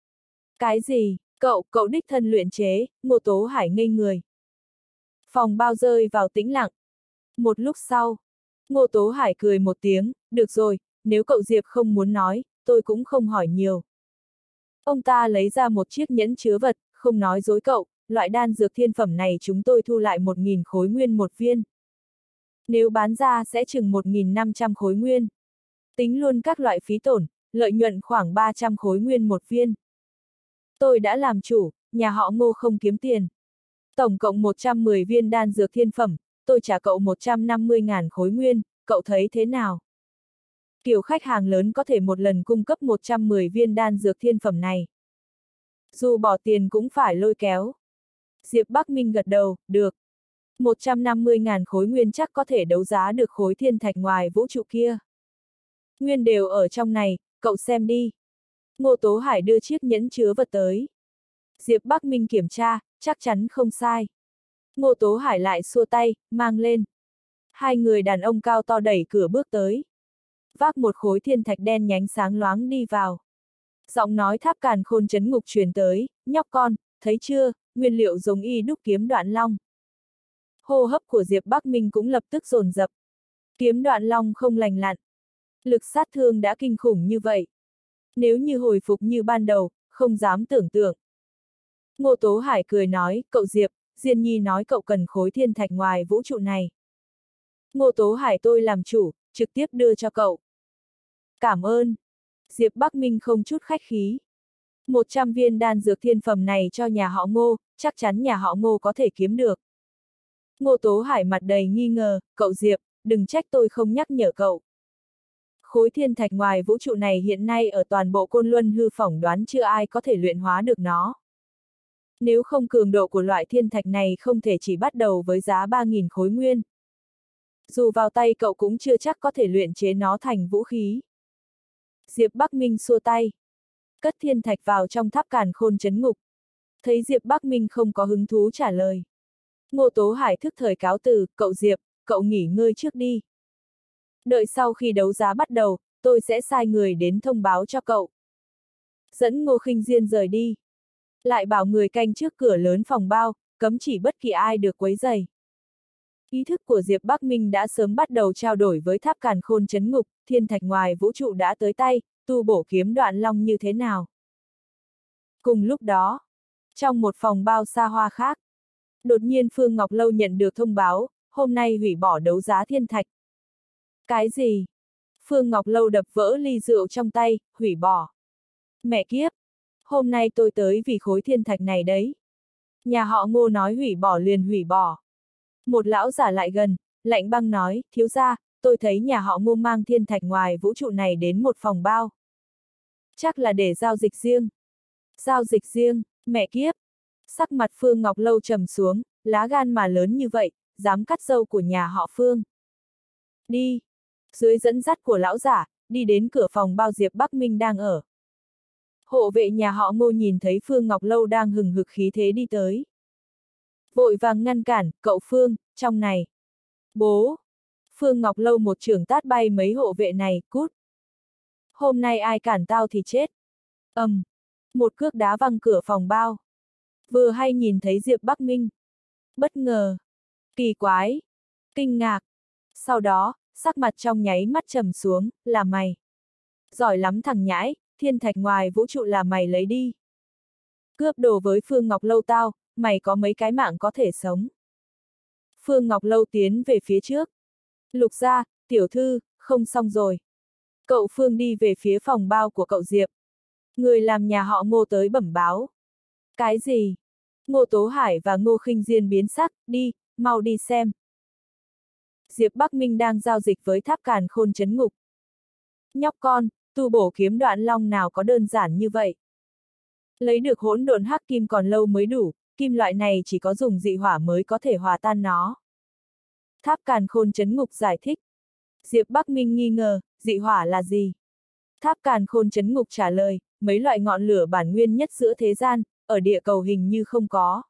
Cái gì? Cậu đích thân luyện chế, Ngô Tố Hải ngây người. Phòng bao rơi vào tĩnh lặng. Một lúc sau, Ngô Tố Hải cười một tiếng, được rồi, nếu cậu Diệp không muốn nói, tôi cũng không hỏi nhiều. Ông ta lấy ra một chiếc nhẫn chứa vật, không nói dối cậu, loại đan dược thiên phẩm này chúng tôi thu lại 1.000 khối nguyên một viên. Nếu bán ra sẽ chừng 1.500 khối nguyên. Tính luôn các loại phí tổn, lợi nhuận khoảng 300 khối nguyên một viên. Tôi đã làm chủ, nhà họ Ngô không kiếm tiền. Tổng cộng 110 viên đan dược thiên phẩm, tôi trả cậu 150.000 khối nguyên, cậu thấy thế nào? Kiểu khách hàng lớn có thể một lần cung cấp 110 viên đan dược thiên phẩm này. Dù bỏ tiền cũng phải lôi kéo. Diệp Bắc Minh gật đầu, được. 150.000 khối nguyên chắc có thể đấu giá được khối thiên thạch ngoài vũ trụ kia. Nguyên đều ở trong này, cậu xem đi. Ngô Tố Hải đưa chiếc nhẫn chứa vật tới. Diệp Bắc Minh kiểm tra, chắc chắn không sai. Ngô Tố Hải lại xua tay, mang lên. Hai người đàn ông cao to đẩy cửa bước tới. Vác một khối thiên thạch đen nhánh sáng loáng đi vào. Giọng nói Tháp Càn Khôn trấn ngục truyền tới, nhóc con, thấy chưa, nguyên liệu giống y đúc kiếm Đoạn Long. Hô hấp của Diệp Bắc Minh cũng lập tức dồn dập. Kiếm Đoạn Long không lành lặn. Lực sát thương đã kinh khủng như vậy. Nếu như hồi phục như ban đầu, không dám tưởng tượng. Ngô Tố Hải cười nói, cậu Diệp, Diên Nhi nói cậu cần khối thiên thạch ngoài vũ trụ này. Ngô Tố Hải tôi làm chủ, trực tiếp đưa cho cậu. Cảm ơn. Diệp Bắc Minh không chút khách khí. 100 viên đan dược thiên phẩm này cho nhà họ Ngô, chắc chắn nhà họ Ngô có thể kiếm được. Ngô Tố Hải mặt đầy nghi ngờ, cậu Diệp, đừng trách tôi không nhắc nhở cậu. Khối thiên thạch ngoài vũ trụ này hiện nay ở toàn bộ Côn Luân hư phỏng đoán chưa ai có thể luyện hóa được nó. Nếu không cường độ của loại thiên thạch này không thể chỉ bắt đầu với giá 3.000 khối nguyên. Dù vào tay cậu cũng chưa chắc có thể luyện chế nó thành vũ khí. Diệp Bắc Minh xua tay. Cất thiên thạch vào trong Tháp Càn Khôn trấn ngục. Thấy Diệp Bắc Minh không có hứng thú trả lời. Ngô Tố Hải thức thời cáo từ, cậu Diệp, cậu nghỉ ngơi trước đi. Đợi sau khi đấu giá bắt đầu, tôi sẽ sai người đến thông báo cho cậu. Dẫn Ngô Khinh Diên rời đi. Lại bảo người canh trước cửa lớn phòng bao, cấm chỉ bất kỳ ai được quấy rầy. Ý thức của Diệp Bắc Minh đã sớm bắt đầu trao đổi với Tháp Càn Khôn trấn ngục, thiên thạch ngoài vũ trụ đã tới tay, tu bổ kiếm Đoạn Long như thế nào. Cùng lúc đó, trong một phòng bao xa hoa khác, đột nhiên Phương Ngọc Lâu nhận được thông báo, hôm nay hủy bỏ đấu giá thiên thạch. Cái gì? Phương Ngọc Lâu đập vỡ ly rượu trong tay, hủy bỏ. Mẹ kiếp! Hôm nay tôi tới vì khối thiên thạch này đấy. Nhà họ Ngô nói hủy bỏ liền hủy bỏ. Một lão giả lại gần, lạnh băng nói, thiếu gia, tôi thấy nhà họ Ngô mang thiên thạch ngoài vũ trụ này đến một phòng bao. Chắc là để giao dịch riêng. Giao dịch riêng, mẹ kiếp! Sắc mặt Phương Ngọc Lâu trầm xuống, lá gan mà lớn như vậy, dám cắt râu của nhà họ Phương. Đi! Dưới dẫn dắt của lão giả, đi đến cửa phòng bao Diệp Bắc Minh đang ở. Hộ vệ nhà họ Ngô nhìn thấy Phương Ngọc Lâu đang hừng hực khí thế đi tới. Vội vàng ngăn cản, cậu Phương, trong này. Bố! Phương Ngọc Lâu một chưởng tát bay mấy hộ vệ này, cút. Hôm nay ai cản tao thì chết. Một cước đá văng cửa phòng bao. Vừa hay nhìn thấy Diệp Bắc Minh. Bất ngờ. Kỳ quái. Kinh ngạc. Sau đó, sắc mặt trong nháy mắt trầm xuống, là mày. Giỏi lắm thằng nhãi, thiên thạch ngoài vũ trụ là mày lấy đi. Cướp đồ với Phương Ngọc Lâu tao, mày có mấy cái mạng có thể sống. Phương Ngọc Lâu tiến về phía trước. Lục gia, tiểu thư, không xong rồi. Cậu Phương đi về phía phòng bao của cậu Diệp. Người làm nhà họ Ngô tới bẩm báo. Cái gì? Ngô Tố Hải và Ngô Khinh Diên biến sắc, đi, mau đi xem. Diệp Bắc Minh đang giao dịch với Tháp Càn Khôn trấn ngục. Nhóc con, tu bổ kiếm đoạn long nào có đơn giản như vậy. Lấy được hỗn độn hắc kim còn lâu mới đủ, kim loại này chỉ có dùng dị hỏa mới có thể hòa tan nó. Tháp Càn Khôn trấn ngục giải thích. Diệp Bắc Minh nghi ngờ, dị hỏa là gì? Tháp Càn Khôn trấn ngục trả lời, mấy loại ngọn lửa bản nguyên nhất giữa thế gian, ở địa cầu hình như không có.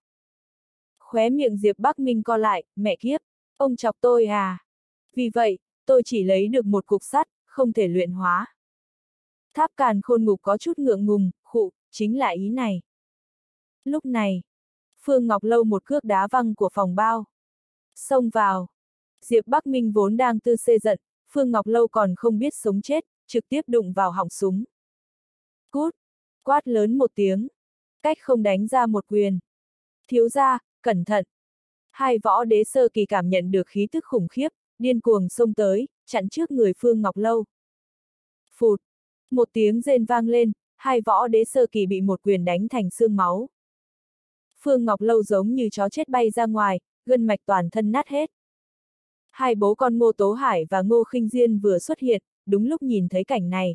Khóe miệng Diệp Bắc Minh co lại, mẹ kiếp, ông chọc tôi à? Vì vậy, tôi chỉ lấy được một cục sắt, không thể luyện hóa. Tháp Càn Khôn ngục có chút ngượng ngùng, khụ, chính là ý này. Lúc này, Phương Ngọc Lâu một cước đá văng của phòng bao. Xông vào. Diệp Bắc Minh vốn đang tư xê giận, Phương Ngọc Lâu còn không biết sống chết, trực tiếp đụng vào họng súng. Cút! Quát lớn một tiếng. Cách không đánh ra một quyền. Thiếu gia, cẩn thận! Hai võ đế sơ kỳ cảm nhận được khí tức khủng khiếp, điên cuồng xông tới, chặn trước người Phương Ngọc Lâu. Phụt! Một tiếng rên vang lên, hai võ đế sơ kỳ bị một quyền đánh thành xương máu. Phương Ngọc Lâu giống như chó chết bay ra ngoài, gân mạch toàn thân nát hết. Hai bố con Ngô Tố Hải và Ngô Khinh Diên vừa xuất hiện, đúng lúc nhìn thấy cảnh này.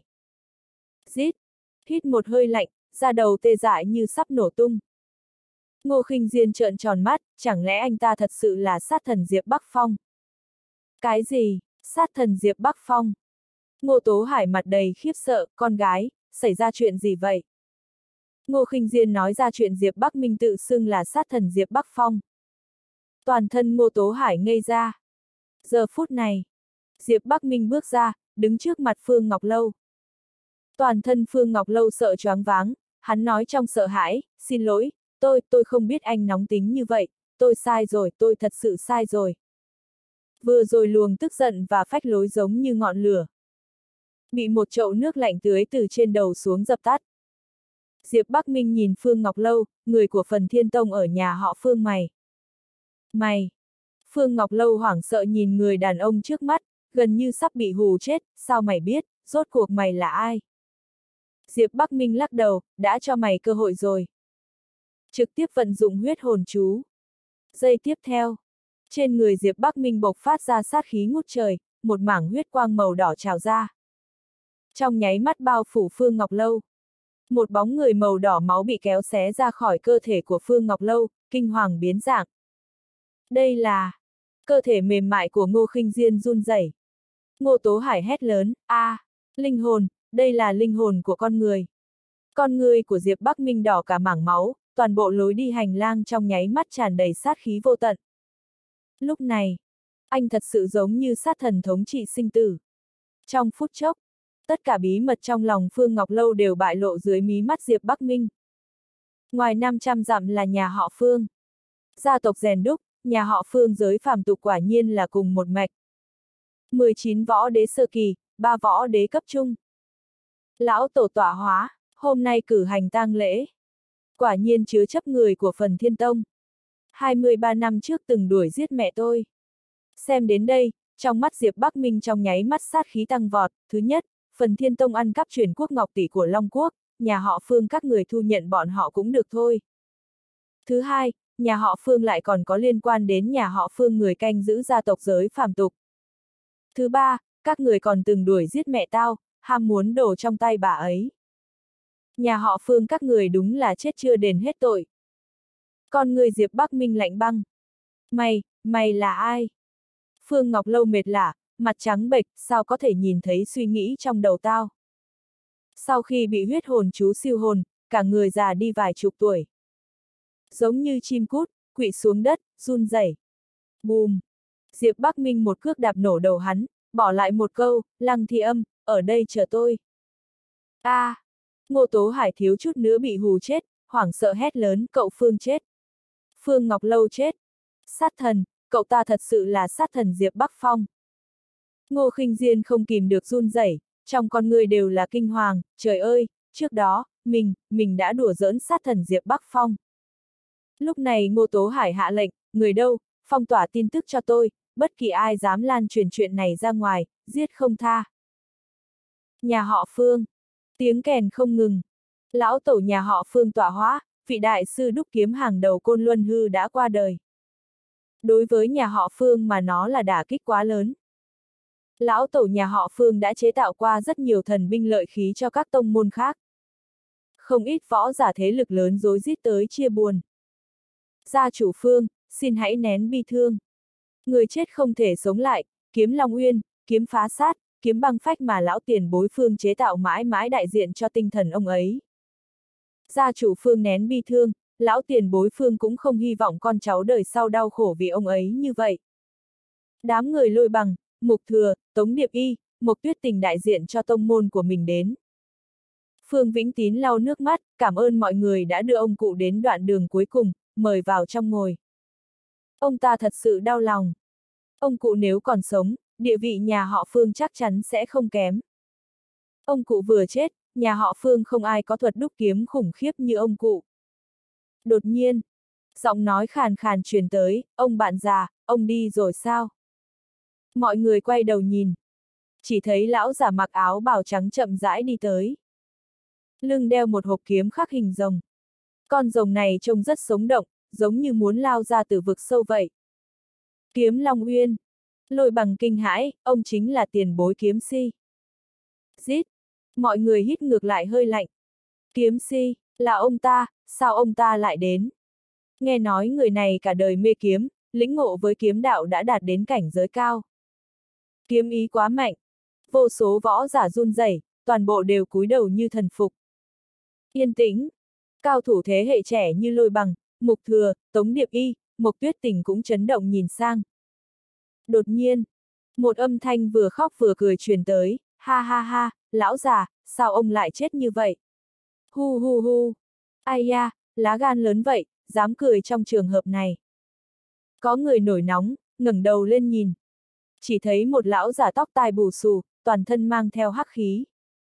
Rít! Hít một hơi lạnh, da đầu tê dại như sắp nổ tung. Ngô Khinh Diên trợn tròn mắt, chẳng lẽ anh ta thật sự là sát thần Diệp Bắc Phong? Cái gì? Sát thần Diệp Bắc Phong? Ngô Tố Hải mặt đầy khiếp sợ, con gái, xảy ra chuyện gì vậy? Ngô Khinh Diên nói ra chuyện Diệp Bắc Minh tự xưng là sát thần Diệp Bắc Phong. Toàn thân Ngô Tố Hải ngây ra. Giờ phút này, Diệp Bắc Minh bước ra, đứng trước mặt Phương Ngọc Lâu. Toàn thân Phương Ngọc Lâu sợ choáng váng, hắn nói trong sợ hãi, xin lỗi, tôi không biết anh nóng tính như vậy, tôi sai rồi, tôi thật sự sai rồi. Vừa rồi luồng tức giận và phách lối giống như ngọn lửa. Bị một chậu nước lạnh tưới từ trên đầu xuống dập tắt. Diệp Bắc Minh nhìn Phương Ngọc Lâu, người của Phần Thiên Tông ở nhà họ Phương mày. Mày! Phương Ngọc Lâu hoảng sợ nhìn người đàn ông trước mắt, gần như sắp bị hù chết, sao mày biết, rốt cuộc mày là ai? Diệp Bắc Minh lắc đầu, đã cho mày cơ hội rồi. Trực tiếp vận dụng huyết hồn chú. Giây tiếp theo, trên người Diệp Bắc Minh bộc phát ra sát khí ngút trời, một mảng huyết quang màu đỏ trào ra. Trong nháy mắt bao phủ Phương Ngọc Lâu. Một bóng người màu đỏ máu bị kéo xé ra khỏi cơ thể của Phương Ngọc Lâu, kinh hoàng biến dạng. Đây là... Cơ thể mềm mại của Ngô Khinh Diên run rẩy. Ngô Tố Hải hét lớn, linh hồn, đây là linh hồn của con người. Con người của Diệp Bắc Minh đỏ cả mảng máu, toàn bộ lối đi hành lang trong nháy mắt tràn đầy sát khí vô tận. Lúc này, anh thật sự giống như sát thần thống trị sinh tử. Trong phút chốc, tất cả bí mật trong lòng Phương Ngọc Lâu đều bại lộ dưới mí mắt Diệp Bắc Minh. Ngoài 500 dặm là nhà họ Phương. Gia tộc rèn đúc, nhà họ Phương giới phàm tục quả nhiên là cùng một mạch. 19 võ đế sơ kỳ, 3 võ đế cấp trung. Lão tổ tọa hóa, hôm nay cử hành tang lễ. Quả nhiên chứa chấp người của Phần Thiên Tông. 23 năm trước từng đuổi giết mẹ tôi. Xem đến đây, trong mắt Diệp Bắc Minh trong nháy mắt sát khí tăng vọt. Thứ nhất, Phần Thiên Tông ăn cắp truyền quốc ngọc tỷ của Long Quốc, nhà họ Phương các người thu nhận bọn họ cũng được thôi. Thứ hai, nhà họ Phương lại còn có liên quan đến nhà họ Phương người canh giữ gia tộc giới phàm tục. Thứ ba, các người còn từng đuổi giết mẹ tao, ham muốn đồ trong tay bà ấy. Nhà họ Phương các người đúng là chết chưa đền hết tội. Con người Diệp Bắc Minh lạnh băng. Mày là ai? Phương Ngọc Lâu mệt lả, mặt trắng bệch, sao có thể nhìn thấy suy nghĩ trong đầu tao. Sau khi bị huyết hồn chú siêu hồn, cả người già đi vài chục tuổi. Giống như chim cút, quỵ xuống đất, run rẩy. Bùm! Diệp Bắc Minh một cước đạp nổ đầu hắn, bỏ lại một câu, Lăng Thi Âm, ở đây chờ tôi. Ngô Tố Hải thiếu chút nữa bị hù chết, hoảng sợ hét lớn, cậu Phương chết. Phương Ngọc Lâu chết. Sát thần, cậu ta thật sự là sát thần Diệp Bắc Phong. Ngô Khinh Diên không kìm được run rẩy, trong con người đều là kinh hoàng, trời ơi, trước đó, mình đã đùa giỡn sát thần Diệp Bắc Phong. Lúc này Ngô Tố Hải hạ lệnh, người đâu, phong tỏa tin tức cho tôi, bất kỳ ai dám lan truyền chuyện này ra ngoài, giết không tha. Nhà họ Phương. Tiếng kèn không ngừng. Lão tổ nhà họ Phương tọa hóa, vị đại sư đúc kiếm hàng đầu Côn Luân Hư đã qua đời. Đối với nhà họ Phương mà nó là đả kích quá lớn. Lão tổ nhà họ Phương đã chế tạo qua rất nhiều thần binh lợi khí cho các tông môn khác. Không ít võ giả thế lực lớn rối rít tới chia buồn. Gia chủ Phương, xin hãy nén bi thương. Người chết không thể sống lại, kiếm Long Uyên, kiếm phá sát, kiếm băng phách mà lão tiền bối Phương chế tạo mãi mãi đại diện cho tinh thần ông ấy. Gia chủ Phương nén bi thương, lão tiền bối Phương cũng không hy vọng con cháu đời sau đau khổ vì ông ấy như vậy. Đám người Lôi Bằng, Mục Thừa, Tống Điệp Y, Mộc Tuyết Tình đại diện cho tông môn của mình đến. Phương Vĩnh Tín lau nước mắt, cảm ơn mọi người đã đưa ông cụ đến đoạn đường cuối cùng, mời vào trong ngồi. Ông ta thật sự đau lòng. Ông cụ nếu còn sống, địa vị nhà họ Phương chắc chắn sẽ không kém. Ông cụ vừa chết, nhà họ Phương không ai có thuật đúc kiếm khủng khiếp như ông cụ. Đột nhiên, giọng nói khàn khàn truyền tới, ông bạn già, ông đi rồi sao? Mọi người quay đầu nhìn. Chỉ thấy lão già mặc áo bào trắng chậm rãi đi tới. Lưng đeo một hộp kiếm khắc hình rồng. Con rồng này trông rất sống động, giống như muốn lao ra từ vực sâu vậy. Kiếm Long Uyên. Lôi Bằng kinh hãi, ông chính là tiền bối kiếm si. Rít. Mọi người hít ngược lại hơi lạnh. Kiếm si, là ông ta, sao ông ta lại đến? Nghe nói người này cả đời mê kiếm, lĩnh ngộ với kiếm đạo đã đạt đến cảnh giới cao. Kiếm ý quá mạnh. Vô số võ giả run rẩy, toàn bộ đều cúi đầu như thần phục. Yên tĩnh. Cao thủ thế hệ trẻ như Lôi Bằng, Mục Thừa, Tống Điệp Y, Mộc Tuyết Tình cũng chấn động nhìn sang. Đột nhiên, một âm thanh vừa khóc vừa cười truyền tới, ha ha ha, lão già, sao ông lại chết như vậy? Hu hu hu. Ai da, lá gan lớn vậy, dám cười trong trường hợp này. Có người nổi nóng, ngẩng đầu lên nhìn. Chỉ thấy một lão già tóc tai bù xù, toàn thân mang theo hắc khí.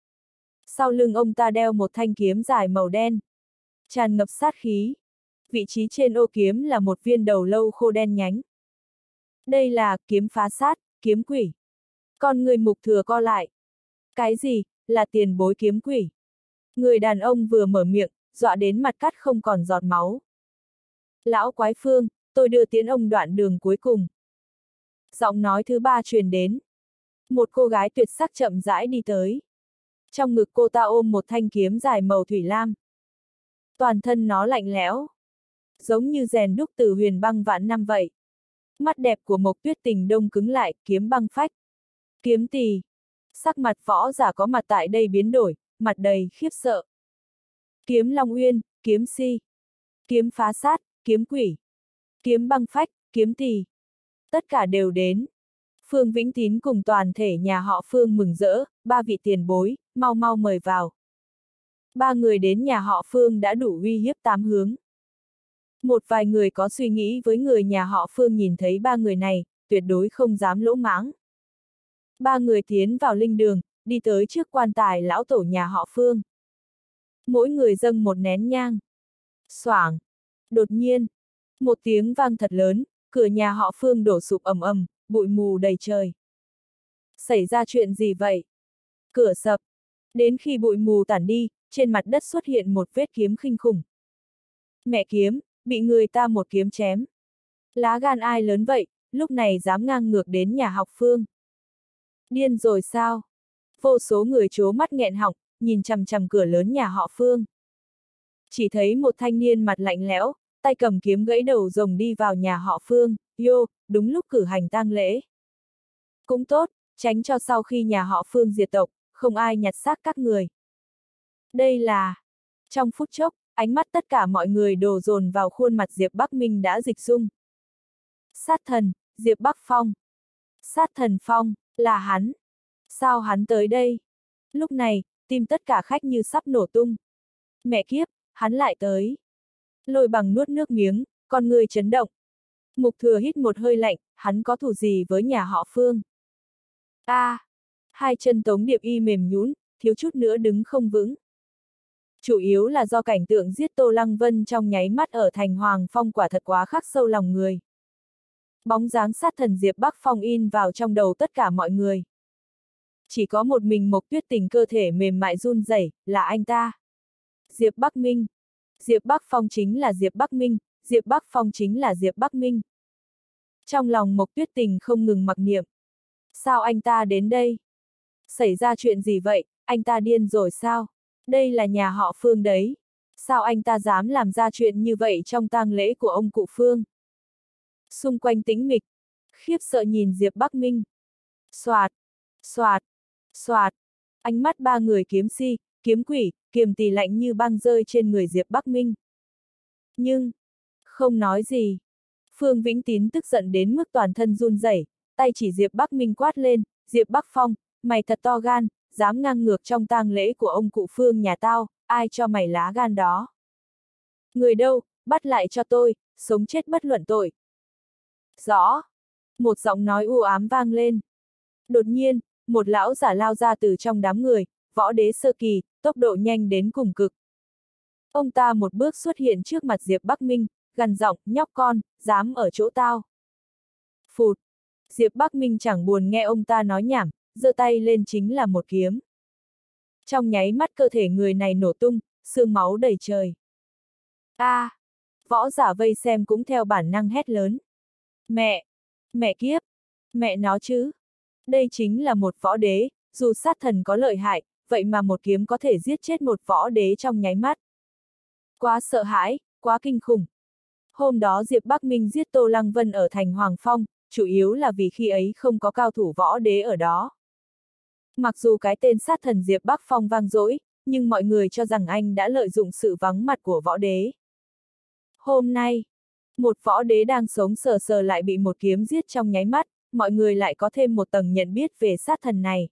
Sau lưng ông ta đeo một thanh kiếm dài màu đen, tràn ngập sát khí. Vị trí trên ô kiếm là một viên đầu lâu khô đen nhánh. Đây là kiếm phá sát, kiếm quỷ. Con người Mục Thừa co lại. Cái gì, là tiền bối kiếm quỷ? Người đàn ông vừa mở miệng, dọa đến mặt cắt không còn giọt máu. Lão quái Phương, tôi đưa tiễn ông đoạn đường cuối cùng. Giọng nói thứ ba truyền đến. Một cô gái tuyệt sắc chậm rãi đi tới. Trong ngực cô ta ôm một thanh kiếm dài màu thủy lam. Toàn thân nó lạnh lẽo, giống như rèn đúc từ huyền băng vạn năm vậy. Mắt đẹp của Mộc Tuyết Tình đông cứng lại, kiếm băng phách. Kiếm tỳ. Sắc mặt võ giả có mặt tại đây biến đổi, mặt đầy khiếp sợ. Kiếm Long Uyên, kiếm si. Kiếm phá sát, kiếm quỷ. Kiếm băng phách, kiếm tỳ. Tất cả đều đến. Phương Vĩnh Tín cùng toàn thể nhà họ Phương mừng rỡ, ba vị tiền bối, mau mau mời vào. Ba người đến nhà họ Phương đã đủ uy hiếp tám hướng. Một vài người có suy nghĩ với người nhà họ Phương nhìn thấy ba người này, tuyệt đối không dám lỗ mãng. Ba người tiến vào linh đường, đi tới trước quan tài lão tổ nhà họ Phương. Mỗi người dâng một nén nhang. Xoảng. Đột nhiên, một tiếng vang thật lớn, cửa nhà họ Phương đổ sụp ầm ầm, bụi mù đầy trời. Xảy ra chuyện gì vậy? Cửa sập. Đến khi bụi mù tản đi, trên mặt đất xuất hiện một vết kiếm kinh khủng. Mẹ kiếm, bị người ta một kiếm chém. Lá gan ai lớn vậy, lúc này dám ngang ngược đến nhà học Phương. Điên rồi sao? Vô số người trố mắt nghẹn họng, nhìn chằm chằm cửa lớn nhà họ Phương. Chỉ thấy một thanh niên mặt lạnh lẽo, tay cầm kiếm gãy đầu rồng đi vào nhà họ Phương, đúng lúc cử hành tang lễ. Cũng tốt, tránh cho sau khi nhà họ Phương diệt tộc, không ai nhặt xác các người. Đây là... Trong phút chốc, ánh mắt tất cả mọi người đổ dồn vào khuôn mặt Diệp Bắc Minh đã dịch dung. Sát thần, Diệp Bắc Phong. Sát thần Phong, là hắn. Sao hắn tới đây? Lúc này, tim tất cả khách như sắp nổ tung. Mẹ kiếp, hắn lại tới. Lôi Bằng nuốt nước miếng, con người chấn động. Mục Thừa hít một hơi lạnh, hắn có thù gì với nhà họ Phương? Hai chân Tống Điệp Y mềm nhũn, thiếu chút nữa đứng không vững. Chủ yếu là do cảnh tượng giết Tô Lăng Vân trong nháy mắt ở thành Hoàng Phong quả thật quá khắc sâu lòng người. Bóng dáng sát thần Diệp Bắc Phong in vào trong đầu tất cả mọi người. Chỉ có một mình Mộc Tuyết Tình cơ thể mềm mại run rẩy, là anh ta. Diệp Bắc Minh. Diệp Bắc Phong chính là Diệp Bắc Minh, Diệp Bắc Phong chính là Diệp Bắc Minh. Trong lòng Mộc Tuyết Tình không ngừng mặc niệm. Sao anh ta đến đây? Xảy ra chuyện gì vậy, anh ta điên rồi sao? Đây là nhà họ Phương đấy. Sao anh ta dám làm ra chuyện như vậy trong tang lễ của ông cụ Phương? Xung quanh tĩnh mịch, khiếp sợ nhìn Diệp Bắc Minh. Xoạt, xoạt, xoạt. Ánh mắt ba người kiếm si, kiếm quỷ, kiềm tỳ lạnh như băng rơi trên người Diệp Bắc Minh. Nhưng, không nói gì. Phương Vĩnh Tín tức giận đến mức toàn thân run rẩy, tay chỉ Diệp Bắc Minh quát lên, Diệp Bắc Phong, mày thật to gan, dám ngang ngược trong tang lễ của ông cụ Phương nhà tao, ai cho mày lá gan đó? Người đâu, bắt lại cho tôi, sống chết bất luận tội. Rõ. Một giọng nói u ám vang lên. Đột nhiên, một lão giả lao ra từ trong đám người, võ đế sơ kỳ, tốc độ nhanh đến cùng cực. Ông ta một bước xuất hiện trước mặt Diệp Bắc Minh, gằn giọng, nhóc con, dám ở chỗ tao. Phụt. Diệp Bắc Minh chẳng buồn nghe ông ta nói nhảm, giơ tay lên chính là một kiếm. Trong nháy mắt cơ thể người này nổ tung, xương máu đầy trời. Võ giả vây xem cũng theo bản năng hét lớn. Mẹ kiếp, mẹ nó chứ. Đây chính là một võ đế, dù sát thần có lợi hại, vậy mà một kiếm có thể giết chết một võ đế trong nháy mắt. Quá sợ hãi, quá kinh khủng. Hôm đó Diệp Bắc Minh giết Tô Lăng Vân ở thành Hoàng Phong, chủ yếu là vì khi ấy không có cao thủ võ đế ở đó. Mặc dù cái tên sát thần Diệp Bắc Phong vang dội, nhưng mọi người cho rằng anh đã lợi dụng sự vắng mặt của võ đế. Hôm nay, một võ đế đang sống sờ sờ lại bị một kiếm giết trong nháy mắt, mọi người lại có thêm một tầng nhận biết về sát thần này.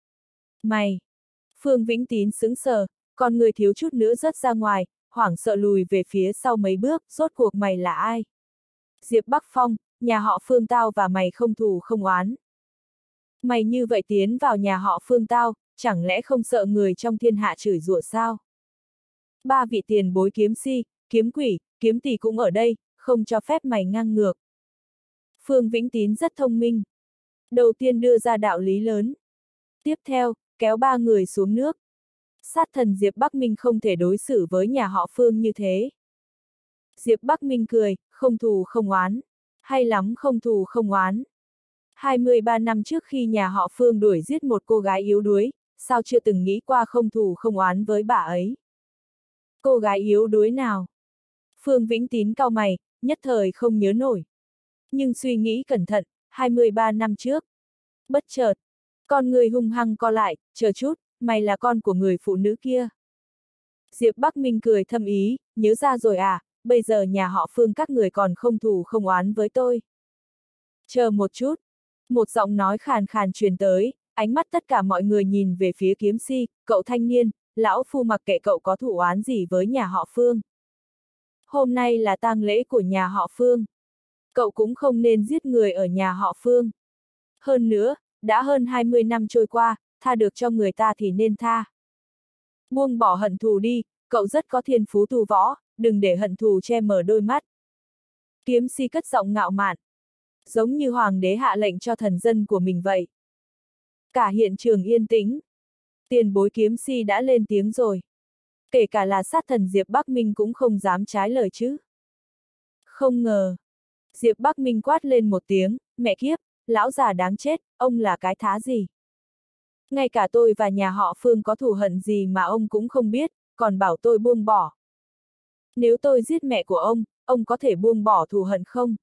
Mày! Phương Vĩnh Tín sững sờ, con người thiếu chút nữa rớt ra ngoài, hoảng sợ lùi về phía sau mấy bước, rốt cuộc mày là ai? Diệp Bắc Phong, nhà họ Phương tao và mày không thù không oán. Mày như vậy tiến vào nhà họ Phương tao, chẳng lẽ không sợ người trong thiên hạ chửi rủa sao? Ba vị tiền bối kiếm si, kiếm quỷ, kiếm tỷ cũng ở đây, không cho phép mày ngang ngược. Phương Vĩnh Tín rất thông minh. Đầu tiên đưa ra đạo lý lớn. Tiếp theo, kéo ba người xuống nước. Sát thần Diệp Bắc Minh không thể đối xử với nhà họ Phương như thế. Diệp Bắc Minh cười, không thù không oán. Hay lắm không thù không oán. 23 năm trước khi nhà họ Phương đuổi giết một cô gái yếu đuối, sao chưa từng nghĩ qua không thù không oán với bà ấy? Cô gái yếu đuối nào? Phương Vĩnh Tín cau mày, nhất thời không nhớ nổi. Nhưng suy nghĩ cẩn thận, 23 năm trước. Bất chợt, con người hung hăng co lại, chờ chút, mày là con của người phụ nữ kia. Diệp Bắc Minh cười thâm ý, nhớ ra rồi à, bây giờ nhà họ Phương các người còn không thù không oán với tôi. Chờ một chút. Một giọng nói khàn khàn truyền tới, ánh mắt tất cả mọi người nhìn về phía kiếm si, cậu thanh niên, lão phu mặc kệ cậu có thù oán gì với nhà họ Phương. Hôm nay là tang lễ của nhà họ Phương. Cậu cũng không nên giết người ở nhà họ Phương. Hơn nữa, đã hơn 20 năm trôi qua, tha được cho người ta thì nên tha. Buông bỏ hận thù đi, cậu rất có thiên phú tu võ, đừng để hận thù che mờ đôi mắt. Kiếm si cất giọng ngạo mạn, giống như hoàng đế hạ lệnh cho thần dân của mình vậy. Cả hiện trường yên tĩnh. Tiền bối kiếm si đã lên tiếng rồi. Kể cả là sát thần Diệp Bắc Minh cũng không dám trái lời chứ. Không ngờ. Diệp Bắc Minh quát lên một tiếng, mẹ kiếp, lão già đáng chết, ông là cái thá gì? Ngay cả tôi và nhà họ Phương có thù hận gì mà ông cũng không biết, còn bảo tôi buông bỏ. Nếu tôi giết mẹ của ông có thể buông bỏ thù hận không?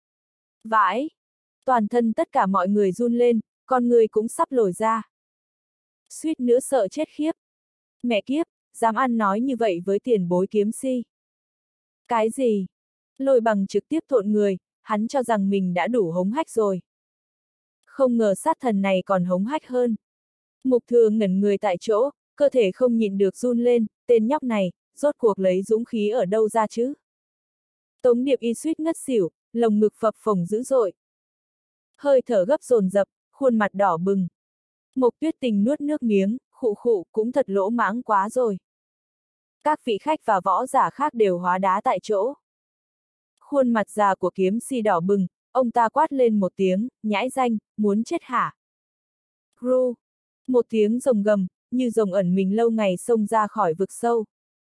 Vãi! Toàn thân tất cả mọi người run lên, con người cũng sắp lồi ra. Suýt nữa sợ chết khiếp. Mẹ kiếp, dám ăn nói như vậy với tiền bối kiếm si. Cái gì? Lôi bằng trực tiếp thộn người, hắn cho rằng mình đã đủ hống hách rồi. Không ngờ sát thần này còn hống hách hơn. Mục Thừa ngẩn người tại chỗ, cơ thể không nhịn được run lên, tên nhóc này, rốt cuộc lấy dũng khí ở đâu ra chứ? Tống Điệp Y suýt ngất xỉu, lồng ngực phập phồng dữ dội. Hơi thở gấp dồn dập, khuôn mặt đỏ bừng. Mộc Tuyết Tình nuốt nước miếng, khụ khụ, cũng thật lỗ mãng quá rồi. Các vị khách và võ giả khác đều hóa đá tại chỗ. Khuôn mặt già của kiếm si đỏ bừng, ông ta quát lên một tiếng, nhãi danh, muốn chết hả? Ru! Một tiếng rồng gầm, như rồng ẩn mình lâu ngày xông ra khỏi vực sâu.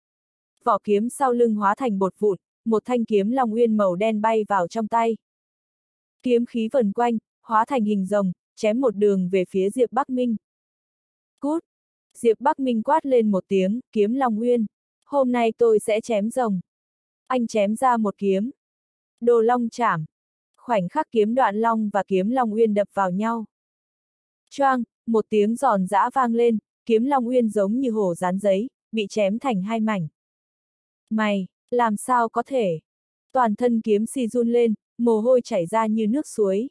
Vỏ kiếm sau lưng hóa thành bột vụn, một thanh kiếm long uyên màu đen bay vào trong tay. Kiếm khí vần quanh, hóa thành hình rồng, chém một đường về phía Diệp Bắc Minh. Cút! Diệp Bắc Minh quát lên một tiếng, kiếm long uyên. Hôm nay tôi sẽ chém rồng. Anh chém ra một kiếm. Đồ long chảm. Khoảnh khắc kiếm đoạn long và kiếm long uyên đập vào nhau. Choang! Một tiếng giòn giã vang lên, kiếm long uyên giống như hổ dán giấy, bị chém thành hai mảnh. Mày, làm sao có thể? Toàn thân kiếm si run lên, mồ hôi chảy ra như nước suối.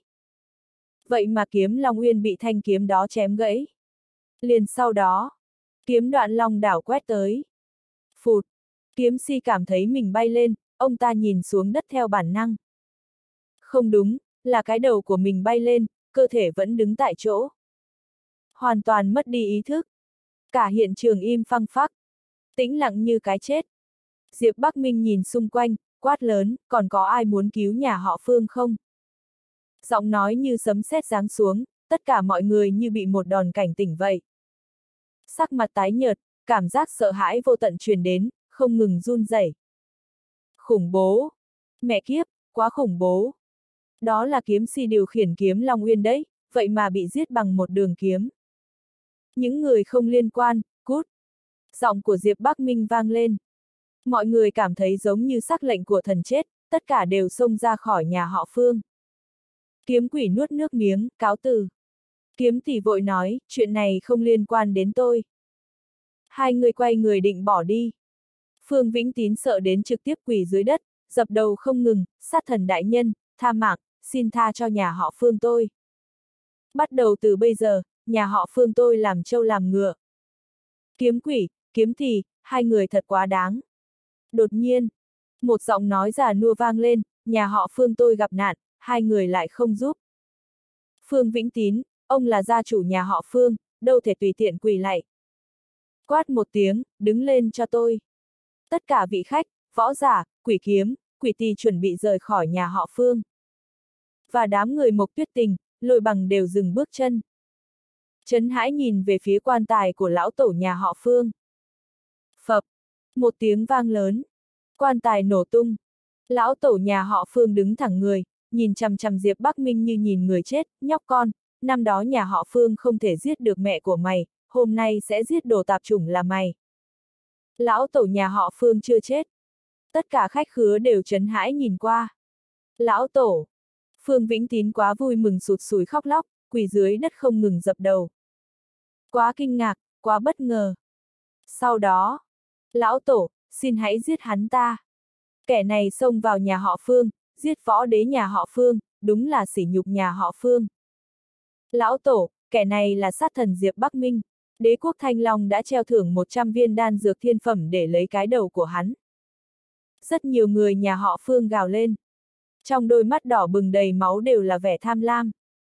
Vậy mà kiếm long uyên bị thanh kiếm đó chém gãy. Liền sau đó, kiếm đoạn long đảo quét tới. Phụt! Kiếm si cảm thấy mình bay lên, ông ta nhìn xuống đất theo bản năng. Không đúng, là cái đầu của mình bay lên, cơ thể vẫn đứng tại chỗ. Hoàn toàn mất đi ý thức. Cả hiện trường im phăng phắc. Tĩnh lặng như cái chết. Diệp Bắc Minh nhìn xung quanh, quát lớn, còn có ai muốn cứu nhà họ Phương không? Giọng nói như sấm sét giáng xuống, tất cả mọi người như bị một đòn cảnh tỉnh vậy. Sắc mặt tái nhợt, cảm giác sợ hãi vô tận truyền đến, không ngừng run rẩy. Khủng bố! Mẹ kiếp, quá khủng bố! Đó là kiếm si điều khiển kiếm Long Uyên đấy, vậy mà bị giết bằng một đường kiếm. Những người không liên quan, cút! Giọng của Diệp Bắc Minh vang lên. Mọi người cảm thấy giống như sắc lệnh của thần chết, tất cả đều xông ra khỏi nhà họ Phương. Kiếm quỷ nuốt nước miếng, cáo từ. Kiếm tỷ vội nói, chuyện này không liên quan đến tôi. Hai người quay người định bỏ đi. Phương Vĩnh Tín sợ đến trực tiếp quỳ dưới đất, dập đầu không ngừng, sát thần đại nhân, tha mạng, xin tha cho nhà họ Phương tôi. Bắt đầu từ bây giờ, nhà họ Phương tôi làm trâu làm ngựa. Kiếm quỷ, kiếm tỷ, hai người thật quá đáng. Đột nhiên, một giọng nói già nua vang lên, nhà họ Phương tôi gặp nạn, hai người lại không giúp. Phương Vĩnh Tín, ông là gia chủ nhà họ Phương, đâu thể tùy tiện quỳ lạy. Quát một tiếng, đứng lên cho tôi. Tất cả vị khách, võ giả, quỷ kiếm, quỷ tỳ chuẩn bị rời khỏi nhà họ Phương. Và đám người Mộc Tuyết Tình, Lôi Bằng đều dừng bước chân. Trấn Hãi nhìn về phía quan tài của lão tổ nhà họ Phương. Phập! Một tiếng vang lớn. Quan tài nổ tung. Lão tổ nhà họ Phương đứng thẳng người, nhìn chằm chằm Diệp Bắc Minh như nhìn người chết, nhóc con, năm đó nhà họ Phương không thể giết được mẹ của mày, hôm nay sẽ giết đồ tạp chủng là mày. Lão tổ nhà họ Phương chưa chết. Tất cả khách khứa đều trấn hãi nhìn qua. Lão tổ! Phương Vĩnh Tín quá vui mừng sụt sùi khóc lóc, quỳ dưới đất không ngừng dập đầu. Quá kinh ngạc, quá bất ngờ. Sau đó, lão tổ, xin hãy giết hắn ta. Kẻ này xông vào nhà họ Phương, giết võ đế nhà họ Phương, đúng là sỉ nhục nhà họ Phương. Lão tổ, kẻ này là sát thần Diệp Bắc Minh. Đế quốc Thanh Long đã treo thưởng 100 viên đan dược thiên phẩm để lấy cái đầu của hắn. Rất nhiều người nhà họ Phương gào lên. Trong đôi mắt đỏ bừng đầy máu đều là vẻ tham lam.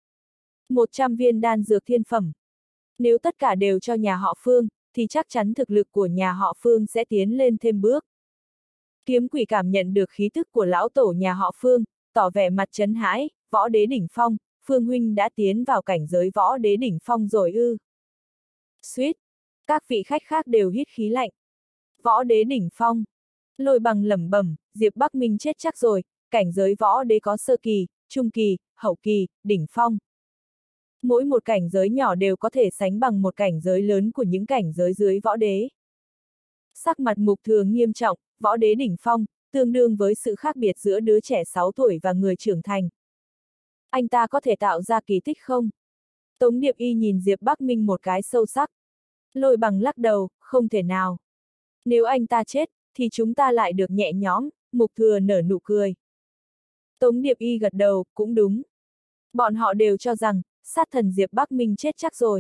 100 viên đan dược thiên phẩm. Nếu tất cả đều cho nhà họ Phương, thì chắc chắn thực lực của nhà họ Phương sẽ tiến lên thêm bước. Kiếm quỷ cảm nhận được khí tức của lão tổ nhà họ Phương, tỏ vẻ mặt trấn hãi, võ đế đỉnh phong, Phương huynh đã tiến vào cảnh giới võ đế đỉnh phong rồi ư. Suýt, các vị khách khác đều hít khí lạnh. Võ đế đỉnh phong. Lôi Bằng lẩm bẩm, Diệp Bắc Minh chết chắc rồi, cảnh giới võ đế có sơ kỳ, trung kỳ, hậu kỳ, đỉnh phong. Mỗi một cảnh giới nhỏ đều có thể sánh bằng một cảnh giới lớn của những cảnh giới dưới võ đế. Sắc mặt Mục Thừa nghiêm trọng, võ đế đỉnh phong, tương đương với sự khác biệt giữa đứa trẻ 6 tuổi và người trưởng thành. Anh ta có thể tạo ra kỳ tích không? Tống Điệp Y nhìn Diệp Bắc Minh một cái sâu sắc. Lôi Bằng lắc đầu, không thể nào. Nếu anh ta chết, thì chúng ta lại được nhẹ nhõm, Mục Thừa nở nụ cười. Tống Điệp Y gật đầu, cũng đúng. Bọn họ đều cho rằng, sát thần Diệp Bắc Minh chết chắc rồi.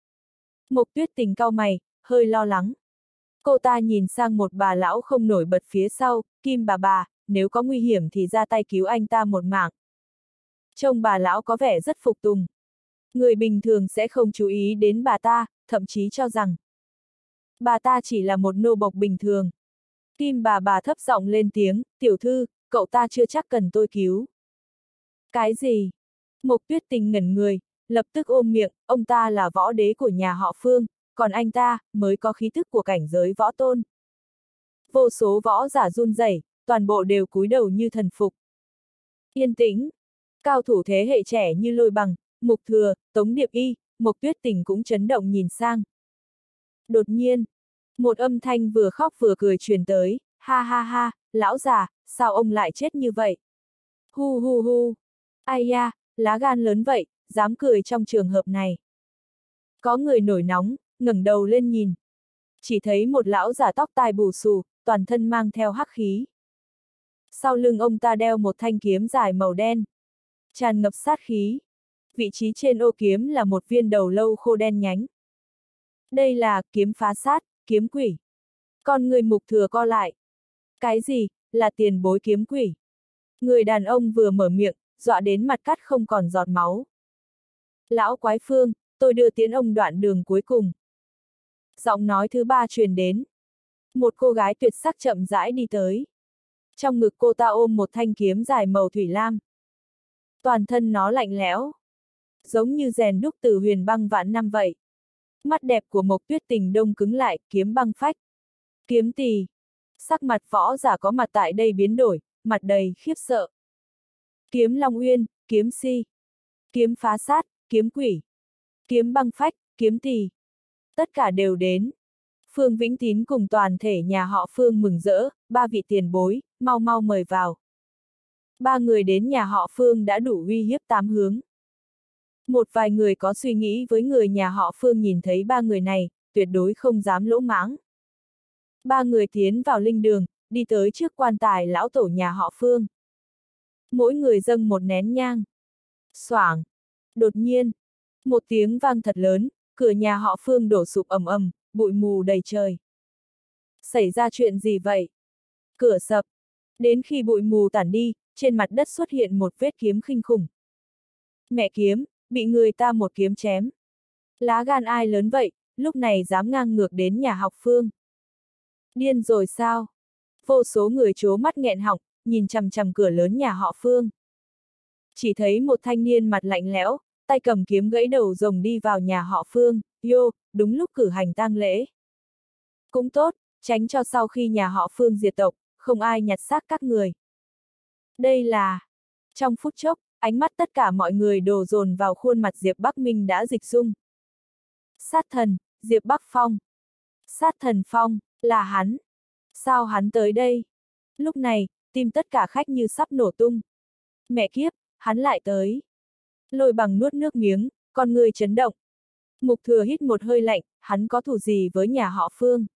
Mộc Tuyết Tình cau mày, hơi lo lắng. Cô ta nhìn sang một bà lão không nổi bật phía sau, Kim bà, nếu có nguy hiểm thì ra tay cứu anh ta một mạng. Trông bà lão có vẻ rất phục tùng. Người bình thường sẽ không chú ý đến bà ta, thậm chí cho rằng bà ta chỉ là một nô bộc bình thường. Kim bà thấp giọng lên tiếng, tiểu thư, cậu ta chưa chắc cần tôi cứu. Cái gì? Mộc Tuyết Tình ngẩn người, lập tức ôm miệng, ông ta là võ đế của nhà họ Phương, còn anh ta, mới có khí thức của cảnh giới võ tôn. Vô số võ giả run rẩy, toàn bộ đều cúi đầu như thần phục. Yên tĩnh. Cao thủ thế hệ trẻ như Lôi Bằng, Mục Thừa, Tống Điệp Y, Mộc Tuyết Tình cũng chấn động nhìn sang. Đột nhiên, một âm thanh vừa khóc vừa cười truyền tới, ha ha ha, lão già, sao ông lại chết như vậy? Hu hu hu. Ai da, lá gan lớn vậy, dám cười trong trường hợp này. Có người nổi nóng, ngẩng đầu lên nhìn. Chỉ thấy một lão già tóc tai bù xù, toàn thân mang theo hắc khí. Sau lưng ông ta đeo một thanh kiếm dài màu đen, tràn ngập sát khí. Vị trí trên ô kiếm là một viên đầu lâu khô đen nhánh. Đây là kiếm phá sát, kiếm quỷ. Con người Mục Thừa co lại. Cái gì, là tiền bối kiếm quỷ? Người đàn ông vừa mở miệng, dọa đến mặt cắt không còn giọt máu. Lão quái Phương, tôi đưa tiễn ông đoạn đường cuối cùng. Giọng nói thứ ba truyền đến. Một cô gái tuyệt sắc chậm rãi đi tới. Trong ngực cô ta ôm một thanh kiếm dài màu thủy lam. Toàn thân nó lạnh lẽo, giống như rèn đúc từ huyền băng vạn năm vậy. Mắt đẹp của Mộc Tuyết Tình đông cứng lại, kiếm băng phách. Kiếm tỳ. Sắc mặt võ giả có mặt tại đây biến đổi, mặt đầy khiếp sợ. Kiếm Long Uyên, kiếm si. Kiếm phá sát, kiếm quỷ. Kiếm băng phách, kiếm tỳ. Tất cả đều đến. Phương Vĩnh Tín cùng toàn thể nhà họ Phương mừng rỡ, ba vị tiền bối, mau mau mời vào. Ba người đến nhà họ Phương đã đủ uy hiếp tám hướng. Một vài người có suy nghĩ với người nhà họ Phương nhìn thấy ba người này, tuyệt đối không dám lỗ mãng. Ba người tiến vào linh đường, đi tới trước quan tài lão tổ nhà họ Phương. Mỗi người dâng một nén nhang. Xoảng. Đột nhiên, một tiếng vang thật lớn, cửa nhà họ Phương đổ sụp ầm ầm, bụi mù đầy trời. Xảy ra chuyện gì vậy? Cửa sập. Đến khi bụi mù tản đi, trên mặt đất xuất hiện một vết kiếm kinh khủng. Mẹ kiếm, bị người ta một kiếm chém. Lá gan ai lớn vậy, lúc này dám ngang ngược đến nhà học Phương. Điên rồi sao? Vô số người trố mắt nghẹn họng, nhìn chằm chằm cửa lớn nhà họ Phương. Chỉ thấy một thanh niên mặt lạnh lẽo, tay cầm kiếm gãy đầu rồng đi vào nhà họ Phương, đúng lúc cử hành tang lễ. Cũng tốt, tránh cho sau khi nhà họ Phương diệt tộc, không ai nhặt xác các người. Đây là... Trong phút chốc, ánh mắt tất cả mọi người đổ dồn vào khuôn mặt Diệp Bắc Minh đã dịch dung. Sát thần, Diệp Bắc Phong. Sát thần Phong, là hắn. Sao hắn tới đây? Lúc này, tim tất cả khách như sắp nổ tung. Mẹ kiếp, hắn lại tới. Lôi Bằng nuốt nước miếng, con người chấn động. Mục Thừa hít một hơi lạnh, hắn có thù gì với nhà họ Phương?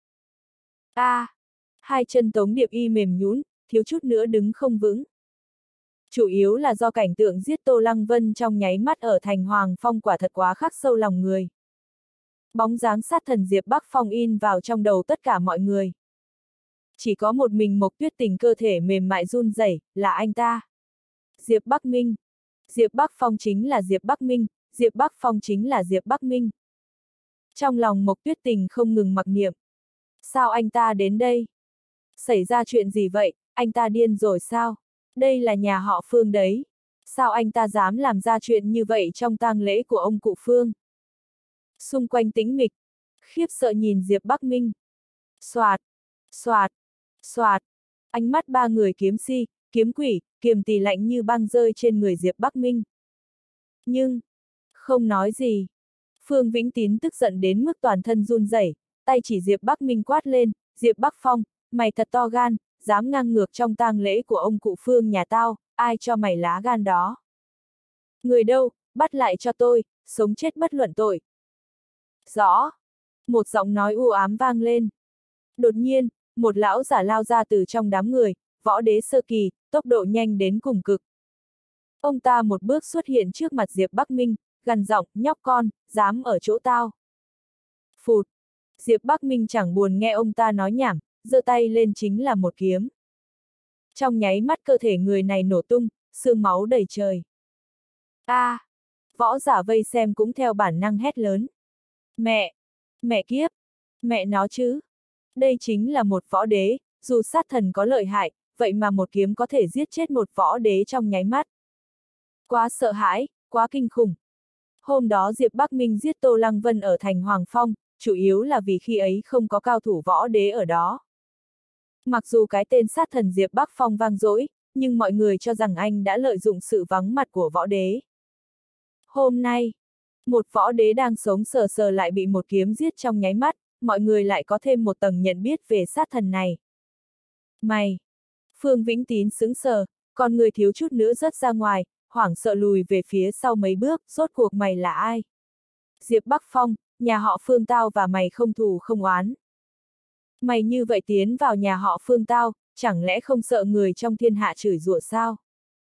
Hai chân Tống Điệp Y mềm nhũn, thiếu chút nữa đứng không vững. Chủ yếu là do cảnh tượng giết Tô Lăng Vân trong nháy mắt ở thành Hoàng Phong quả thật quá khắc sâu lòng người. Bóng dáng sát thần Diệp Bắc Phong in vào trong đầu tất cả mọi người. Chỉ có một mình Mộc Tuyết Tình cơ thể mềm mại run rẩy, là anh ta. Diệp Bắc Minh. Diệp Bắc Phong chính là Diệp Bắc Minh, Diệp Bắc Phong chính là Diệp Bắc Minh. Trong lòng Mộc Tuyết Tình không ngừng mặc niệm. Sao anh ta đến đây? Xảy ra chuyện gì vậy, anh ta điên rồi sao? Đây là nhà họ Phương đấy. Sao anh ta dám làm ra chuyện như vậy trong tang lễ của ông cụ Phương? Xung quanh tĩnh mịch, khiếp sợ nhìn Diệp Bắc Minh. Soạt, soạt, soạt, ánh mắt ba người kiếm si, kiếm quỷ, kiềm tỳ lạnh như băng rơi trên người Diệp Bắc Minh. Nhưng, không nói gì. Phương Vĩnh Tín tức giận đến mức toàn thân run rẩy, tay chỉ Diệp Bắc Minh quát lên, Diệp Bắc Phong, mày thật to gan, dám ngang ngược trong tang lễ của ông cụ Phương nhà tao, ai cho mày lá gan đó? Người đâu, bắt lại cho tôi, sống chết bất luận tội. Rõ. Một giọng nói u ám vang lên. Đột nhiên, một lão giả lao ra từ trong đám người, võ đế sơ kỳ, tốc độ nhanh đến cùng cực. Ông ta một bước xuất hiện trước mặt Diệp Bắc Minh, gằn giọng, nhóc con, dám ở chỗ tao. Phụt. Diệp Bắc Minh chẳng buồn nghe ông ta nói nhảm, giơ tay lên chính là một kiếm. Trong nháy mắt cơ thể người này nổ tung, xương máu đầy trời. A! Võ giả vây xem cũng theo bản năng hét lớn. Mẹ! Mẹ kiếp! Mẹ nó chứ! Đây chính là một võ đế, dù sát thần có lợi hại, vậy mà một kiếm có thể giết chết một võ đế trong nháy mắt. Quá sợ hãi, quá kinh khủng. Hôm đó Diệp Bắc Minh giết Tô Lăng Vân ở thành Hoàng Phong, chủ yếu là vì khi ấy không có cao thủ võ đế ở đó. Mặc dù cái tên sát thần Diệp Bắc Phong vang dội, nhưng mọi người cho rằng anh đã lợi dụng sự vắng mặt của võ đế. Hôm nay, một võ đế đang sống sờ sờ lại bị một kiếm giết trong nháy mắt, mọi người lại có thêm một tầng nhận biết về sát thần này. Mày! Phương Vĩnh Tín sững sờ, con người thiếu chút nữa rớt ra ngoài, hoảng sợ lùi về phía sau mấy bước, rốt cuộc mày là ai? Diệp Bắc Phong, nhà họ Phương tao và mày không thù không oán. Mày như vậy tiến vào nhà họ Phương tao, chẳng lẽ không sợ người trong thiên hạ chửi rủa sao?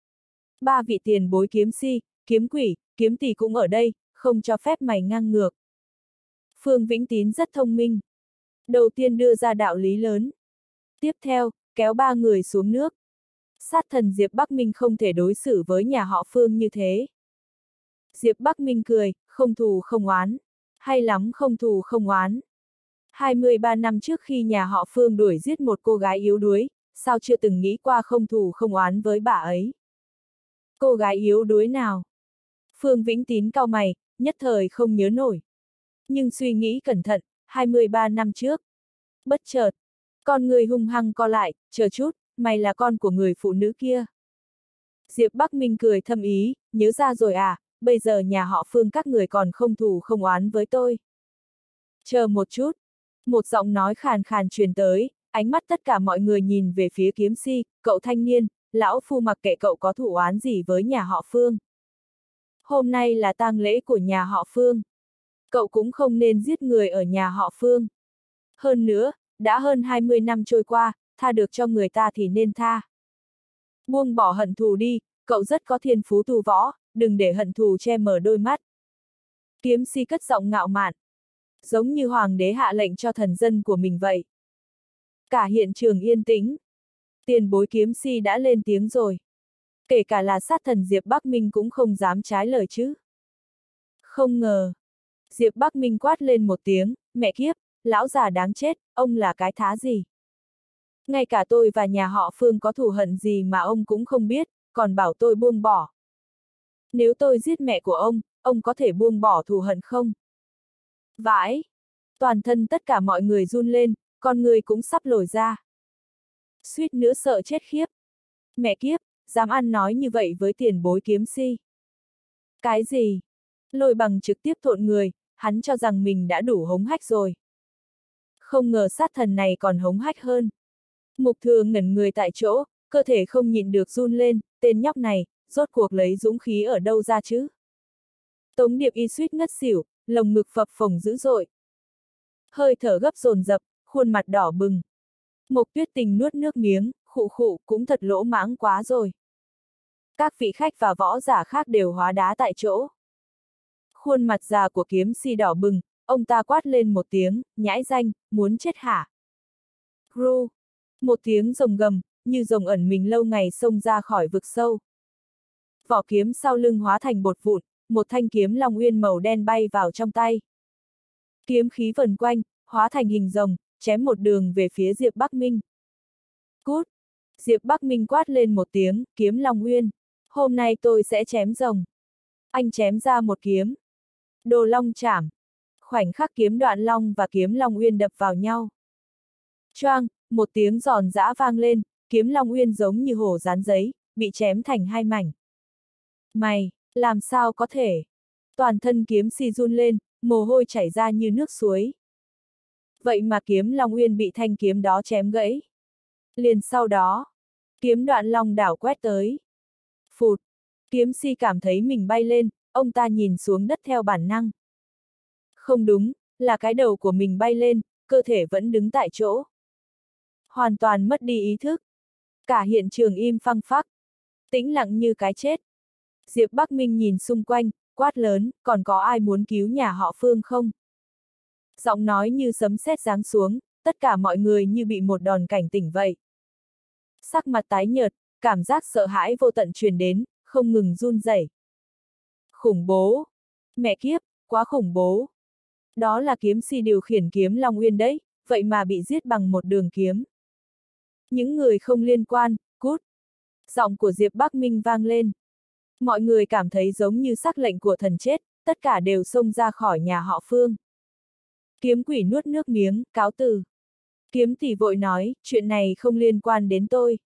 Ba vị tiền bối kiếm si, kiếm quỷ, kiếm tỷ cũng ở đây, không cho phép mày ngang ngược. Phương Vĩnh Tín rất thông minh. Đầu tiên đưa ra đạo lý lớn. Tiếp theo, kéo ba người xuống nước. Sát thần Diệp Bắc Minh không thể đối xử với nhà họ Phương như thế. Diệp Bắc Minh cười, không thù không oán. Hay lắm không thù không oán. 23 năm trước khi nhà họ Phương đuổi giết một cô gái yếu đuối, sao chưa từng nghĩ qua không thù không oán với bà ấy? Cô gái yếu đuối nào? Phương Vĩnh Tín cau mày, nhất thời không nhớ nổi. Nhưng suy nghĩ cẩn thận, 23 năm trước. Bất chợt, con người hung hăng co lại, chờ chút, mày là con của người phụ nữ kia. Diệp Bắc Minh cười thâm ý, nhớ ra rồi à, bây giờ nhà họ Phương các người còn không thù không oán với tôi. Chờ một chút. Một giọng nói khàn khàn truyền tới, ánh mắt tất cả mọi người nhìn về phía kiếm si, cậu thanh niên, lão phu mặc kệ cậu có thù oán gì với nhà họ Phương. Hôm nay là tang lễ của nhà họ Phương. Cậu cũng không nên giết người ở nhà họ Phương. Hơn nữa, đã hơn 20 năm trôi qua, tha được cho người ta thì nên tha. Buông bỏ hận thù đi, cậu rất có thiên phú tu võ, đừng để hận thù che mờ đôi mắt. Kiếm si cất giọng ngạo mạn. Giống như hoàng đế hạ lệnh cho thần dân của mình vậy. Cả hiện trường yên tĩnh. Tiền bối kiếm si đã lên tiếng rồi. Kể cả là sát thần Diệp Bắc Minh cũng không dám trái lời chứ. Không ngờ. Diệp Bắc Minh quát lên một tiếng, mẹ kiếp, lão già đáng chết, ông là cái thá gì? Ngay cả tôi và nhà họ Phương có thù hận gì mà ông cũng không biết, còn bảo tôi buông bỏ. Nếu tôi giết mẹ của ông có thể buông bỏ thù hận không? Vãi! Toàn thân tất cả mọi người run lên, con người cũng sắp lồi ra. Suýt nữa sợ chết khiếp. Mẹ kiếp, dám ăn nói như vậy với tiền bối kiếm si. Cái gì? Lôi bằng trực tiếp thộn người, hắn cho rằng mình đã đủ hống hách rồi. Không ngờ sát thần này còn hống hách hơn. Mục Thừa ngẩn người tại chỗ, cơ thể không nhịn được run lên, tên nhóc này, rốt cuộc lấy dũng khí ở đâu ra chứ? Tống Điệp Y suýt ngất xỉu, lồng ngực phập phồng dữ dội. Hơi thở gấp dồn dập, khuôn mặt đỏ bừng. Mộc Tuyết Tình nuốt nước miếng, khụ khụ, cũng thật lỗ mãng quá rồi. Các vị khách và võ giả khác đều hóa đá tại chỗ. Khuôn mặt già của kiếm si đỏ bừng, ông ta quát lên một tiếng, nhãi danh, muốn chết hả? Ru! Một tiếng rồng gầm, như rồng ẩn mình lâu ngày xông ra khỏi vực sâu. Vỏ kiếm sau lưng hóa thành bột vụn, một thanh kiếm long uyên màu đen bay vào trong tay. Kiếm khí vần quanh, hóa thành hình rồng, chém một đường về phía Diệp Bắc Minh. Cút! Diệp Bắc Minh quát lên một tiếng, kiếm Long Uyên. Hôm nay tôi sẽ chém rồng. Anh chém ra một kiếm. Đồ Long chảm. Khoảnh khắc kiếm Đoạn Long và kiếm Long Uyên đập vào nhau. Choang, một tiếng giòn giã vang lên, kiếm Long Uyên giống như hổ dán giấy, bị chém thành hai mảnh. Mày, làm sao có thể? Toàn thân kiếm si run lên, mồ hôi chảy ra như nước suối. Vậy mà kiếm Long Uyên bị thanh kiếm đó chém gãy. Liền sau đó, kiếm Đoạn Long đảo quét tới. Phụt, kiếm si cảm thấy mình bay lên, ông ta nhìn xuống đất theo bản năng. Không đúng, là cái đầu của mình bay lên, cơ thể vẫn đứng tại chỗ. Hoàn toàn mất đi ý thức. Cả hiện trường im phăng phắc. Tĩnh lặng như cái chết. Diệp Bắc Minh nhìn xung quanh, quát lớn, còn có ai muốn cứu nhà họ Phương không? Giọng nói như sấm sét giáng xuống, tất cả mọi người như bị một đòn cảnh tỉnh vậy. Sắc mặt tái nhợt, cảm giác sợ hãi vô tận truyền đến, không ngừng run rẩy. Khủng bố! Mẹ kiếp, quá khủng bố! Đó là kiếm si điều khiển kiếm Long Uyên đấy, vậy mà bị giết bằng một đường kiếm. Những người không liên quan, cút! Giọng của Diệp Bắc Minh vang lên. Mọi người cảm thấy giống như sắc lệnh của thần chết, tất cả đều xông ra khỏi nhà họ Phương. Kiếm quỷ nuốt nước miếng, cáo từ. Kiếm tỷ vội nói, chuyện này không liên quan đến tôi.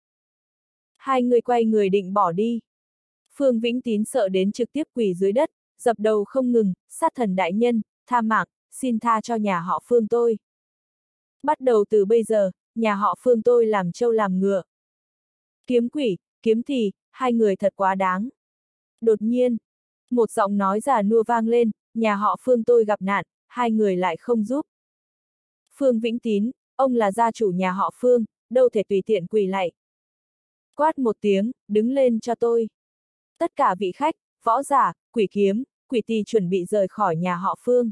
Hai người quay người định bỏ đi. Phương Vĩnh Tín sợ đến trực tiếp quỳ dưới đất, dập đầu không ngừng, sát thần đại nhân, tha mạng, xin tha cho nhà họ Phương tôi. Bắt đầu từ bây giờ, nhà họ Phương tôi làm trâu làm ngựa. Kiếm quỷ, kiếm tỷ, hai người thật quá đáng. Đột nhiên, một giọng nói già nua vang lên, nhà họ Phương tôi gặp nạn, hai người lại không giúp. Phương Vĩnh Tín, ông là gia chủ nhà họ Phương, đâu thể tùy tiện quỳ lạy. Quát một tiếng, đứng lên cho tôi. Tất cả vị khách, võ giả, quỷ kiếm, quỷ tỳ chuẩn bị rời khỏi nhà họ Phương.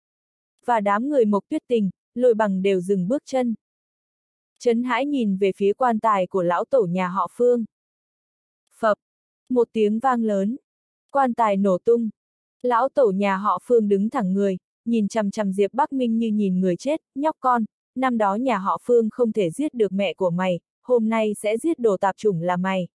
Và đám người Mộc Tuyết Tình, Lôi Bằng đều dừng bước chân. Trấn Hãi nhìn về phía quan tài của lão tổ nhà họ Phương. Phập, một tiếng vang lớn. Quan tài nổ tung. Lão tổ nhà họ Phương đứng thẳng người, nhìn chằm chằm Diệp Bắc Minh như nhìn người chết, nhóc con, năm đó nhà họ Phương không thể giết được mẹ của mày, hôm nay sẽ giết đồ tạp chủng là mày.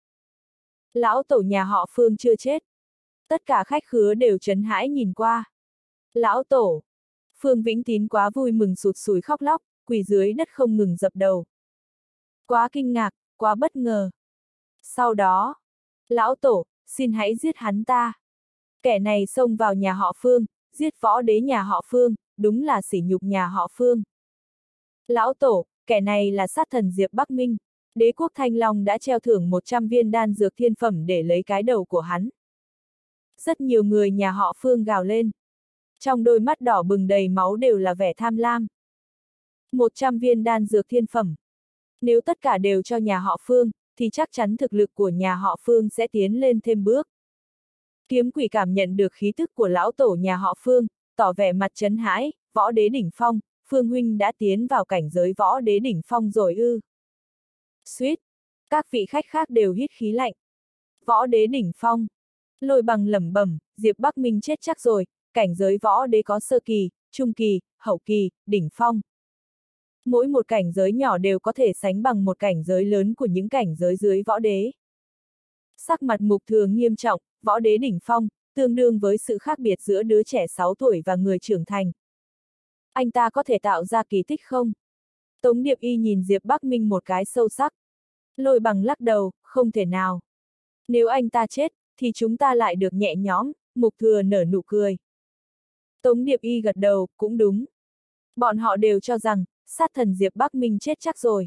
Lão tổ nhà họ Phương chưa chết. Tất cả khách khứa đều trấn hãi nhìn qua. Lão tổ. Phương Vĩnh Tín quá vui mừng sụt sùi khóc lóc, quỳ dưới đất không ngừng dập đầu. Quá kinh ngạc, quá bất ngờ. Sau đó, lão tổ, xin hãy giết hắn ta. Kẻ này xông vào nhà họ Phương, giết võ đế nhà họ Phương, đúng là sỉ nhục nhà họ Phương. Lão tổ, kẻ này là sát thần Diệp Bắc Minh. Đế quốc Thanh Long đã treo thưởng 100 viên đan dược thiên phẩm để lấy cái đầu của hắn. Rất nhiều người nhà họ Phương gào lên. Trong đôi mắt đỏ bừng đầy máu đều là vẻ tham lam. 100 viên đan dược thiên phẩm. Nếu tất cả đều cho nhà họ Phương, thì chắc chắn thực lực của nhà họ Phương sẽ tiến lên thêm bước. Kiếm quỷ cảm nhận được khí tức của lão tổ nhà họ Phương, tỏ vẻ mặt trấn hãi, võ đế đỉnh phong, Phương huynh đã tiến vào cảnh giới võ đế đỉnh phong rồi ư. Suýt, các vị khách khác đều hít khí lạnh. Võ đế đỉnh phong. Lôi Bằng lẩm bẩm, Diệp Bắc Minh chết chắc rồi, cảnh giới võ đế có sơ kỳ, trung kỳ, hậu kỳ, đỉnh phong. Mỗi một cảnh giới nhỏ đều có thể sánh bằng một cảnh giới lớn của những cảnh giới dưới võ đế. Sắc mặt Mục Thừa nghiêm trọng, võ đế đỉnh phong, tương đương với sự khác biệt giữa đứa trẻ 6 tuổi và người trưởng thành. Anh ta có thể tạo ra kỳ tích không? Tống Điệp Y nhìn Diệp Bắc Minh một cái sâu sắc. Lôi Bằng lắc đầu, không thể nào. Nếu anh ta chết, thì chúng ta lại được nhẹ nhõm, Mục Thừa nở nụ cười. Tống Điệp Y gật đầu, cũng đúng. Bọn họ đều cho rằng, sát thần Diệp Bắc Minh chết chắc rồi.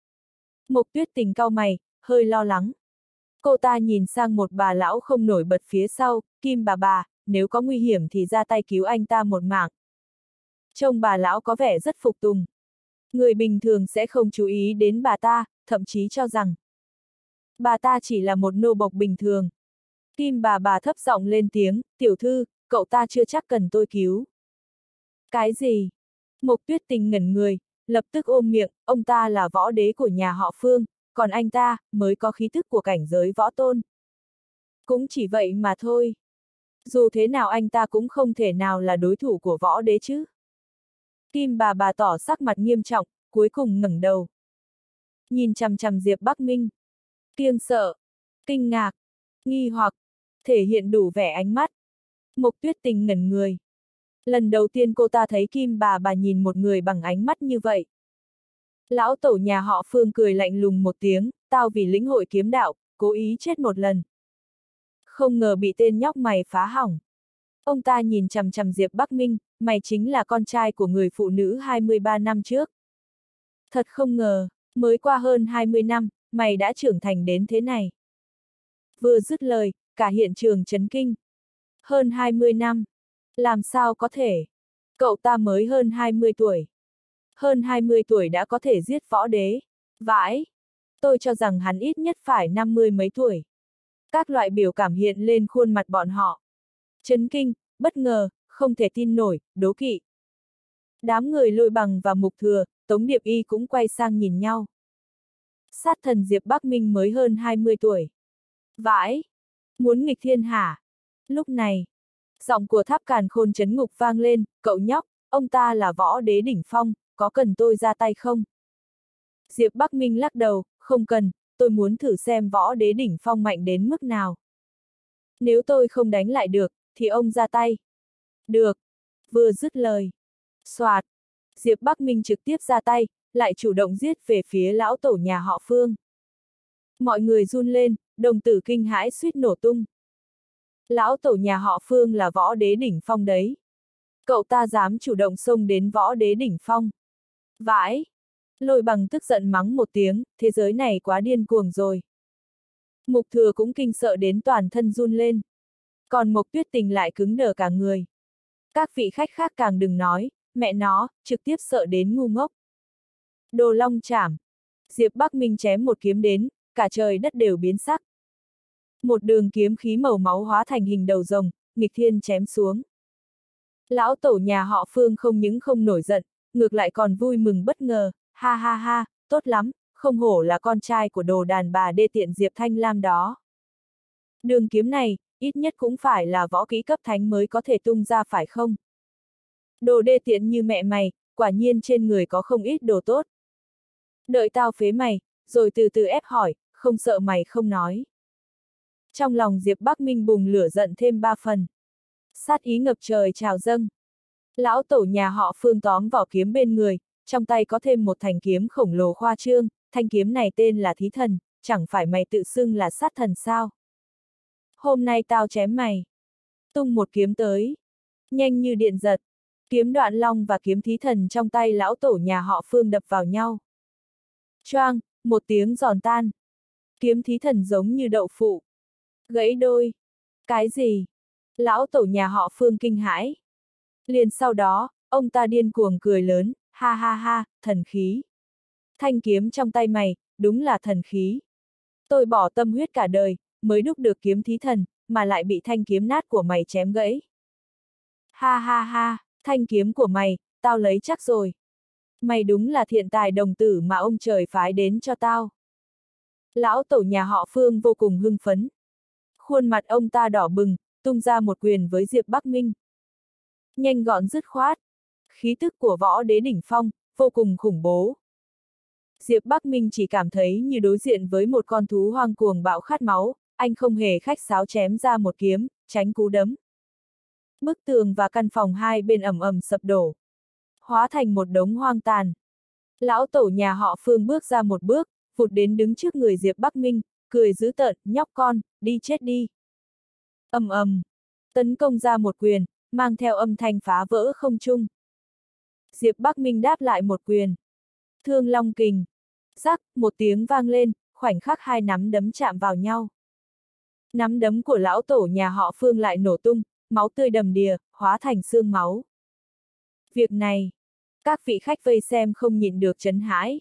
Mộc Tuyết Tình cau mày, hơi lo lắng. Cô ta nhìn sang một bà lão không nổi bật phía sau, Kim bà, nếu có nguy hiểm thì ra tay cứu anh ta một mạng. Trông bà lão có vẻ rất phục tùng. Người bình thường sẽ không chú ý đến bà ta, thậm chí cho rằng bà ta chỉ là một nô bộc bình thường. Kim bà thấp giọng lên tiếng, tiểu thư, cậu ta chưa chắc cần tôi cứu. Cái gì? Mộc Tuyết Tình ngẩn người, lập tức ôm miệng, ông ta là võ đế của nhà họ Phương, còn anh ta, mới có khí thức của cảnh giới võ tôn. Cũng chỉ vậy mà thôi. Dù thế nào anh ta cũng không thể nào là đối thủ của võ đế chứ. Kim bà tỏ sắc mặt nghiêm trọng, cuối cùng ngẩng đầu. nhìn chằm chằm Diệp Bắc Minh. Kiêng sợ, kinh ngạc, nghi hoặc, thể hiện đủ vẻ ánh mắt. Mộc Tuyết Tình ngẩn người. Lần đầu tiên cô ta thấy Kim bà nhìn một người bằng ánh mắt như vậy. Lão tổ nhà họ Phương cười lạnh lùng một tiếng, tao vì lĩnh hội kiếm đạo, cố ý chết một lần. Không ngờ bị tên nhóc mày phá hỏng. Ông ta nhìn chằm chằm Diệp Bắc Minh, mày chính là con trai của người phụ nữ 23 năm trước. Thật không ngờ, mới qua hơn 20 năm, mày đã trưởng thành đến thế này. Vừa dứt lời, cả hiện trường chấn kinh. Hơn 20 năm. Làm sao có thể? Cậu ta mới hơn 20 tuổi. Hơn 20 tuổi đã có thể giết võ đế. Vãi! Tôi cho rằng hắn ít nhất phải 50 mấy tuổi. Các loại biểu cảm hiện lên khuôn mặt bọn họ. Chấn kinh, bất ngờ, không thể tin nổi, đố kỵ. Đám người Lôi Bằng và Mục Thừa, Tống Điệp Y cũng quay sang nhìn nhau. Sát thần Diệp Bắc Minh mới hơn 20 tuổi. Vãi! Muốn nghịch thiên hả? Lúc này, giọng của Tháp Càn Khôn Trấn Ngục vang lên, cậu nhóc, ông ta là võ đế đỉnh phong, có cần tôi ra tay không? Diệp Bắc Minh lắc đầu, không cần, tôi muốn thử xem võ đế đỉnh phong mạnh đến mức nào. Nếu tôi không đánh lại được, thì ông ra tay. Được. Vừa dứt lời. Soạt. Diệp Bắc Minh trực tiếp ra tay, lại chủ động giết về phía lão tổ nhà họ Phương. Mọi người run lên, đồng tử kinh hãi suýt nổ tung. Lão tổ nhà họ Phương là võ đế đỉnh phong đấy. Cậu ta dám chủ động xông đến võ đế đỉnh phong. Vãi! Lôi Bằng tức giận mắng một tiếng, thế giới này quá điên cuồng rồi. Mục Thừa cũng kinh sợ đến toàn thân run lên. Còn Mộc Tuyết Tình lại cứng đờ cả người. Các vị khách khác càng đừng nói, mẹ nó, trực tiếp sợ đến ngu ngốc. Đồ Long chảm. Diệp Bắc Minh chém một kiếm đến, cả trời đất đều biến sắc. Một đường kiếm khí màu máu hóa thành hình đầu rồng, nghịch thiên chém xuống. Lão tổ nhà họ Phương không những không nổi giận, ngược lại còn vui mừng bất ngờ, ha ha ha, tốt lắm, không hổ là con trai của đồ đàn bà đê tiện Diệp Thanh Lam đó. Đường kiếm này, ít nhất cũng phải là võ kỹ cấp thánh mới có thể tung ra phải không? Đồ đê tiện như mẹ mày, quả nhiên trên người có không ít đồ tốt. Đợi tao phế mày, rồi từ từ ép hỏi, không sợ mày không nói. Trong lòng Diệp Bắc Minh bùng lửa giận thêm 3 phần. Sát ý ngập trời trào dâng. Lão tổ nhà họ Phương tóm vỏ kiếm bên người, trong tay có thêm một thanh kiếm khổng lồ khoa trương, thanh kiếm này tên là Thí Thần, chẳng phải mày tự xưng là sát thần sao? Hôm nay tao chém mày. Tung một kiếm tới. Nhanh như điện giật. Kiếm Đoạn Long và kiếm Thí Thần trong tay lão tổ nhà họ Phương đập vào nhau. Choang, một tiếng giòn tan. Kiếm Thí Thần giống như đậu phụ. Gãy đôi. Cái gì? Lão tổ nhà họ Phương kinh hãi. Liền sau đó, ông ta điên cuồng cười lớn, ha ha ha, thần khí. Thanh kiếm trong tay mày, đúng là thần khí. Tôi bỏ tâm huyết cả đời, mới đúc được kiếm Thí Thần, mà lại bị thanh kiếm nát của mày chém gãy. Ha ha ha, thanh kiếm của mày, tao lấy chắc rồi. Mày đúng là thiện tài đồng tử mà ông trời phái đến cho tao. Lão tổ nhà họ Phương vô cùng hưng phấn. Khuôn mặt ông ta đỏ bừng, tung ra một quyền với Diệp Bắc Minh. Nhanh gọn dứt khoát. Khí tức của võ đế đỉnh phong, vô cùng khủng bố. Diệp Bắc Minh chỉ cảm thấy như đối diện với một con thú hoang cuồng bạo khát máu, anh không hề khách sáo chém ra một kiếm, tránh cú đấm. Bức tường và căn phòng hai bên ầm ầm sập đổ. Hóa thành một đống hoang tàn. Lão tổ nhà họ Phương bước ra một bước, vụt đến đứng trước người Diệp Bắc Minh, cười dữ tợn, nhóc con, đi chết đi. Ầm ầm, tấn công ra một quyền, mang theo âm thanh phá vỡ không trung. Diệp Bắc Minh đáp lại một quyền. Thương Long Kình. Rắc, một tiếng vang lên, khoảnh khắc hai nắm đấm chạm vào nhau. Nắm đấm của lão tổ nhà họ Phương lại nổ tung, máu tươi đầm đìa, hóa thành xương máu. Việc này, các vị khách vây xem không nhịn được chấn hãi.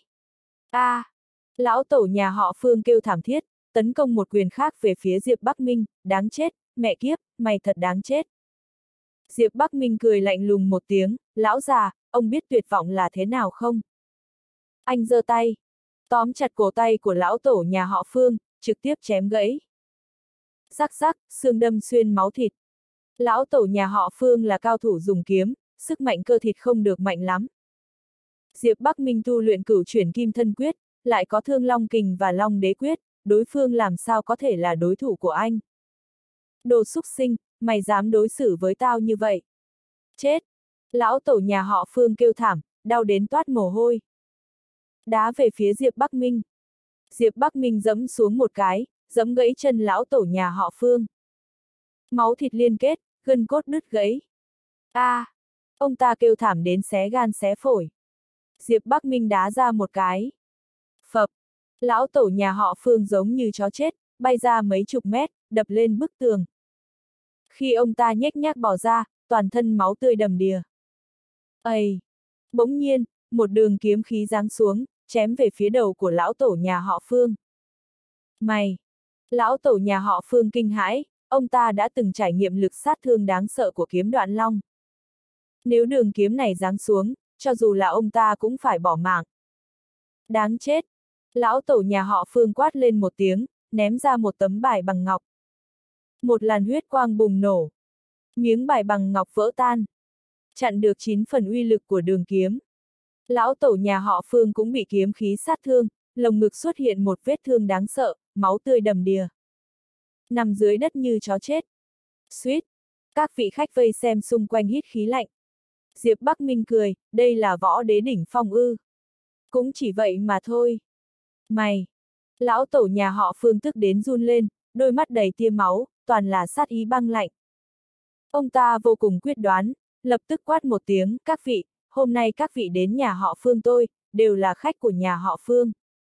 Lão tổ nhà họ Phương kêu thảm thiết, tấn công một quyền khác về phía Diệp Bắc Minh, đáng chết, mẹ kiếp, mày thật đáng chết. Diệp Bắc Minh cười lạnh lùng một tiếng, lão già, ông biết tuyệt vọng là thế nào không? Anh giơ tay, tóm chặt cổ tay của lão tổ nhà họ Phương, trực tiếp chém gãy. Rắc rắc, xương đâm xuyên máu thịt. Lão tổ nhà họ Phương là cao thủ dùng kiếm, sức mạnh cơ thịt không được mạnh lắm. Diệp Bắc Minh tu luyện Cửu Chuyển Kim Thân Quyết, lại có Thương Long Kình và Long Đế Quyết, đối phương làm sao có thể là đối thủ của anh. Đồ xúc sinh, mày dám đối xử với tao như vậy? Chết! Lão tổ nhà họ Phương kêu thảm, đau đến toát mồ hôi. Đá về phía Diệp Bắc Minh. Diệp Bắc Minh giẫm xuống một cái, giẫm gãy chân lão tổ nhà họ Phương. Máu thịt liên kết, gân cốt đứt gãy. Ông ta kêu thảm đến xé gan xé phổi. Diệp Bắc Minh đá ra một cái. Phập! Lão tổ nhà họ Phương giống như chó chết, bay ra mấy chục mét, đập lên bức tường. Khi ông ta nhếch nhác bò ra, toàn thân máu tươi đầm đìa. Ây! Bỗng nhiên, một đường kiếm khí giáng xuống, chém về phía đầu của lão tổ nhà họ Phương. Mày! Lão tổ nhà họ Phương kinh hãi, ông ta đã từng trải nghiệm lực sát thương đáng sợ của kiếm Đoạn Long. Nếu đường kiếm này giáng xuống, cho dù là ông ta cũng phải bỏ mạng. Đáng chết! Lão tổ nhà họ Phương quát lên một tiếng, ném ra một tấm bài bằng ngọc. Một làn huyết quang bùng nổ. Miếng bài bằng ngọc vỡ tan. Chặn được 9 phần uy lực của đường kiếm. Lão tổ nhà họ Phương cũng bị kiếm khí sát thương, lồng ngực xuất hiện một vết thương đáng sợ, máu tươi đầm đìa. Nằm dưới đất như chó chết. Suýt! Các vị khách vây xem xung quanh hít khí lạnh. Diệp Bắc Minh cười, đây là võ đế đỉnh phong ư. Cũng chỉ vậy mà thôi. Mày! Lão tổ nhà họ Phương tức đến run lên, đôi mắt đầy tia máu, toàn là sát ý băng lạnh. Ông ta vô cùng quyết đoán, lập tức quát một tiếng, các vị, hôm nay các vị đến nhà họ Phương tôi, đều là khách của nhà họ Phương.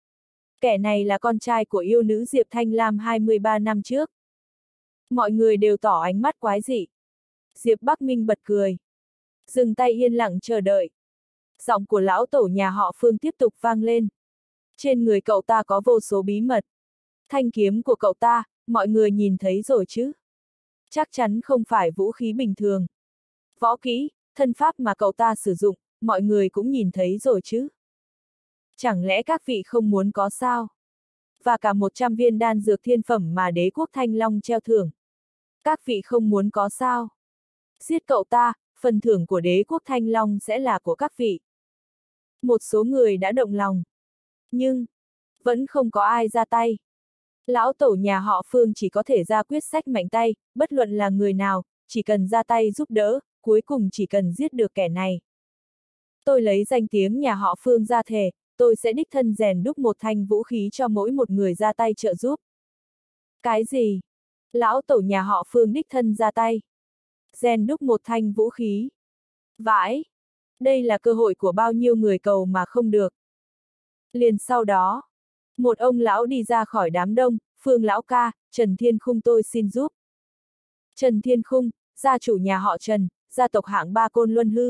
Kẻ này là con trai của yêu nữ Diệp Thanh Lam 23 năm trước. Mọi người đều tỏ ánh mắt quái dị. Diệp Bắc Minh bật cười. Dừng tay yên lặng chờ đợi. Giọng của lão tổ nhà họ Phương tiếp tục vang lên. Trên người cậu ta có vô số bí mật. Thanh kiếm của cậu ta, mọi người nhìn thấy rồi chứ? Chắc chắn không phải vũ khí bình thường. Võ kỹ, thân pháp mà cậu ta sử dụng, mọi người cũng nhìn thấy rồi chứ? Chẳng lẽ các vị không muốn có sao? Và cả 100 viên đan dược thiên phẩm mà đế quốc Thanh Long treo thưởng. Các vị không muốn có sao? Giết cậu ta, phần thưởng của đế quốc Thanh Long sẽ là của các vị. Một số người đã động lòng. Nhưng, vẫn không có ai ra tay. Lão tổ nhà họ Phương chỉ có thể ra quyết sách mạnh tay, bất luận là người nào, chỉ cần ra tay giúp đỡ, cuối cùng chỉ cần giết được kẻ này. Tôi lấy danh tiếng nhà họ Phương ra thề, tôi sẽ đích thân rèn đúc một thanh vũ khí cho mỗi một người ra tay trợ giúp. Cái gì? Lão tổ nhà họ Phương đích thân ra tay. Rèn đúc một thanh vũ khí. Vãi! Đây là cơ hội của bao nhiêu người cầu mà không được. Liền sau đó, một ông lão đi ra khỏi đám đông, Phương lão ca, Trần Thiên Khung tôi xin giúp. Trần Thiên Khung, gia chủ nhà họ Trần, gia tộc hạng 3 Côn Luân Hư.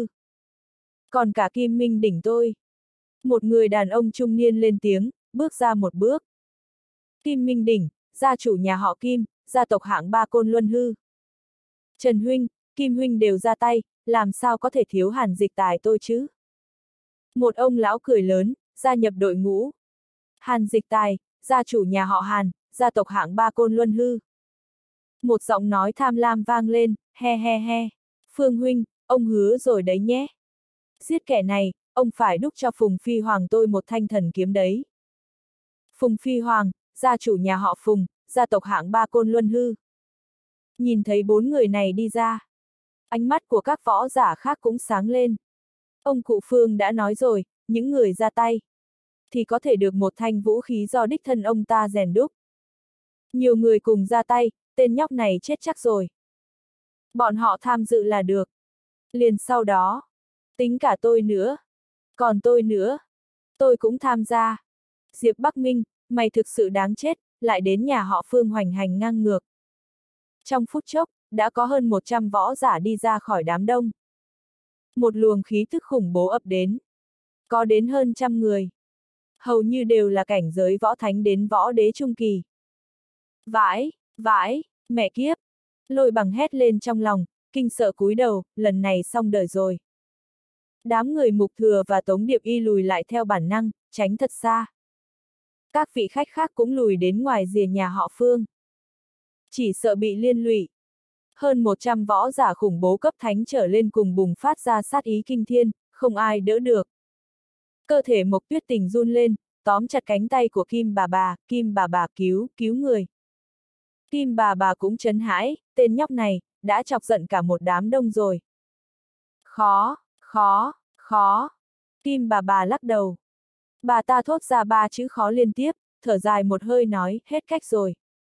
Còn cả Kim Minh đỉnh tôi. Một người đàn ông trung niên lên tiếng, bước ra một bước. Kim Minh đỉnh, gia chủ nhà họ Kim, gia tộc hạng 3 Côn Luân Hư. Trần huynh, Kim huynh đều ra tay, làm sao có thể thiếu Hàn Dịch Tài tôi chứ? Một ông lão cười lớn, gia nhập đội ngũ. Hàn Dịch Tài, gia chủ nhà họ Hàn, gia tộc hạng 3 Côn Luân Hư. Một giọng nói tham lam vang lên, he he he. Phương huynh, ông hứa rồi đấy nhé. Giết kẻ này, ông phải đúc cho Phùng Phi Hoàng tôi một thanh thần kiếm đấy. Phùng Phi Hoàng, gia chủ nhà họ Phùng, gia tộc hạng 3 Côn Luân Hư. Nhìn thấy 4 người này đi ra. Ánh mắt của các võ giả khác cũng sáng lên. Ông cụ Phương đã nói rồi, những người ra tay thì có thể được một thanh vũ khí do đích thân ông ta rèn đúc. Nhiều người cùng ra tay, tên nhóc này chết chắc rồi. Bọn họ tham dự là được. Liền sau đó, tính cả tôi nữa. Còn tôi nữa. Tôi cũng tham gia. Diệp Bắc Minh, mày thực sự đáng chết, lại đến nhà họ Phương hoành hành ngang ngược. Trong phút chốc, đã có hơn 100 võ giả đi ra khỏi đám đông. Một luồng khí tức khủng bố ập đến. Có đến hơn 100 người. Hầu như đều là cảnh giới võ thánh đến võ đế trung kỳ. Vãi, vãi, mẹ kiếp. Lôi Bằng hét lên trong lòng, kinh sợ cúi đầu, lần này xong đời rồi. Đám người Mục Thừa và Tống Điệp Y lùi lại theo bản năng, tránh thật xa. Các vị khách khác cũng lùi đến ngoài rìa nhà họ Phương. Chỉ sợ bị liên lụy. Hơn 100 võ giả khủng bố cấp thánh trở lên cùng bùng phát ra sát ý kinh thiên, không ai đỡ được. Cơ thể Mộc Tuyết Tình run lên, tóm chặt cánh tay của Kim bà bà cứu người. Kim bà cũng trấn hãi, tên nhóc này, đã chọc giận cả một đám đông rồi. Khó. Kim bà lắc đầu. Bà ta thốt ra 3 chữ khó liên tiếp, thở dài một hơi nói, hết cách rồi.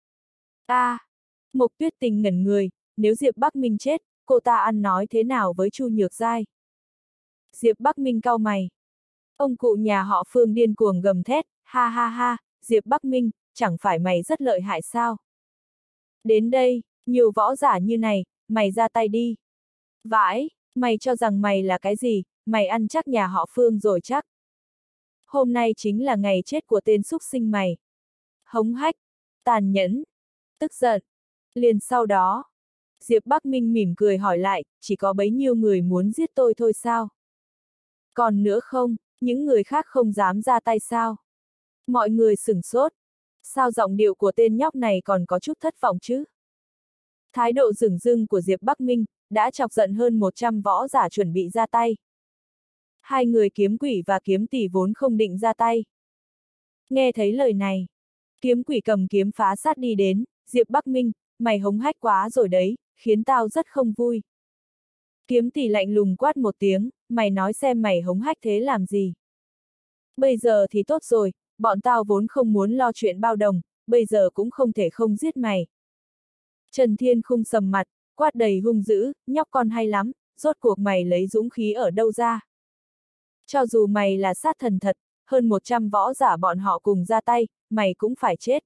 Mộc Tuyết Tình ngẩn người, nếu Diệp Bắc Minh chết, cô ta ăn nói thế nào với Chu Nhược Giai? Diệp Bắc Minh cau mày. Ông cụ nhà họ Phương điên cuồng gầm thét, ha, Diệp Bắc Minh, chẳng phải mày rất lợi hại sao? Đến đây, nhiều võ giả như này, mày ra tay đi. Vãi, mày cho rằng mày là cái gì, mày ăn chắc nhà họ Phương rồi chắc. Hôm nay chính là ngày chết của tên súc sinh mày. Hống hách, tàn nhẫn, tức giận. Liền sau đó, Diệp Bắc Minh mỉm cười hỏi lại, chỉ có bấy nhiêu người muốn giết tôi thôi sao? Còn nữa không, những người khác không dám ra tay sao? Mọi người sửng sốt. Sao giọng điệu của tên nhóc này còn có chút thất vọng chứ? Thái độ dửng dưng của Diệp Bắc Minh đã chọc giận hơn 100 võ giả chuẩn bị ra tay. Hai người kiếm quỷ và kiếm tỷ vốn không định ra tay. Nghe thấy lời này, kiếm quỷ cầm kiếm phá sát đi đến, Diệp Bắc Minh, mày hống hách quá rồi đấy, khiến tao rất không vui. Kiếm tỷ lạnh lùng quát một tiếng, mày nói xem mày hống hách thế làm gì? Bây giờ thì tốt rồi, bọn tao vốn không muốn lo chuyện bao đồng, bây giờ cũng không thể không giết mày. Trần Thiên Khung sầm mặt, quát đầy hung dữ, nhóc con hay lắm, rốt cuộc mày lấy dũng khí ở đâu ra? Cho dù mày là sát thần thật, hơn 100 võ giả bọn họ cùng ra tay, mày cũng phải chết.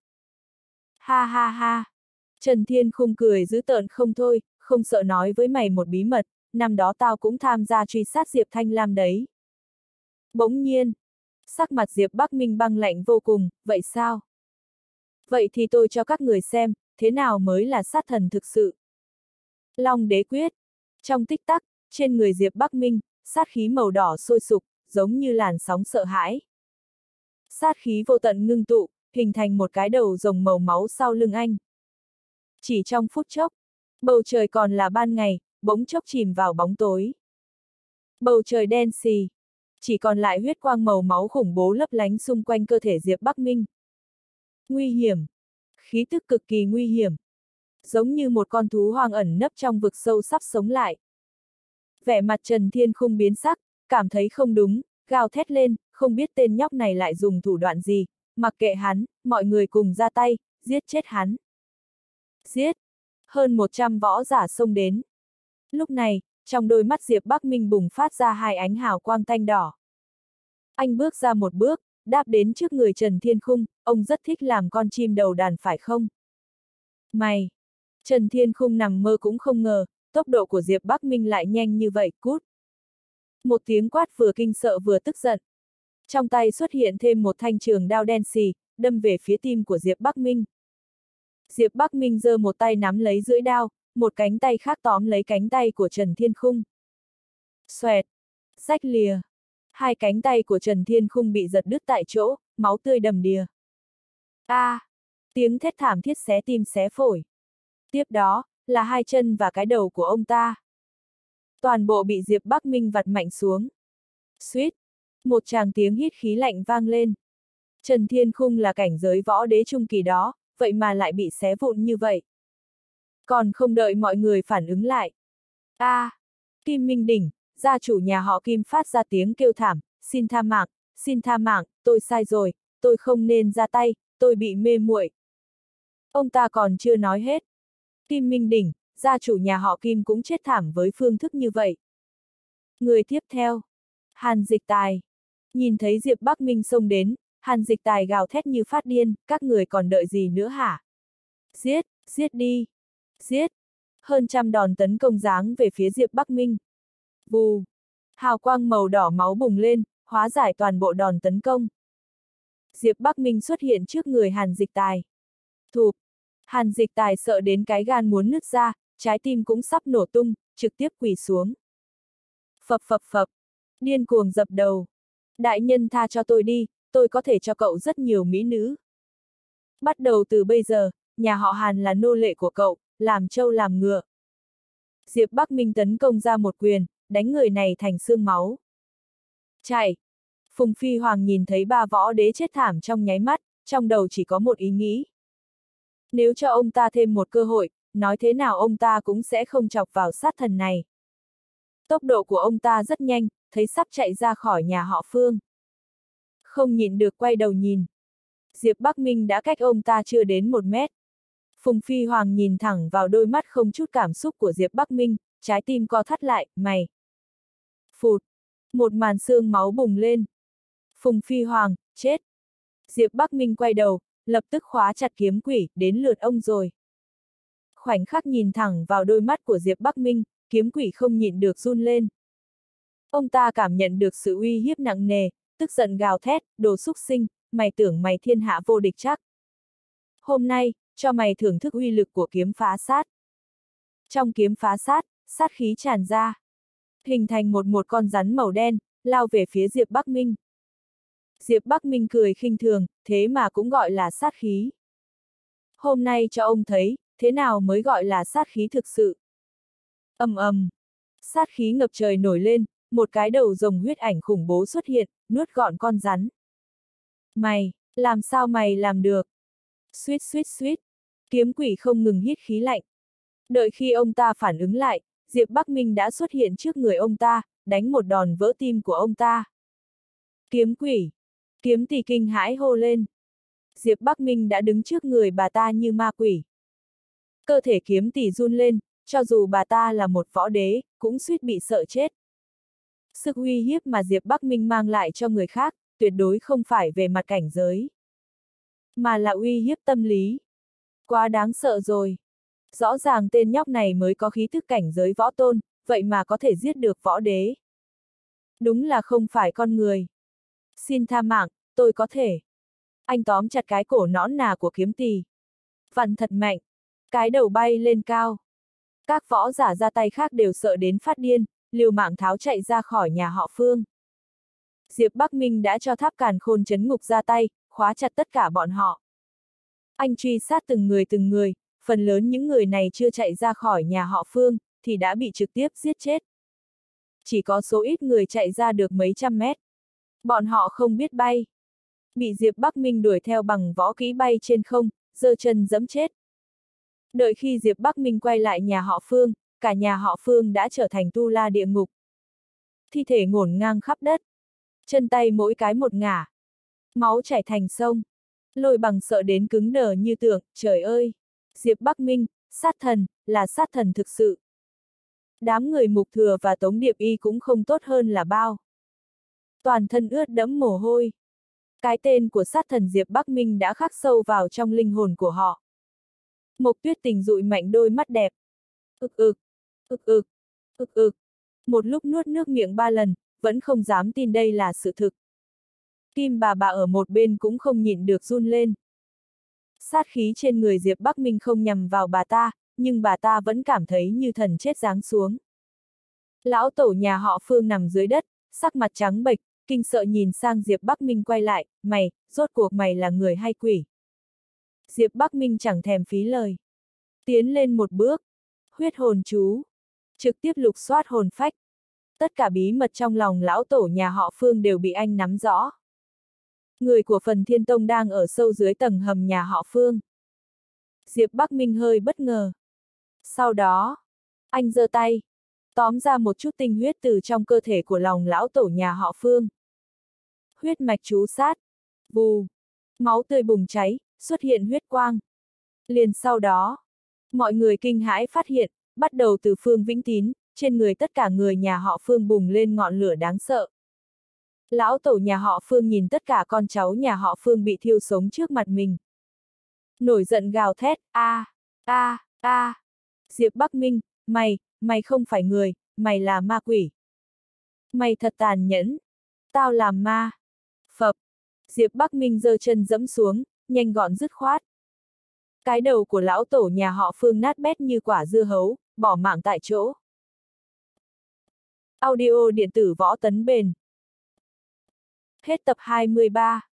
Ha. Trần Thiên Khung cười dữ tợn không thôi, không sợ nói với mày một bí mật, năm đó tao cũng tham gia truy sát Diệp Thanh Lam đấy. Bỗng nhiên, sắc mặt Diệp Bắc Minh băng lạnh vô cùng, vậy sao? Vậy thì tôi cho các người xem, thế nào mới là sát thần thực sự? Long đế quyết. Trong tích tắc, trên người Diệp Bắc Minh, sát khí màu đỏ sôi sục, giống như làn sóng sợ hãi. Sát khí vô tận ngưng tụ, hình thành một cái đầu rồng màu máu sau lưng anh. Chỉ trong phút chốc, bầu trời còn là ban ngày, bỗng chốc chìm vào bóng tối. Bầu trời đen xì, chỉ còn lại huyết quang màu máu khủng bố lấp lánh xung quanh cơ thể Diệp Bắc Minh. Nguy hiểm, khí tức cực kỳ nguy hiểm. Giống như một con thú hoang ẩn nấp trong vực sâu sắp sống lại. Vẻ mặt Trần Thiên Khung biến sắc, cảm thấy không đúng, gào thét lên, không biết tên nhóc này lại dùng thủ đoạn gì, mặc kệ hắn, mọi người cùng ra tay, giết chết hắn. Giết! Hơn 100 võ giả xông đến. Lúc này, trong đôi mắt Diệp Bắc Minh bùng phát ra 2 ánh hào quang tanh đỏ. Anh bước ra một bước, đáp đến trước người Trần Thiên Khung, ông rất thích làm con chim đầu đàn phải không? Mày! Trần Thiên Khung nằm mơ cũng không ngờ, tốc độ của Diệp Bắc Minh lại nhanh như vậy, cút! Một tiếng quát vừa kinh sợ vừa tức giận. Trong tay xuất hiện thêm một thanh trường đao đen xì, đâm về phía tim của Diệp Bắc Minh. Diệp Bắc Minh giơ một tay nắm lấy lưỡi đao, một cánh tay khác tóm lấy cánh tay của Trần Thiên Khung. Xoẹt! Rách lìa! 2 cánh tay của Trần Thiên Khung bị giật đứt tại chỗ, máu tươi đầm đìa. Tiếng thét thảm thiết xé tim xé phổi. Tiếp đó, là 2 chân và cái đầu của ông ta. Toàn bộ bị Diệp Bắc Minh vặt mạnh xuống. Suýt! Một tràng tiếng hít khí lạnh vang lên. Trần Thiên Khung là cảnh giới võ đế trung kỳ đó, vậy mà lại bị xé vụn như vậy. Còn không đợi mọi người phản ứng lại. Kim Minh Đỉnh, gia chủ nhà họ Kim phát ra tiếng kêu thảm, xin tha mạng, tôi sai rồi, tôi không nên ra tay, tôi bị mê muội. Ông ta còn chưa nói hết. Kim Minh Đỉnh, gia chủ nhà họ Kim cũng chết thảm với phương thức như vậy. Người tiếp theo, Hàn Dịch Tài. Nhìn thấy Diệp Bắc Minh xông đến, Hàn Dịch Tài gào thét như phát điên, các người còn đợi gì nữa hả? Giết, giết đi! Giết! Hơn trăm đòn tấn công giáng về phía Diệp Bắc Minh. Vù! Hào quang màu đỏ máu bùng lên, hóa giải toàn bộ đòn tấn công. Diệp Bắc Minh xuất hiện trước người Hàn Dịch Tài. Thụp! Hàn Dịch Tài sợ đến cái gan muốn nứt ra, trái tim cũng sắp nổ tung, trực tiếp quỳ xuống. Phập! Điên cuồng dập đầu. Đại nhân tha cho tôi đi, tôi có thể cho cậu rất nhiều mỹ nữ. Bắt đầu từ bây giờ, nhà họ Hàn là nô lệ của cậu, làm trâu làm ngựa. Diệp Bắc Minh tấn công ra một quyền, đánh người này thành xương máu. Chạy! Phùng Phi Hoàng nhìn thấy ba võ đế chết thảm trong nháy mắt, trong đầu chỉ có một ý nghĩ. Nếu cho ông ta thêm một cơ hội, nói thế nào ông ta cũng sẽ không chọc vào sát thần này. Tốc độ của ông ta rất nhanh, thấy sắp chạy ra khỏi nhà họ Phương. Không nhịn được quay đầu nhìn. Diệp Bắc Minh đã cách ông ta chưa đến 1 mét. Phùng Phi Hoàng nhìn thẳng vào đôi mắt không chút cảm xúc của Diệp Bắc Minh, trái tim co thắt lại, mày. Phụt. Một màn xương máu bùng lên. Phùng Phi Hoàng, chết. Diệp Bắc Minh quay đầu, lập tức khóa chặt kiếm quỷ, đến lượt ông rồi. Khoảnh khắc nhìn thẳng vào đôi mắt của Diệp Bắc Minh, kiếm quỷ không nhịn được run lên. Ông ta cảm nhận được sự uy hiếp nặng nề, tức giận gào thét, đồ xúc sinh, mày tưởng mày thiên hạ vô địch chắc. Hôm nay, cho mày thưởng thức uy lực của kiếm phá sát. Trong kiếm phá sát, sát khí tràn ra. Hình thành một con rắn màu đen, lao về phía Diệp Bắc Minh. Diệp Bắc Minh cười khinh thường, thế mà cũng gọi là sát khí. Hôm nay cho ông thấy, thế nào mới gọi là sát khí thực sự. Ầm ầm. Sát khí ngập trời nổi lên, một cái đầu rồng huyết ảnh khủng bố xuất hiện, nuốt gọn con rắn. Mày, làm sao mày làm được? Suýt suýt suýt. Kiếm quỷ không ngừng hít khí lạnh. Đợi khi ông ta phản ứng lại, Diệp Bắc Minh đã xuất hiện trước người ông ta, đánh một đòn vỡ tim của ông ta. Kiếm quỷ. Kiếm tỷ kinh hãi hô lên. Diệp Bắc Minh đã đứng trước người bà ta như ma quỷ. Cơ thể kiếm tỷ run lên, cho dù bà ta là một võ đế, cũng suýt bị sợ chết. Sức uy hiếp mà Diệp Bắc Minh mang lại cho người khác, tuyệt đối không phải về mặt cảnh giới, mà là uy hiếp tâm lý. Quá đáng sợ rồi. Rõ ràng tên nhóc này mới có khí thức cảnh giới võ tôn, vậy mà có thể giết được võ đế. Đúng là không phải con người. Xin tha mạng, tôi có thể. Anh tóm chặt cái cổ nõn nà của kiếm tỳ. Vặn thật mạnh. Cái đầu bay lên cao. Các võ giả ra tay khác đều sợ đến phát điên, liều mạng tháo chạy ra khỏi nhà họ Phương. Diệp Bắc Minh đã cho Tháp Càn Khôn trấn ngục ra tay, khóa chặt tất cả bọn họ. Anh truy sát từng người, phần lớn những người này chưa chạy ra khỏi nhà họ Phương, thì đã bị trực tiếp giết chết. Chỉ có số ít người chạy ra được mấy trăm mét. Bọn họ không biết bay. Bị Diệp Bắc Minh đuổi theo bằng võ kỹ bay trên không, giơ chân giẫm chết. Đợi khi Diệp Bắc Minh quay lại nhà họ Phương, cả nhà họ Phương đã trở thành tu la địa ngục. Thi thể ngổn ngang khắp đất. Chân tay mỗi cái một ngả. Máu chảy thành sông. Lôi bằng sợ đến cứng đờ như tượng, trời ơi! Diệp Bắc Minh, sát thần, là sát thần thực sự. Đám người Mục Thừa và Tống Điệp Y cũng không tốt hơn là bao. Toàn thân ướt đẫm mồ hôi. Cái tên của sát thần Diệp Bắc Minh đã khắc sâu vào trong linh hồn của họ. Mộc Tuyết Tình dụi mạnh đôi mắt đẹp. Ực ực, ực ực, ực ực. Một lúc nuốt nước miệng 3 lần, vẫn không dám tin đây là sự thực. Kim bà ở một bên cũng không nhịn được run lên. Sát khí trên người Diệp Bắc Minh không nhằm vào bà ta, nhưng bà ta vẫn cảm thấy như thần chết giáng xuống. Lão tổ nhà họ Phương nằm dưới đất, sắc mặt trắng bệch, kinh sợ nhìn sang Diệp Bắc Minh quay lại, mày, rốt cuộc mày là người hay quỷ? Diệp Bắc Minh chẳng thèm phí lời. Tiến lên một bước, huyết hồn chú, trực tiếp lục soát hồn phách. Tất cả bí mật trong lòng lão tổ nhà họ Phương đều bị anh nắm rõ. Người của Phần Thiên Tông đang ở sâu dưới tầng hầm nhà họ Phương. Diệp Bắc Minh hơi bất ngờ. Sau đó, anh giơ tay, tóm ra một chút tinh huyết từ trong cơ thể của lòng lão tổ nhà họ Phương. Huyết mạch chú sát, vù, máu tươi bùng cháy, xuất hiện huyết quang. Liền sau đó, mọi người kinh hãi phát hiện, bắt đầu từ Phương Vĩnh Tín, trên người tất cả người nhà họ Phương bùng lên ngọn lửa đáng sợ. Lão tổ nhà họ Phương nhìn tất cả con cháu nhà họ Phương bị thiêu sống trước mặt mình. Nổi giận gào thét, a. Diệp Bắc Minh, mày không phải người, mày là ma quỷ. Mày thật tàn nhẫn. Tao làm ma. Phập. Diệp Bắc Minh giơ chân giẫm xuống, nhanh gọn dứt khoát. Cái đầu của lão tổ nhà họ Phương nát bét như quả dưa hấu, bỏ mạng tại chỗ. Audio điện tử Võ Tấn Bền. Hết tập 23.